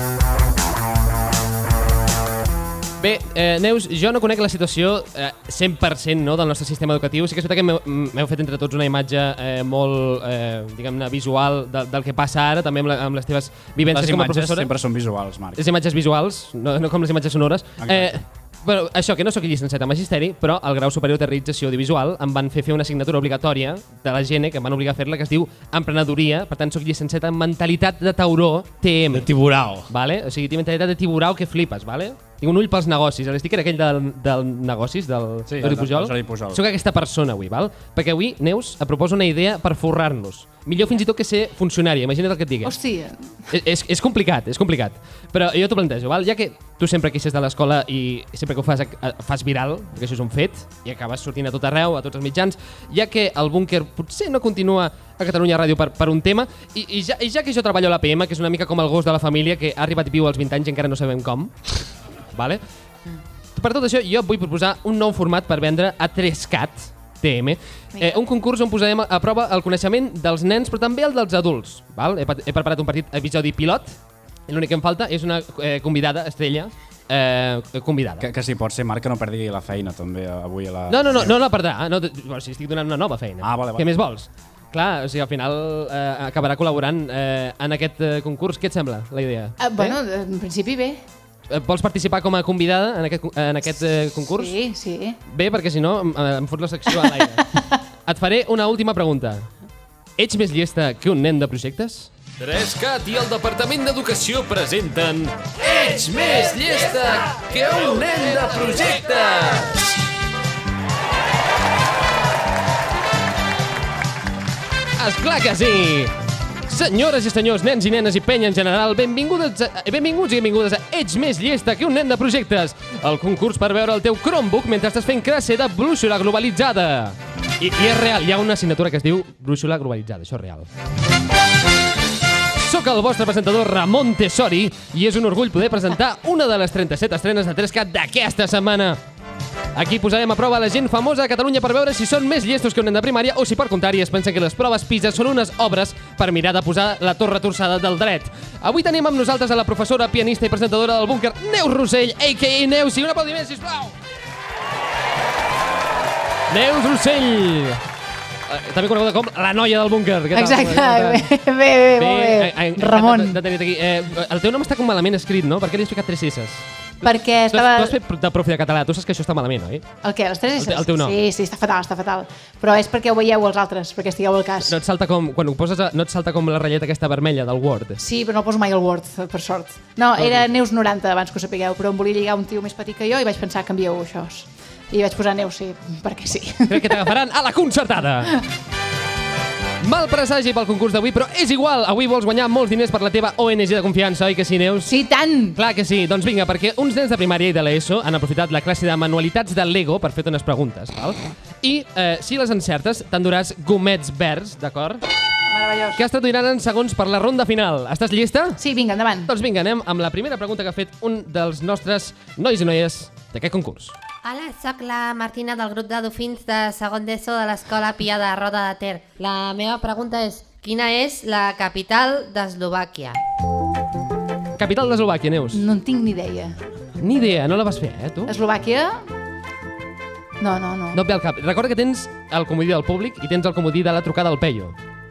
Bé, eh, Neus, jo no conec la situació eh, cent per cent no, del nostre sistema educatiu. Sí que és veritat que m'heu- m'heu fet entre tots una imatge eh, molt, eh, diguem-ne, visual de, del que passa ara, també amb, la, amb les teves vivències Les com a imatges professora. sempre són visuals, Marc. Les imatges visuals, no, no com les imatges sonores. Eh, bueno, això, que no sóc llicenciat en Magisteri, però al grau superior de realització audiovisual em van fer fer una assignatura obligatòria de la Gene, que em van obligar a fer-la, que es diu Emprenedoria. Per tant, sóc llicenciat en Mentalitat de Tauró, T M. De tiburao. Vale? O sigui, tinc mentalitat de tiburau que flipes, vale? Tinc un ull pels negocis. L'esticker aquell del, del negocis, del Sí, Jordi del- Pujol. del Jordi Pujol. Soc aquesta persona avui, val? Perquè avui, Neus, et proposo una idea per forrar-nos. Millor fins i tot que ser funcionari, imagina't el que et digui. Hòstia. És, és, és complicat, és complicat. Però jo t'ho plantejo, val? Ja que tu sempre queixes de l'escola i sempre que ho fas, eh, fas viral, perquè això és un fet, i acabes sortint a tot arreu, a tots els mitjans, ja que el búnquer potser no continua a Catalunya Ràdio per, per un tema, i, i, ja, i ja que jo treballo a l'A P M, que és una mica com el gos de la família, que ha arribat viu als vint anys i encara no sabem com, vale? Per tot això, jo et vull proposar un nou format per vendre a tres cat T M. Eh, un concurs on posarem a prova el coneixement dels nens, però també el dels adults. Val? He, he preparat un petit episodi pilot, i l'únic que em falta és una eh, convidada, estrella, eh, convidada. Que, que si pot ser, Marc, que no perdi la feina també avui a la... No, no, no, no la perdrà. No, bueno, si estic donant una nova feina. Ah, vale, vale. Què més vols? Clar, o sigui, al final eh, acabarà col·laborant eh, en aquest eh, concurs. Què et sembla, la idea? Ah, bueno, en principi bé. Eh, vols participar com a convidada en aquest, en aquest eh, concurs? Sí, sí. Bé, perquè si no em, em fot la secció a l'aire. Et faré una última pregunta. Ets més llesta que un nen de projectes? tres cat i el Departament d'Educació presenten Ets més llesta que un nen de projectes! Esclar que sí! Senyores i senyors, nens i nenes i penya en general, benvingudes a, benvinguts i benvingudes a Ets més llesta que un nen de projectes, el concurs per veure el teu Chromebook mentre estàs fent classe de brúixola globalitzada. I, I és real, hi ha una assignatura que es diu brúixola globalitzada, això és real. Soc el vostre presentador Ramon Tessori i és un orgull poder presentar una de les trenta-set estrenes de tres cat d'aquesta setmana. Aquí posarem a prova la gent famosa a Catalunya per veure si són més llestos que un nen de primària o si per contrari es pensen que les proves PISA són unes obres per mirar de posar la torre torçada del dret. Avui tenim amb nosaltres a la professora, pianista i presentadora del búnquer, Neus Rossell, a k a. Neus, i un aplaudiment, sisplau! Neus Rossell! també coneguda com la noia del búnquer. Què tal? Exacte, bé, bé, bé, molt bé. Ramon. De, de, de, de, eh, el teu nom està com malament escrit, no? Per què li has ficat tres esses? Perquè Tu estava... has, tu has fet de profe de català, tu saps que això està malament, oi? El què? Les tres El te- el teu nom. Sí, sí, està fatal, està fatal. Però és perquè ho veieu els altres, perquè estigueu al cas. No et salta com, quan ho poses, a, no et salta com la ratlleta aquesta vermella del Word. Sí, però no poso mai el Word, per sort. No, era Neus noranta, abans que ho sapigueu, però em volia lligar un tio més petit que jo i vaig pensar, canvieu això. I vaig posar Neus, sí, perquè sí. Crec que t'agafaran a la concertada. Mal presagi pel concurs d'avui, però és igual. Avui vols guanyar molts diners per la teva O N G de confiança, oi que sí, Neus? Sí, tant! Clar que sí. Doncs vinga, perquè uns nens de primària i de l'ESO han aprofitat la classe de manualitats del Lego per fer-te unes preguntes, val? I eh, si les encertes, t'enduràs gomets verds, d'acord? Meravellós. Que es traduiran en segons per la ronda final. Estàs llesta? Sí, vinga, endavant. Doncs vinga, anem amb la primera pregunta que ha fet un dels nostres nois i noies d'aquest concurs. Hola, sóc la Martina del grup de dofins de segon d'ESO de l'escola Pia de Roda de Ter. La meva pregunta és, quina és la capital d'Eslovàquia? Capital d'Eslovàquia, Neus. No en tinc ni idea. Ni idea, no la vas fer, eh, tu? Eslovàquia? No, no, no. No et ve al cap. Recorda que tens el comodí del públic i tens el comodí de la trucada al Peyo.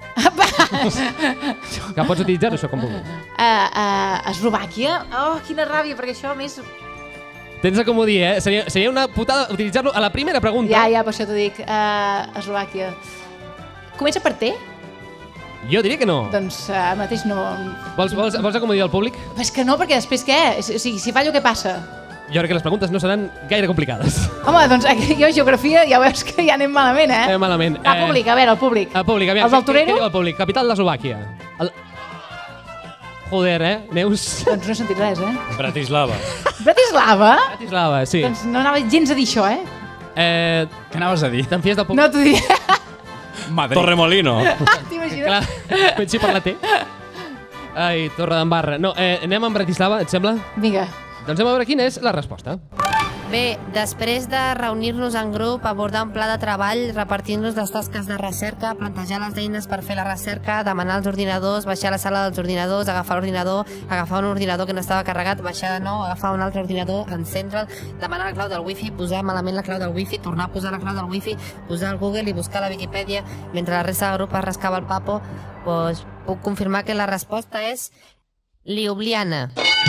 Que pots utilitzar això com vulguis. Uh, uh, Eslovàquia? Oh, quina ràbia, perquè això a més... Tens el comodí, eh? Seria, seria una putada utilitzar-lo a la primera pregunta. Ja, ja, per això t'ho dic. Uh, Eslovàquia. Comença per T? Jo diria que no. Doncs uh, mateix no... Vols, vols, vols el comodí del públic? És que no, perquè després què? O sigui, si fallo, què passa? Jo crec que les preguntes no seran gaire complicades. Home, doncs aquí, jo geografia ja veus que ja anem malament, eh? Anem malament. Va, públic, a veure, el públic. El públic, aviam. Els del què- Torero? Què diu el públic? Capital d'Eslovàquia. El... Joder, eh, Neus? Doncs no he sentit res, eh? Bratislava. Bratislava? Bratislava, sí. Doncs no anava gens a dir això, eh? Eh, Què anaves a dir? Te'n fies del públic? No t'ho diria. Madrid. Torremolino. T'imagines? Clar, comenci per la T. Ai, Torre d'Embarra. No, eh, anem amb Bratislava, et sembla? Vinga. Doncs anem a veure quina és la resposta. Bé, després de reunir-nos en grup, abordar un pla de treball, repartir-nos les tasques de recerca, plantejar les eines per fer la recerca, demanar els ordinadors, baixar a la sala dels ordinadors, agafar l'ordinador, agafar un ordinador que no estava carregat, baixar de nou, agafar un altre ordinador, encendre'l, demanar la clau del wifi, posar malament la clau del wifi, tornar a posar la clau del wifi, posar al Google i buscar a la Viquipèdia, mentre la resta del grup es rascava el papo, doncs puc confirmar que la resposta és Ljubljana.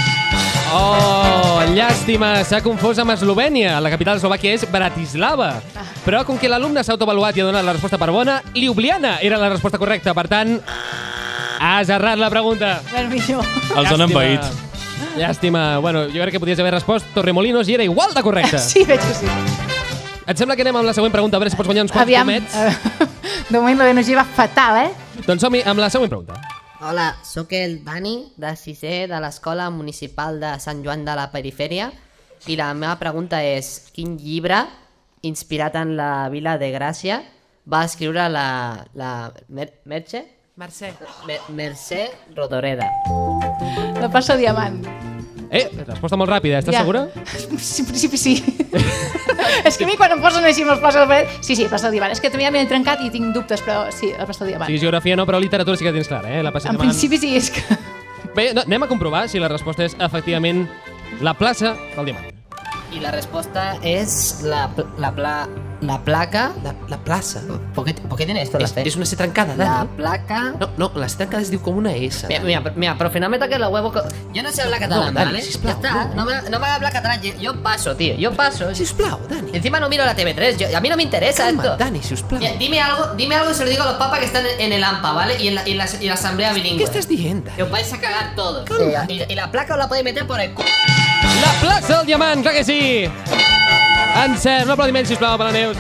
Oh, llàstima, s'ha confós amb Eslovènia. La capital d'Eslovàquia és Bratislava. Però com que l'alumne s'ha autoavaluat i ha donat la resposta per bona, Ljubljana era la resposta correcta. Per tant, has errat la pregunta. Ben millor. Els han envaït. Llàstima. Bueno, jo crec que podies haver respost Torremolinos i era igual de correcte. Sí, veig que sí. Et sembla que anem amb la següent pregunta, a veure si pots guanyar uns quants Aviam. comets? eh, De moment l'O N G va fatal, eh? Doncs som-hi amb la següent pregunta. Hola, sóc el Dani, de sisè de l'Escola Municipal de Sant Joan de la Perifèria, i la meva pregunta és, quin llibre, inspirat en la Vila de Gràcia, va escriure la, la Mer Merche? Mercè. Mer Mercè Rodoreda. La passa diamant. Eh, resposta molt ràpida, estàs Ja. segura? Sí, en principi sí. És que a mi quan em posen així amb els places del paret... Sí, sí, passa el diamant. És que també m'he trencat i tinc dubtes, però sí, el passa el diamant. Sí, geografia no, però literatura sí que tens clar, eh? La passi En demà. principi sí, és que... Bé, no, anem a comprovar si la resposta és efectivament la plaça del diamant. I la resposta és la, pl la, pla la placa... La, la plaza. ¿Por qué, ¿Por qué tiene esto la Es, C? es una C trancada, La Dani. placa... No, no, la C trancada es diu com una S. Mira, mira, mira, profe, no me toques los huevos. co- Yo no sé hablar catalán, No, Dani, ¿vale? sisplau, Ya está, no, me, no me hagas hablar catalán. Yo, yo paso, tío, yo paso. Sisplau, Dani. Encima no miro la T V tres, yo- a mí no me interesa Calma, esto. Dani, sisplau. Mira, dime algo, dime algo y se lo digo a los papas que están en el AMPA, ¿vale? Y en la, y en la, y la asamblea bilingüe. ¿Qué estás diciendo? Que os vais a cagar todos. Y, y la placa os la podéis meter por el culo. La plaça del diamant, clar que sí! Encert, un aplaudiment, sisplau, per la Neus.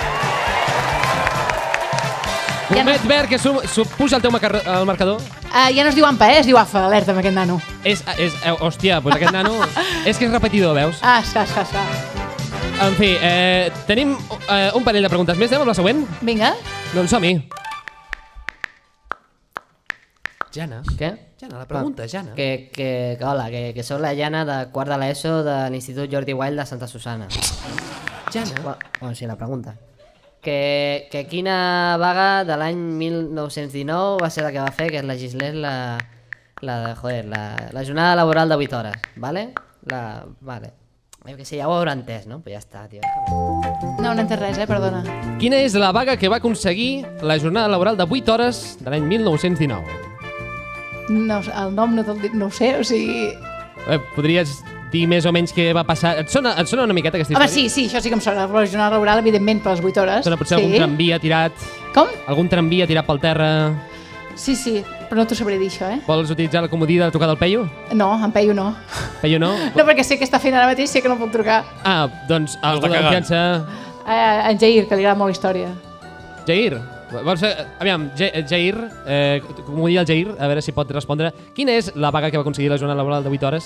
Comet verd que su, su puja el teu macar- al marcador. Uh, ja no es diu AMPA, eh? Es diu A F A, alerta amb aquest nano. És, és, eh, hòstia, doncs aquest nano... és que és repetidor, veus? Ah, està, està, està. En fi, eh, tenim eh, un parell de preguntes més. Anem amb la següent? Vinga. Doncs som-hi. Jana. Què? Jana, la pregunta, Jana. Que, que, que hola, que, que sóc la Jana de quart de l'ESO de l'Institut Jordi Wild de Santa Susana. Jana. Bueno, bueno, sí, la pregunta. Que, que quina vaga de l'any mil nou-cents dinou va ser la que va fer que es legislés la, la, joder, la, la jornada laboral de vuit hores, vale? La, vale. Jo què sé, ja ho haurà entès, no? Però ja està, tio. No, no he entès res, eh? Perdona. Quina és la vaga que va aconseguir la jornada laboral de vuit hores de l'any mil nou-cents dinou? No, el nom no, te'l dic, no ho sé, o sigui... Eh, podries dir més o menys què va passar? Et sona, et sona una miqueta aquesta Home, història? sí, sí, això sí que em sona. La jornada laboral, evidentment, per les vuit hores. Sona potser sí. algun tramvia tirat... Com? Algun tramvia tirat pel terra... Sí, sí, però no t'ho sabré dir, això, eh? Vols utilitzar la comodí de trucar del Peyu? No, en Peyu no. Peyu no? No, perquè sé que està fent ara mateix, sé que no puc trucar. Ah, doncs algú de confiança... Eh, en Jair, que li agrada molt la història. Jair, vols fer... Aviam, Ja- Jair, eh, comodí al Jair, a veure si pot respondre. Quina és la vaga que va aconseguir la jornada laboral de vuit hores?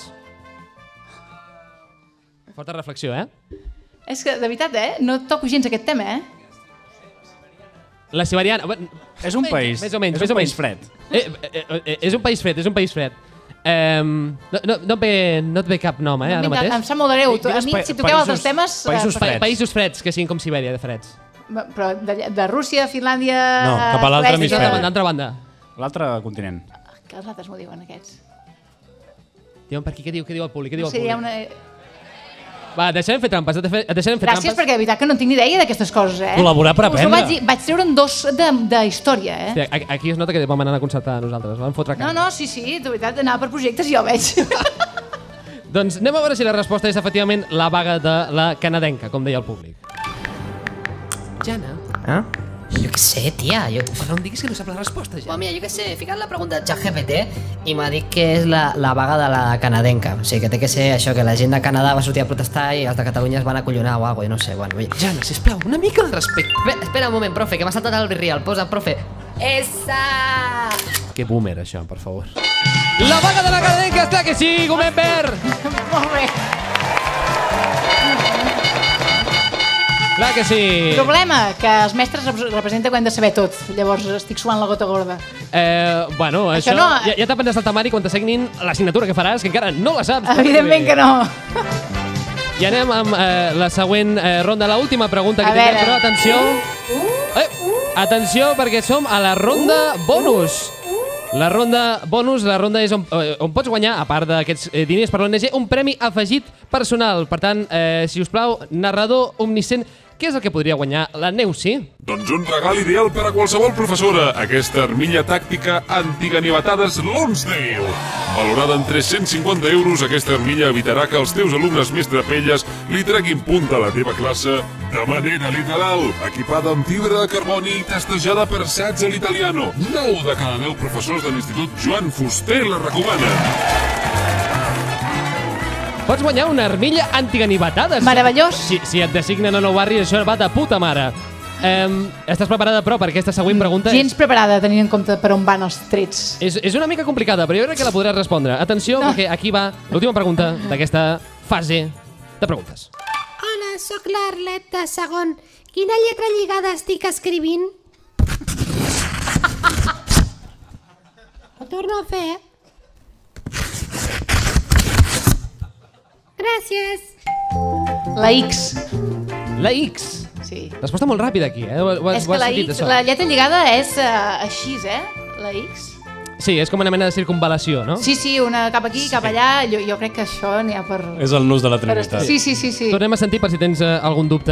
Forta reflexió, eh? És que, de veritat, eh? No toco gens aquest tema, eh? La siberiana... És un país, Més o menys, és més un o país menys. fred. Eh, eh, eh, és un país fred, és un país fred. Eh, no, no, no, et ve, no et ve cap nom, eh, ara Vinga, mateix? em sap molt de greu. Tu- A Digues mi, pa- si toqueu altres països- temes... eh, països per- freds. Països freds, que siguin com Sibèria, de freds. Però de, de Rússia, Finlàndia... No, cap a l'altre Suècia- hemisferi. D'altra banda, d'altra banda. L'altre continent. Que els altres m'ho diuen, aquests. Diuen per aquí, què diu, què diu el públic? Què diu No el sé, hi ha públic? una... Va, deixarem fer trampes, de fer, deixarem fer Gràcies, trampes. perquè de veritat que no en tinc ni idea d'aquestes coses, eh? Col·laborar per Us ho aprendre. Vaig, dir- vaig treure'n dos de, de història, eh? Sí, a- aquí es nota que vam anar a concertar a nosaltres, vam fotre a No, cara. no, sí, sí, de veritat, anava per projectes i jo veig. Doncs anem a veure si la resposta és efectivament la vaga de la canadenca, com deia el públic. Jana, Ah? Jo què sé, tia, jo... però no em diguis que no sap la resposta, Bueno, Jana. mira, jo què sé, he ficat la pregunta a ChatGPT i m'ha dit que és la, la vaga de la canadenca. O sigui, que té que ser això, que la gent de Canadà va sortir a protestar i els de Catalunya es van acollonar o alguna cosa, no sé, bueno. Oi. Jana, sisplau, una mica de respecte. Espera, espera un moment, profe, que m'ha saltat el virreal. Posa, profe. Essa! Que boomer, això, per favor. La vaga de la canadenca, està que sí, Gomet Verd! Molt bé. Clar que sí. Problema, que els mestres rep- representa que ho hem de saber tot. Llavors estic suant la gota gorda. Eh, bueno, això, Això no- ja, ja t'aprens a saltar, Mari, quan t'assignin l'assignatura que faràs, que encara no la saps. Evidentment que no. I anem amb eh, la següent eh, ronda, l'última pregunta que A tindrem, veure. però atenció. Eh, atenció, perquè som a la ronda bonus. La ronda bonus, la ronda és on, eh, on pots guanyar, a part d'aquests eh, diners per l'O N G, un premi afegit personal. Per tant, eh, si us plau, narrador omniscient, què és el que podria guanyar la Neusi? Doncs un regal ideal per a qualsevol professora. Aquesta armilla tàctica antiganivetades Lonsdale. Valorada en tres-cents cinquanta euros, aquesta armilla evitarà que els teus alumnes més trapelles li treguin punta a la teva classe de manera literal. Equipada amb fibra de carboni i testejada per Sats a l'italiano. nou de cada deu professors de l'Institut Joan Fuster la recomana. Pots guanyar una armilla antiganivetades. Meravellós. Si, si et designen a Nou Barri, això va de puta mare. Um, estàs preparada, però, per aquesta següent pregunta? Gens preparada, tenint en compte per on van els trets. És, és una mica complicada, però jo crec que la podràs respondre. Atenció, No. perquè aquí va l'última pregunta d'aquesta fase de preguntes. Hola, sóc l'Arlet de segon. Quina lletra lligada estic escrivint? Ho torno a fer. Gràcies. La X. La X. Sí. Resposta molt ràpida aquí, eh? Ho, ho, És ho que has la sentit, X, això? la lletra lligada és uh, així, eh? La X. Sí, és com una mena de circunvalació, no? Sí, sí, una cap aquí, cap allà. Jo, jo crec que això n'hi ha per... És el nus de la per Trinitat. Sí, sí, sí, sí. Tornem a sentir per si tens uh, algun dubte.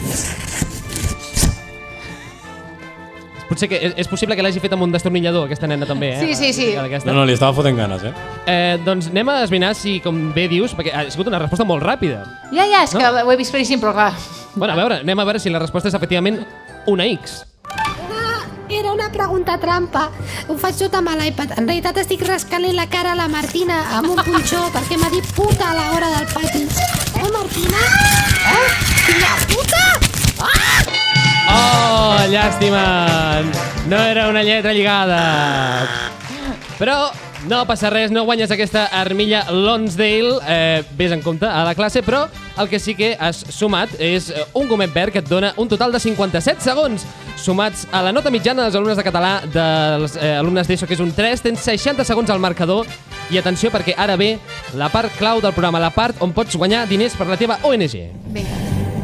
Potser que és, és possible que l'hagi fet amb un destornillador, aquesta nena també, eh? Sí, sí, sí. Aquesta. No, no, li estava fotent ganes, eh? Eh, doncs anem a esbrinar si, com bé dius, perquè ha sigut una resposta molt ràpida. Ja, ja, és No? que ho he vist claríssim, però clar... Bueno, a veure, anem a veure si la resposta és efectivament una X. Ah, era una pregunta trampa. Ho faig tot amb l'iPad. En realitat estic rascant la cara a la Martina amb un punxó perquè m'ha dit puta a l'hora del pati. Eh, Martina? Eh? Filla puta? Ah! Oh, llàstima! No era una lletra lligada. Però no passa res, no guanyes aquesta armilla Lonsdale. Eh, ves en compte a la classe, però el que sí que has sumat és un gomet verd que et dona un total de cinquanta-set segons. Sumats a la nota mitjana dels alumnes de català dels eh, alumnes d'ESO, que és un tres, tens seixanta segons al marcador. I atenció, perquè ara ve la part clau del programa, la part on pots guanyar diners per la teva O N G. Vinga.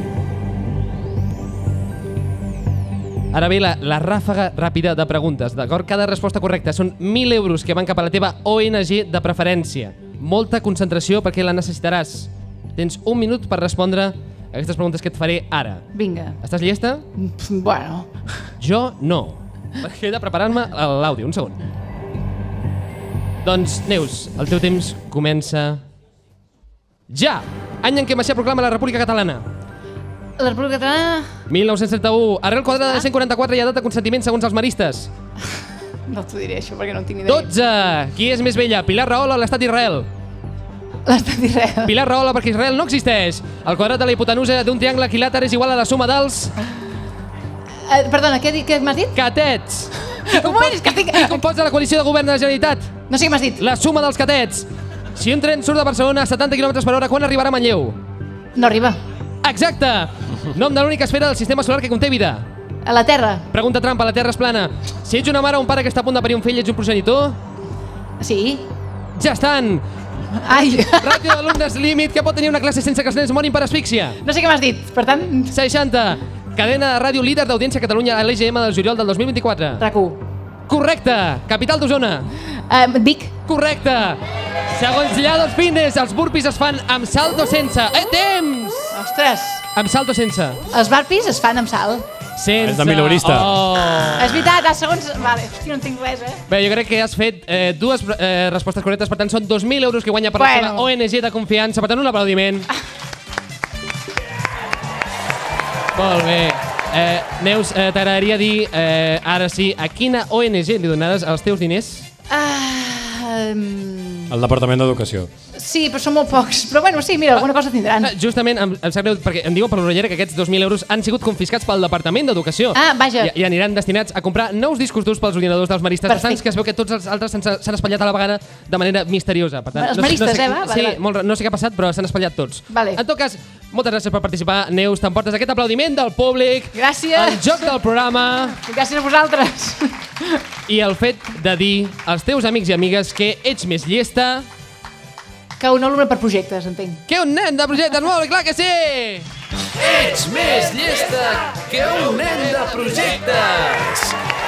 Ara ve la, la ràfaga ràpida de preguntes, d'acord? Cada resposta correcta són mil euros que van cap a la teva O N G de preferència. Molta concentració perquè la necessitaràs. tens un minut per respondre a aquestes preguntes que et faré ara. Vinga. Estàs llesta? Bueno. Jo no. He de preparar-me l'àudio, un segon. Doncs, Neus, el teu temps comença ja! Any en què Macià proclama la República Catalana. La República Catalana... mil nou-cents trenta-u. Arrel quadrada de cent quaranta-quatre i edat de consentiment segons els maristes. No t'ho diré això perquè no en tinc ni idea. dotze. Qui és més vella, Pilar Rahola o l'Estat d'Israel? L'Estat d'Israel. Pilar Rahola perquè Israel no existeix. El quadrat de la hipotenusa d'un triangle equilàter és igual a la suma dels... Uh, perdona, què, què m'has dit? Catets. Un moment, és que estic... Qui composa la coalició de govern de la Generalitat? No sé què m'has dit. La suma dels catets. Si un tren surt de Barcelona a setanta quilòmetres per hora, quan arribarà a Manlleu? No arriba. Exacte. Nom de l'única esfera del sistema solar que conté vida. A la Terra. Pregunta trampa, la Terra és plana. Si ets una mare o un pare que està a punt de parir un fill, ets un progenitor? Sí. Ja estan. Ai. Ràtio d'alumnes límit que pot tenir una classe sense que els nens morin per asfíxia. No sé què m'has dit, per tant... seixanta. Cadena de ràdio líder d'audiència a Catalunya a l'E G M del juliol del dos mil vint-i-quatre. R A C u. Correcte. Capital d'Osona. Uh, Vic. Correcte. Segons Llados Fitness, els burpees es fan amb salt o sense. Eh, temps! Ostres. Amb salt o sense? Els burpees es fan amb salt. Sense. És de mileurista. Oh. És veritat, a segons... Vale, hosti, no entenc res, eh? Bé, jo crec que has fet eh, dues eh, respostes correctes, per tant són dos mil euros que guanya per Bueno. la seva O N G de confiança. Per tant, un aplaudiment. Molt bé. Eh, Neus, eh, t'agradaria dir, eh, ara sí, a quina O N G li donaràs els teus diners? Ah, um, El Departament d'Educació. sí, però són molt pocs. Però bueno, sí, mira, alguna cosa tindran. Eh, Justament, em, em sap greu, perquè em diuen per l'orellera que aquests dos mil euros han sigut confiscats pel Departament d'Educació. Ah, vaja. I, I aniran destinats a comprar nous discos durs pels ordinadors dels maristes. Per tant, que es veu que tots els altres s'han s'han espatllat a la vegada de manera misteriosa. Per tant, Els no sé- maristes, no sé, eh, va? Vale, Sí, vale. molt, ra- no sé què ha passat, però s'han espatllat tots. Vale. En tot cas, moltes gràcies per participar. Neus, t'emportes aquest aplaudiment del públic. Gràcies. El joc del programa. Gràcies a vosaltres. I el fet de dir als teus amics i amigues que ets més llesta Que un alumne per projectes, entenc. que un nen de projectes. Molt bé, clar que sí! Ets més llesta que un nen de projectes!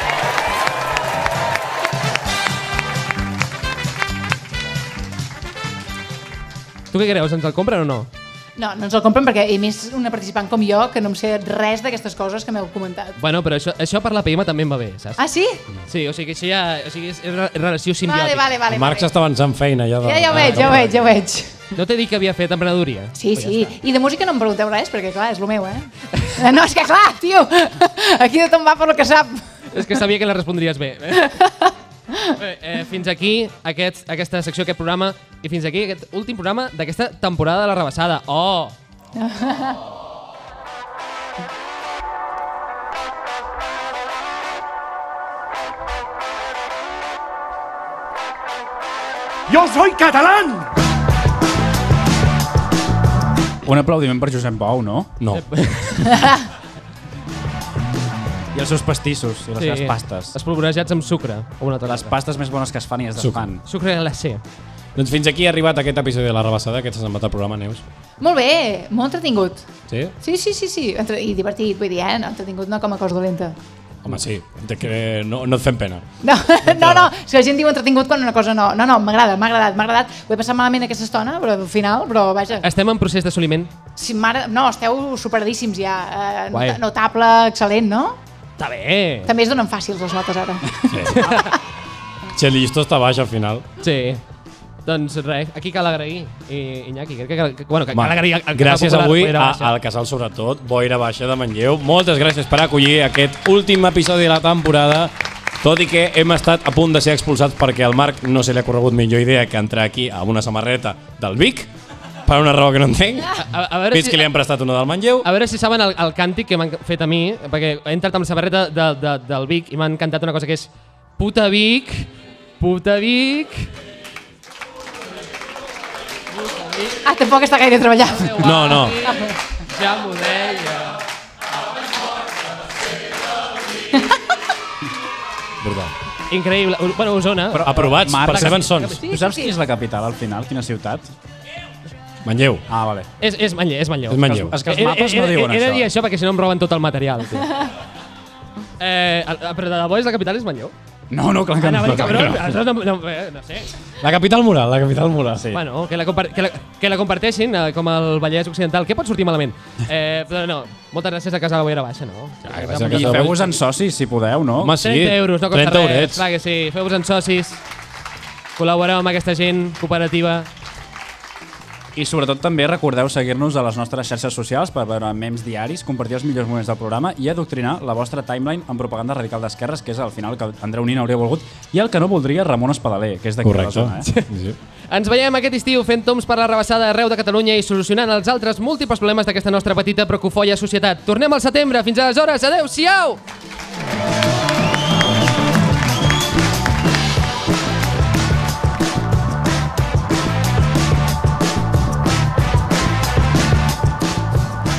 Tu què creus? Ens el compren o no? No, no ens el compren perquè, a més, una participant com jo, que no em sé res d'aquestes coses que m'heu comentat. Bueno, però això, això per l'A P M també em va bé, saps? Ah, sí? Sí, o sigui que això ja o sigui, és re- relació simbiòtica. Vale, vale, vale. Marc vale. s'està avançant feina ja. De, Ja, ja ho veig, ja ho veig, ja ho veig. No t'he dit que havia fet emprenedoria? Sí, sí. I de música no em pregunteu res, perquè, clar, és el meu, eh? Eh, No, és que, clar, tio, aquí tothom va per lo que sap. És que sabia que la respondries bé. Bé, eh, fins aquí aquest, aquesta secció, aquest programa, i fins aquí aquest últim programa d'aquesta temporada de La Rebassada. Oh! ¡Yo soy catalán! Un aplaudiment per Josep Bou, no? No. I els seus pastissos i les Sí, seves pastes. espolvorejats amb sucre. O una altra Les cosa. pastes més bones que es fan i es desfan. Sucre glacé. Doncs fins aquí ha arribat aquest episodi de La Rebassada, que t'ha semblat el programa, Neus. Molt bé, molt entretingut. Sí? Sí, sí, sí, sí. Entre... I divertit, vull dir, eh? No, entretingut no com a cosa dolenta. Home, sí. De que no, no et fem pena. No, no, no, és que la gent diu entretingut quan una cosa no. No, no, m'agrada, m'ha agradat, m'ha agradat. Ho he passat malament aquesta estona, però al final, però vaja. Estem en procés d'assoliment. Si, mare, no, esteu superadíssims ja. Eh, Guai. nota- notable, excel·lent, no? Està bé. També es donen fàcils les notes ara. Si el llistó està baix al final. Sí. Doncs res, aquí cal agrair. I, Iñaki, crec que, cal, que, bueno, que Home, cal agrair... al- al gràcies Popular, avui Boira a, Baixa. al Casal, sobretot, Boira Baixa de Manlleu. Moltes gràcies per acollir aquest últim episodi de la temporada, tot i que hem estat a punt de ser expulsats perquè al Marc no se li ha corregut millor idea que entrar aquí amb una samarreta del Vic, per una raó que no entenc. A, a veure Fins si, que li han prestat una del Manlleu. a veure si saben el, el càntic que m'han fet a mi, perquè he entrat amb la samarreta de, de, del Vic i m'han cantat una cosa que és Puta Vic, puta Vic... Ah, tampoc està gaire treballat. No, no. Ja m'ho deia. Brutal. Increïble. U- Bueno, Osona... Però, Aprovats Marc, per Seven Sons. Sí, Tu saps sí, qui és la capital al final? Quina ciutat? Manlleu. Ah, vale. És, és Manlleu, és Manlleu. És Manlleu. És que els mapes no diuen he, he, he de això. dir això perquè si no em roben tot el material. Tio. eh, el- però de debò és la capital és Manlleu? No, no, clar que no. Anava a dir, clar que cabron, no. això no, no, eh, no sé. La capital moral, la capital moral. Sí. Bueno, que la, compar que la, que la comparteixin, eh, com el Vallès Occidental. Què pot sortir malament? Eh, però no, moltes gràcies a Casa Boira Baixa, no? Ah, gràcies a I Casa feu-vos en socis, si podeu, no? Home, sí. trenta euros, no costa trenta res. eurets. Clar que sí, feu-vos en socis. Col·laboreu amb aquesta gent cooperativa. I sobretot també recordeu seguir-nos a les nostres xarxes socials per veure memes diaris, compartir els millors moments del programa i adoctrinar la vostra timeline amb propaganda radical d'esquerres, que és al final el que Andreu Nin hauria volgut, i el que no voldria Ramon Espadaler, que és d'aquí de la zona. Eh? Sí. Ens veiem aquest estiu fent toms per la rebassada arreu de Catalunya i solucionant els altres múltiples problemes d'aquesta nostra petita però cofoia societat. Tornem al setembre. Fins aleshores. Adéu-siau!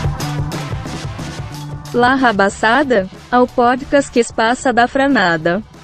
La Rabassada, el podcast que es passa da franada.